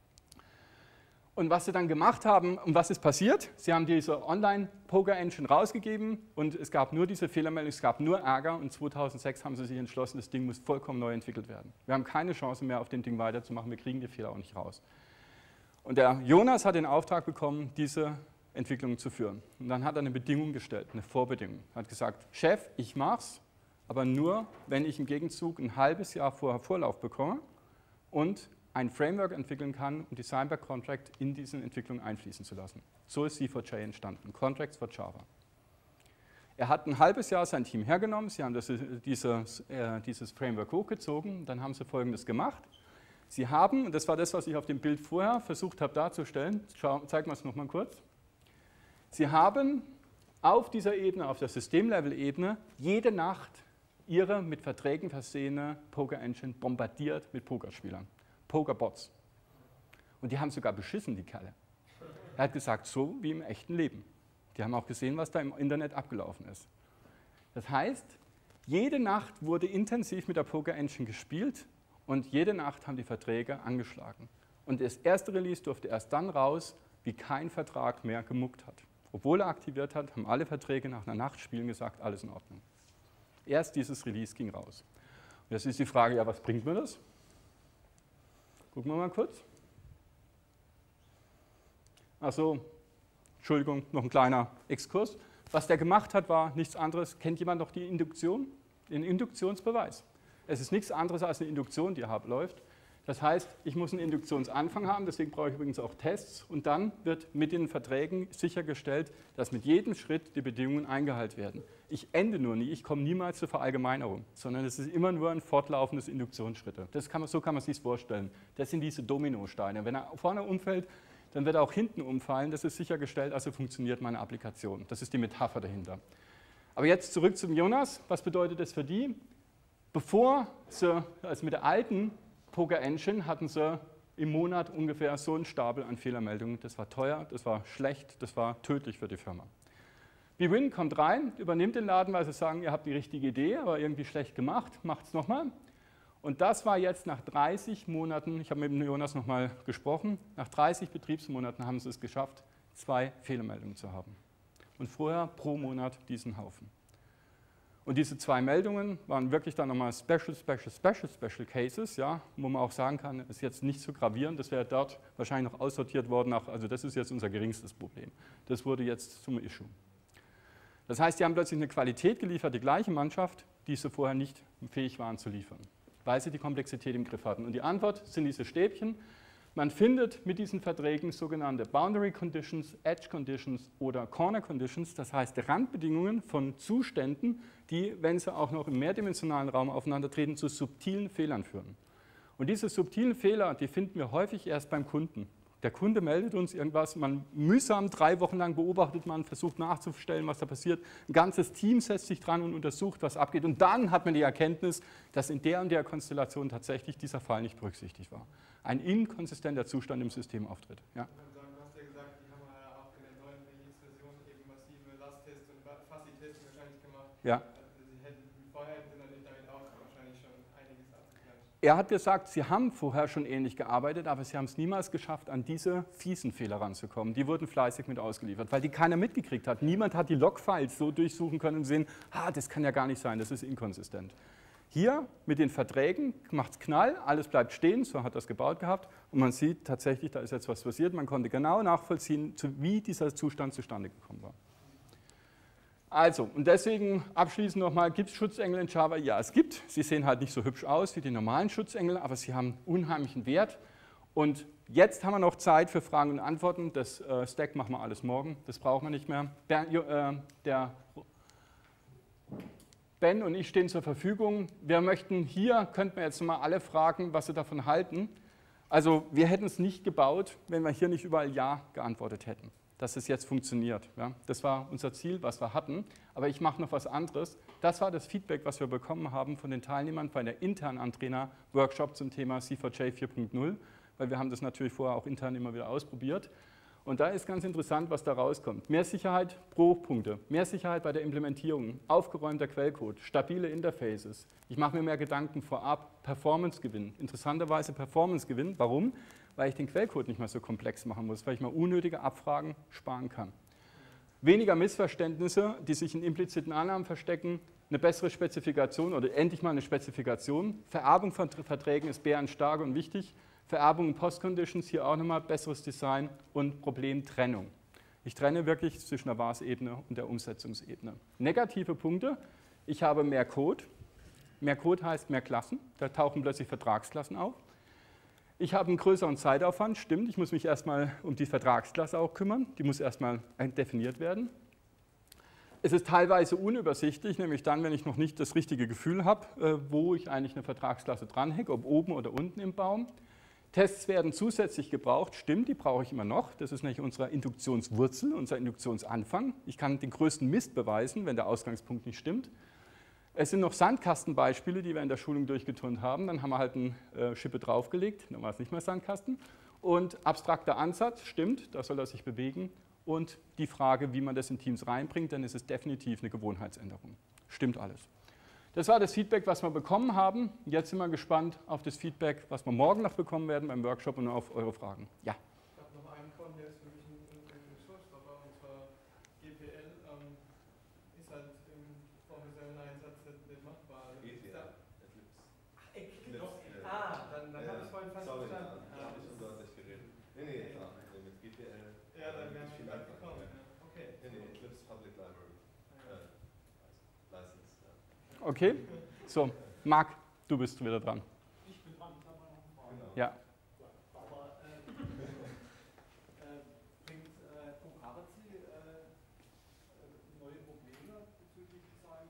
Und was sie dann gemacht haben, und was ist passiert? Sie haben diese Online-Poker-Engine rausgegeben und es gab nur diese Fehlermeldung, es gab nur Ärger und 2006 haben sie sich entschlossen, das Ding muss vollkommen neu entwickelt werden. Wir haben keine Chance mehr, auf dem Ding weiterzumachen, wir kriegen die Fehler auch nicht raus. Und der Jonas hat den Auftrag bekommen, diese Entwicklung zu führen. Und dann hat er eine Bedingung gestellt, eine Vorbedingung. Er hat gesagt, Chef, ich mach's, aber nur, wenn ich im Gegenzug ein halbes Jahr vorher Vorlauf bekomme und ein Framework entwickeln kann, um Design by Contract in diese Entwicklung einfließen zu lassen. So ist C4J entstanden, Contracts for Java. Er hat ein halbes Jahr sein Team hergenommen, sie haben dieses Framework hochgezogen, dann haben sie Folgendes gemacht. Sie haben, und das war das, was ich auf dem Bild vorher versucht habe darzustellen, zeigen wir es nochmal kurz. Sie haben auf dieser Ebene, auf der Systemlevel-Ebene, jede Nacht ihre mit Verträgen versehene Poker-Engine bombardiert mit Pokerspielern. Pokerbots. Und die haben sogar beschissen, die Kerle. Er hat gesagt, so wie im echten Leben. Die haben auch gesehen, was da im Internet abgelaufen ist. Das heißt, jede Nacht wurde intensiv mit der Poker-Engine gespielt und jede Nacht haben die Verträge angeschlagen. Und das erste Release durfte erst dann raus, wie kein Vertrag mehr gemuckt hat. Obwohl er aktiviert hat, haben alle Verträge nach einer Nacht Spielen gesagt, alles in Ordnung. Erst dieses Release ging raus. Und jetzt ist die Frage, ja, was bringt mir das? Gucken wir mal kurz. Achso, Entschuldigung, noch ein kleiner Exkurs. Was der gemacht hat, war nichts anderes. Kennt jemand noch die Induktion? Den Induktionsbeweis. Es ist nichts anderes als eine Induktion, die läuft. Das heißt, ich muss einen Induktionsanfang haben, deswegen brauche ich übrigens auch Tests. Und dann wird mit den Verträgen sichergestellt, dass mit jedem Schritt die Bedingungen eingehalten werden. Ich ende nur nie, ich komme niemals zur Verallgemeinerung, sondern es ist immer nur ein fortlaufendes Induktionsschritte. So kann man es sich vorstellen. Das sind diese Dominosteine. Wenn er vorne umfällt, dann wird er auch hinten umfallen. Das ist sichergestellt, also funktioniert meine Applikation. Das ist die Metapher dahinter. Aber jetzt zurück zum Jonas. Was bedeutet das für die? Bevor sie, also mit der alten Poker Engine hatten sie im Monat ungefähr so einen Stapel an Fehlermeldungen. Das war teuer, das war schlecht, das war tödlich für die Firma. bwin kommt rein, übernimmt den Laden, weil sie sagen, ihr habt die richtige Idee, aber irgendwie schlecht gemacht, macht es nochmal. Und das war jetzt nach 30 Monaten, ich habe mit dem Jonas nochmal gesprochen, nach 30 Betriebsmonaten haben sie es geschafft, 2 Fehlermeldungen zu haben. Und vorher pro Monat diesen Haufen. Und diese 2 Meldungen waren wirklich dann nochmal Special Cases, ja, wo man auch sagen kann, das ist jetzt nicht so gravierend, das wäre dort wahrscheinlich noch aussortiert worden, also das ist jetzt unser geringstes Problem. Das wurde jetzt zum Issue. Das heißt, die haben plötzlich eine Qualität geliefert, die gleiche Mannschaft, die sie vorher nicht fähig waren zu liefern, weil sie die Komplexität im Griff hatten. Und die Antwort sind diese Stäbchen. Man findet mit diesen Verträgen sogenannte Boundary Conditions, Edge Conditions oder Corner Conditions, das heißt Randbedingungen von Zuständen, die, wenn sie auch noch im mehrdimensionalen Raum aufeinandertreten, zu subtilen Fehlern führen. Und diese subtilen Fehler, die finden wir häufig erst beim Kunden. Der Kunde meldet uns irgendwas, man mühsam 3 Wochen lang beobachtet, man versucht nachzustellen, was da passiert. Ein ganzes Team setzt sich dran und untersucht, was abgeht. Und dann hat man die Erkenntnis, dass in der und der Konstellation tatsächlich dieser Fall nicht berücksichtigt war. Ein inkonsistenter Zustand im System auftritt. Ja? Du hast ja gesagt, die haben ja auch in der neuen Release-Version eben massive Lasttests und Fuzzy-Tests wahrscheinlich gemacht. Ja. Vorher hätten sie natürlich damit auch wahrscheinlich schon einiges abgegleicht. Er hat gesagt, sie haben vorher schon ähnlich gearbeitet, aber sie haben es niemals geschafft, an diese fiesen Fehler ranzukommen. Die wurden fleißig mit ausgeliefert, weil die keiner mitgekriegt hat. Niemand hat die Logfiles so durchsuchen können und sehen, das kann ja gar nicht sein, das ist inkonsistent. Hier mit den Verträgen macht es Knall, alles bleibt stehen, so hat das gebaut gehabt und man sieht tatsächlich, da ist jetzt was passiert, man konnte genau nachvollziehen, wie dieser Zustand zustande gekommen war. Also, und deswegen abschließend nochmal, gibt es Schutzengel in Java? Ja, es gibt. Sie sehen halt nicht so hübsch aus wie die normalen Schutzengel, aber sie haben unheimlichen Wert. Und jetzt haben wir noch Zeit für Fragen und Antworten. Das Stack machen wir alles morgen, das brauchen wir nicht mehr. Der Ben und ich stehen zur Verfügung. Wir möchten hier, könnten wir jetzt mal alle fragen, was Sie davon halten. Also wir hätten es nicht gebaut, wenn wir hier nicht überall Ja geantwortet hätten, dass es jetzt funktioniert. Ja? Das war unser Ziel, was wir hatten. Aber ich mache noch was anderes. Das war das Feedback, was wir bekommen haben von den Teilnehmern bei der internen Antrainer-Workshop zum Thema C4J 4.0, weil wir haben das natürlich vorher auch intern immer wieder ausprobiert. Und da ist ganz interessant, was da rauskommt. Mehr Sicherheit pro Punkte, mehr Sicherheit bei der Implementierung, aufgeräumter Quellcode, stabile Interfaces. Ich mache mir mehr Gedanken vorab, Performance-Gewinn. Interessanterweise Performance-Gewinn. Warum? Weil ich den Quellcode nicht mehr so komplex machen muss, weil ich mal unnötige Abfragen sparen kann. Weniger Missverständnisse, die sich in impliziten Annahmen verstecken, eine bessere Spezifikation oder endlich mal eine Spezifikation. Vererbung von Verträgen ist bärenstark und wichtig. Vererbung und Post-Conditions, hier auch nochmal besseres Design und Problemtrennung. Ich trenne wirklich zwischen der VAS-Ebene und der Umsetzungsebene. Negative Punkte, ich habe mehr Code. Mehr Code heißt mehr Klassen, da tauchen plötzlich Vertragsklassen auf. Ich habe einen größeren Zeitaufwand, stimmt, ich muss mich erstmal um die Vertragsklasse auch kümmern, die muss erstmal definiert werden. Es ist teilweise unübersichtlich, nämlich dann, wenn ich noch nicht das richtige Gefühl habe, wo ich eigentlich eine Vertragsklasse dranhänge, ob oben oder unten im Baum. Tests werden zusätzlich gebraucht, stimmt, die brauche ich immer noch. Das ist nämlich unsere Induktionswurzel, unser Induktionsanfang. Ich kann den größten Mist beweisen, wenn der Ausgangspunkt nicht stimmt. Es sind noch Sandkastenbeispiele, die wir in der Schulung durchgeturnt haben. Dann haben wir halt eine Schippe draufgelegt, dann war es nicht mehr Sandkasten. Und abstrakter Ansatz, stimmt, da soll er sich bewegen. Und die Frage, wie man das in Teams reinbringt, dann ist es definitiv eine Gewohnheitsänderung. Stimmt alles. Das war das Feedback, was wir bekommen haben. Jetzt sind wir gespannt auf das Feedback, was wir morgen noch bekommen werden beim Workshop und auf eure Fragen. Ja. Ich habe noch einen Con, der ist für mich ein Showstopper, und zwar GPL ist halt im professionellen Einsatz nicht machbar. ETL, Eclipse. Dann habe ich vorhin fast verstanden. Du hast nicht geredet. Nee, klar. Mit GPL. Ja, dann wäre es viel gekommen. Okay. Nee, Eclipse Public Library. License. Okay, so, Marc, du bist wieder dran. Ich bin dran, ich habe noch eine Frage. Genau. Ja. Aber bringt Comparity neue Probleme bezüglich Design?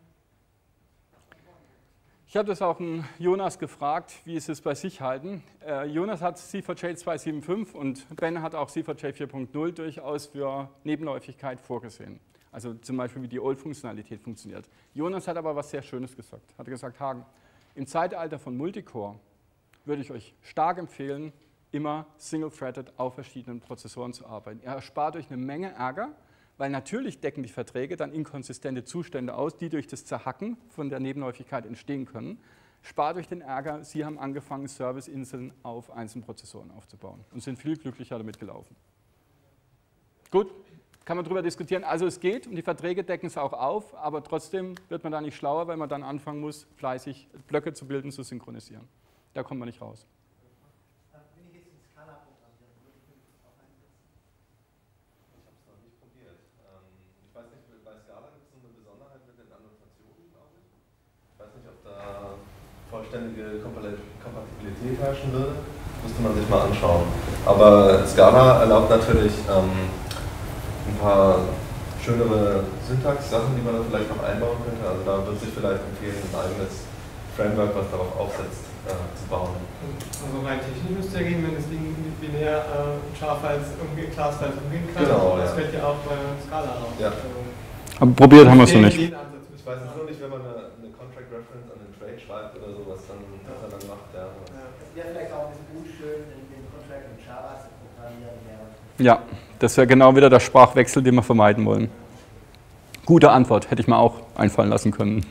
Ich habe das auch einen Jonas gefragt, wie ist es bei sich halten. Jonas hat C4J 2.7.5 und Ben hat auch C4J 4.0 durchaus für Nebenläufigkeit vorgesehen. Also zum Beispiel, wie die Old-Funktionalität funktioniert. Jonas hat aber was sehr Schönes gesagt. Er hat gesagt, Hagen, im Zeitalter von Multicore würde ich euch stark empfehlen, immer single-threaded auf verschiedenen Prozessoren zu arbeiten. Ihr erspart euch eine Menge Ärger, weil natürlich decken die Verträge dann inkonsistente Zustände aus, die durch das Zerhacken von der Nebenläufigkeit entstehen können. Spart euch den Ärger, Sie haben angefangen, Serviceinseln auf einzelnen Prozessoren aufzubauen und sind viel glücklicher damit gelaufen. Gut. Kann man darüber diskutieren. Also es geht und die Verträge decken es auch auf, aber trotzdem wird man da nicht schlauer, weil man dann anfangen muss, fleißig Blöcke zu bilden, zu synchronisieren. Da kommt man nicht raus. Wenn ich jetzt ein Scala programmiere, würde ich das auch einsetzen? Ich habe es noch nicht probiert. Ich weiß nicht, bei Scala gibt es eine Besonderheit mit den Annotationen, glaube ich. Ich weiß nicht, ob da vollständige Kompatibilität herrschen würde. Müsste man sich mal anschauen. Aber Scala erlaubt natürlich ein paar schönere Syntax-Sachen, die man dann vielleicht noch einbauen könnte. Also da wird sich vielleicht empfehlen, ein eigenes Framework, was darauf aufsetzt, zu bauen. Also rein technisch müsste ja gehen, wenn das Ding mit binär Char-Files irgendwie Class-Files umgehen kann. Genau, das ja. fällt ja auch bei Scala raus. Ja. Aber probiert haben wir es noch nicht. Ich weiß jetzt nur nicht, wenn man eine Contract Reference an den Trade schreibt oder so, was er dann macht. Ja. Es wäre vielleicht auch ein bisschen unschön, den Contract mit Java zu programmieren. Ja, das wäre genau wieder der Sprachwechsel, den wir vermeiden wollen. Gute Antwort, hätte ich mir auch einfallen lassen können.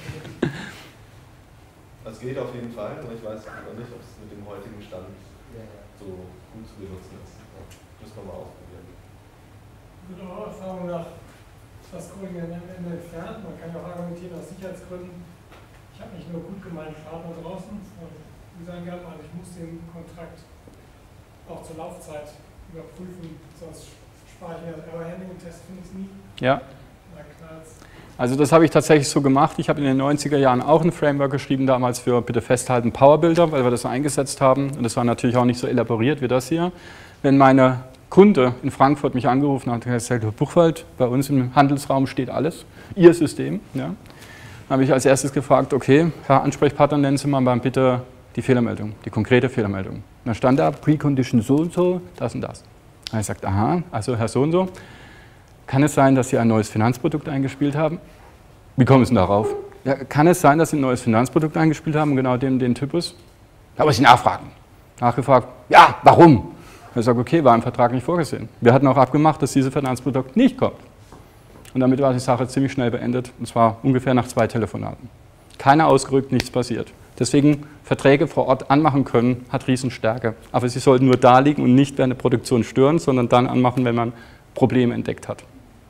Das geht auf jeden Fall, aber ich weiß noch nicht, ob es mit dem heutigen Stand so gut zu benutzen ist. Müssen wir mal ausprobieren. Mit eurer Erfahrung nach ist das Coding am Ende entfernt. Man kann ja auch argumentieren aus Sicherheitsgründen. Ich ich habe nicht nur gut gemeinte Partner draußen von Design gehabt, aber ich muss den Kontrakt auch zur Laufzeit überprüfen, sonst spare ich mir das Error-Handling und Test finde ich es nie. Ja. Da knallt's. Also das habe ich tatsächlich so gemacht. Ich habe in den 90er Jahren auch ein Framework geschrieben, damals für, bitte festhalten, Powerbuilder, weil wir das eingesetzt haben. Und das war natürlich auch nicht so elaboriert wie das hier. Wenn meine Kunde in Frankfurt mich angerufen hat und gesagt, Herr Buchwald, bei uns im Handelsraum steht alles, Ihr System. Ja. Dann habe ich als erstes gefragt, okay, Herr Ansprechpartner, nennen Sie mal bitte die Fehlermeldung, die konkrete Fehlermeldung. Und dann stand da, Precondition so und so, das und das. Dann habe ich gesagt, aha, also Herr so und so, kann es sein, dass Sie ein neues Finanzprodukt eingespielt haben? Wie kommen Sie darauf? Ja, kann es sein, dass Sie ein neues Finanzprodukt eingespielt haben, genau den Typus? Da muss ich nachfragen. Nachgefragt, ja, warum? Ich sage, okay, war im Vertrag nicht vorgesehen. Wir hatten auch abgemacht, dass dieses Finanzprodukt nicht kommt. Und damit war die Sache ziemlich schnell beendet, und zwar ungefähr nach 2 Telefonaten. Keiner ausgerückt, nichts passiert. Deswegen Verträge vor Ort anmachen können, hat Riesenstärke. Aber sie sollten nur da liegen und nicht während der Produktion stören, sondern dann anmachen, wenn man Probleme entdeckt hat.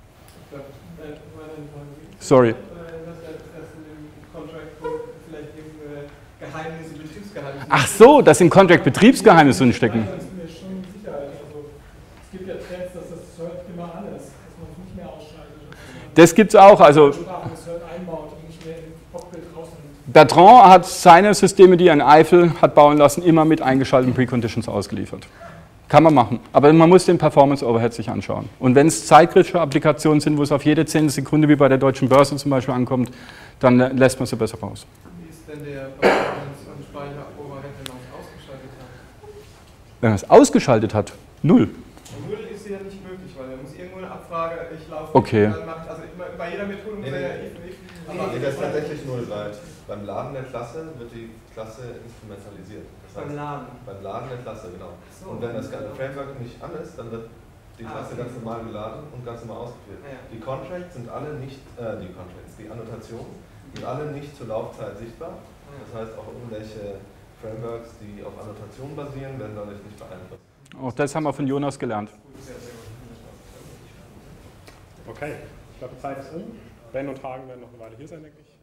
Sorry. Ach so, dass im Contract Betriebsgeheimnisse drinstecken. Das ist mir schon Sicherheit. Also, es gibt ja Trends, dass das Third immer an ist, dass man es nicht mehr ausschaltet. Das gibt es auch. Also Das Third einbaut und nicht mehr im Cockpit rausnimmt. Bertrand hat seine Systeme, die er in Eifel hat bauen lassen, immer mit eingeschalteten Preconditions ausgeliefert. Kann man machen, aber man muss den Performance-Overhead sich anschauen. Und wenn es zeitkritische Applikationen sind, wo es auf jede 10 Sekunde wie bei der Deutschen Börse zum Beispiel ankommt, dann lässt man sie besser raus. Wie ist denn der Performance- und Speicher-Overhead, wenn man es ausgeschaltet hat? Wenn man es ausgeschaltet hat, 0. 0 ist ja nicht möglich, weil er muss irgendwo eine Abfrage, ich laufe Okay. dann macht, also bei jeder Methode muss er ja Aber das ist tatsächlich 0, weil beim Laden der Klasse wird die Klasse instrumentalisiert. Das heißt, beim Laden der Klasse, genau. Und wenn das ganze Framework nicht an ist, dann wird die Klasse ganz normal geladen und ganz normal ausgeführt. Die Contracts sind alle nicht, die Annotationen sind alle nicht zur Laufzeit sichtbar. Das heißt, auch irgendwelche Frameworks, die auf Annotationen basieren, werden dadurch nicht beeinflusst. Auch das haben wir von Jonas gelernt. Okay, ich glaube, die Zeit ist um. Ben und Hagen werden noch eine Weile hier sein, denke ich.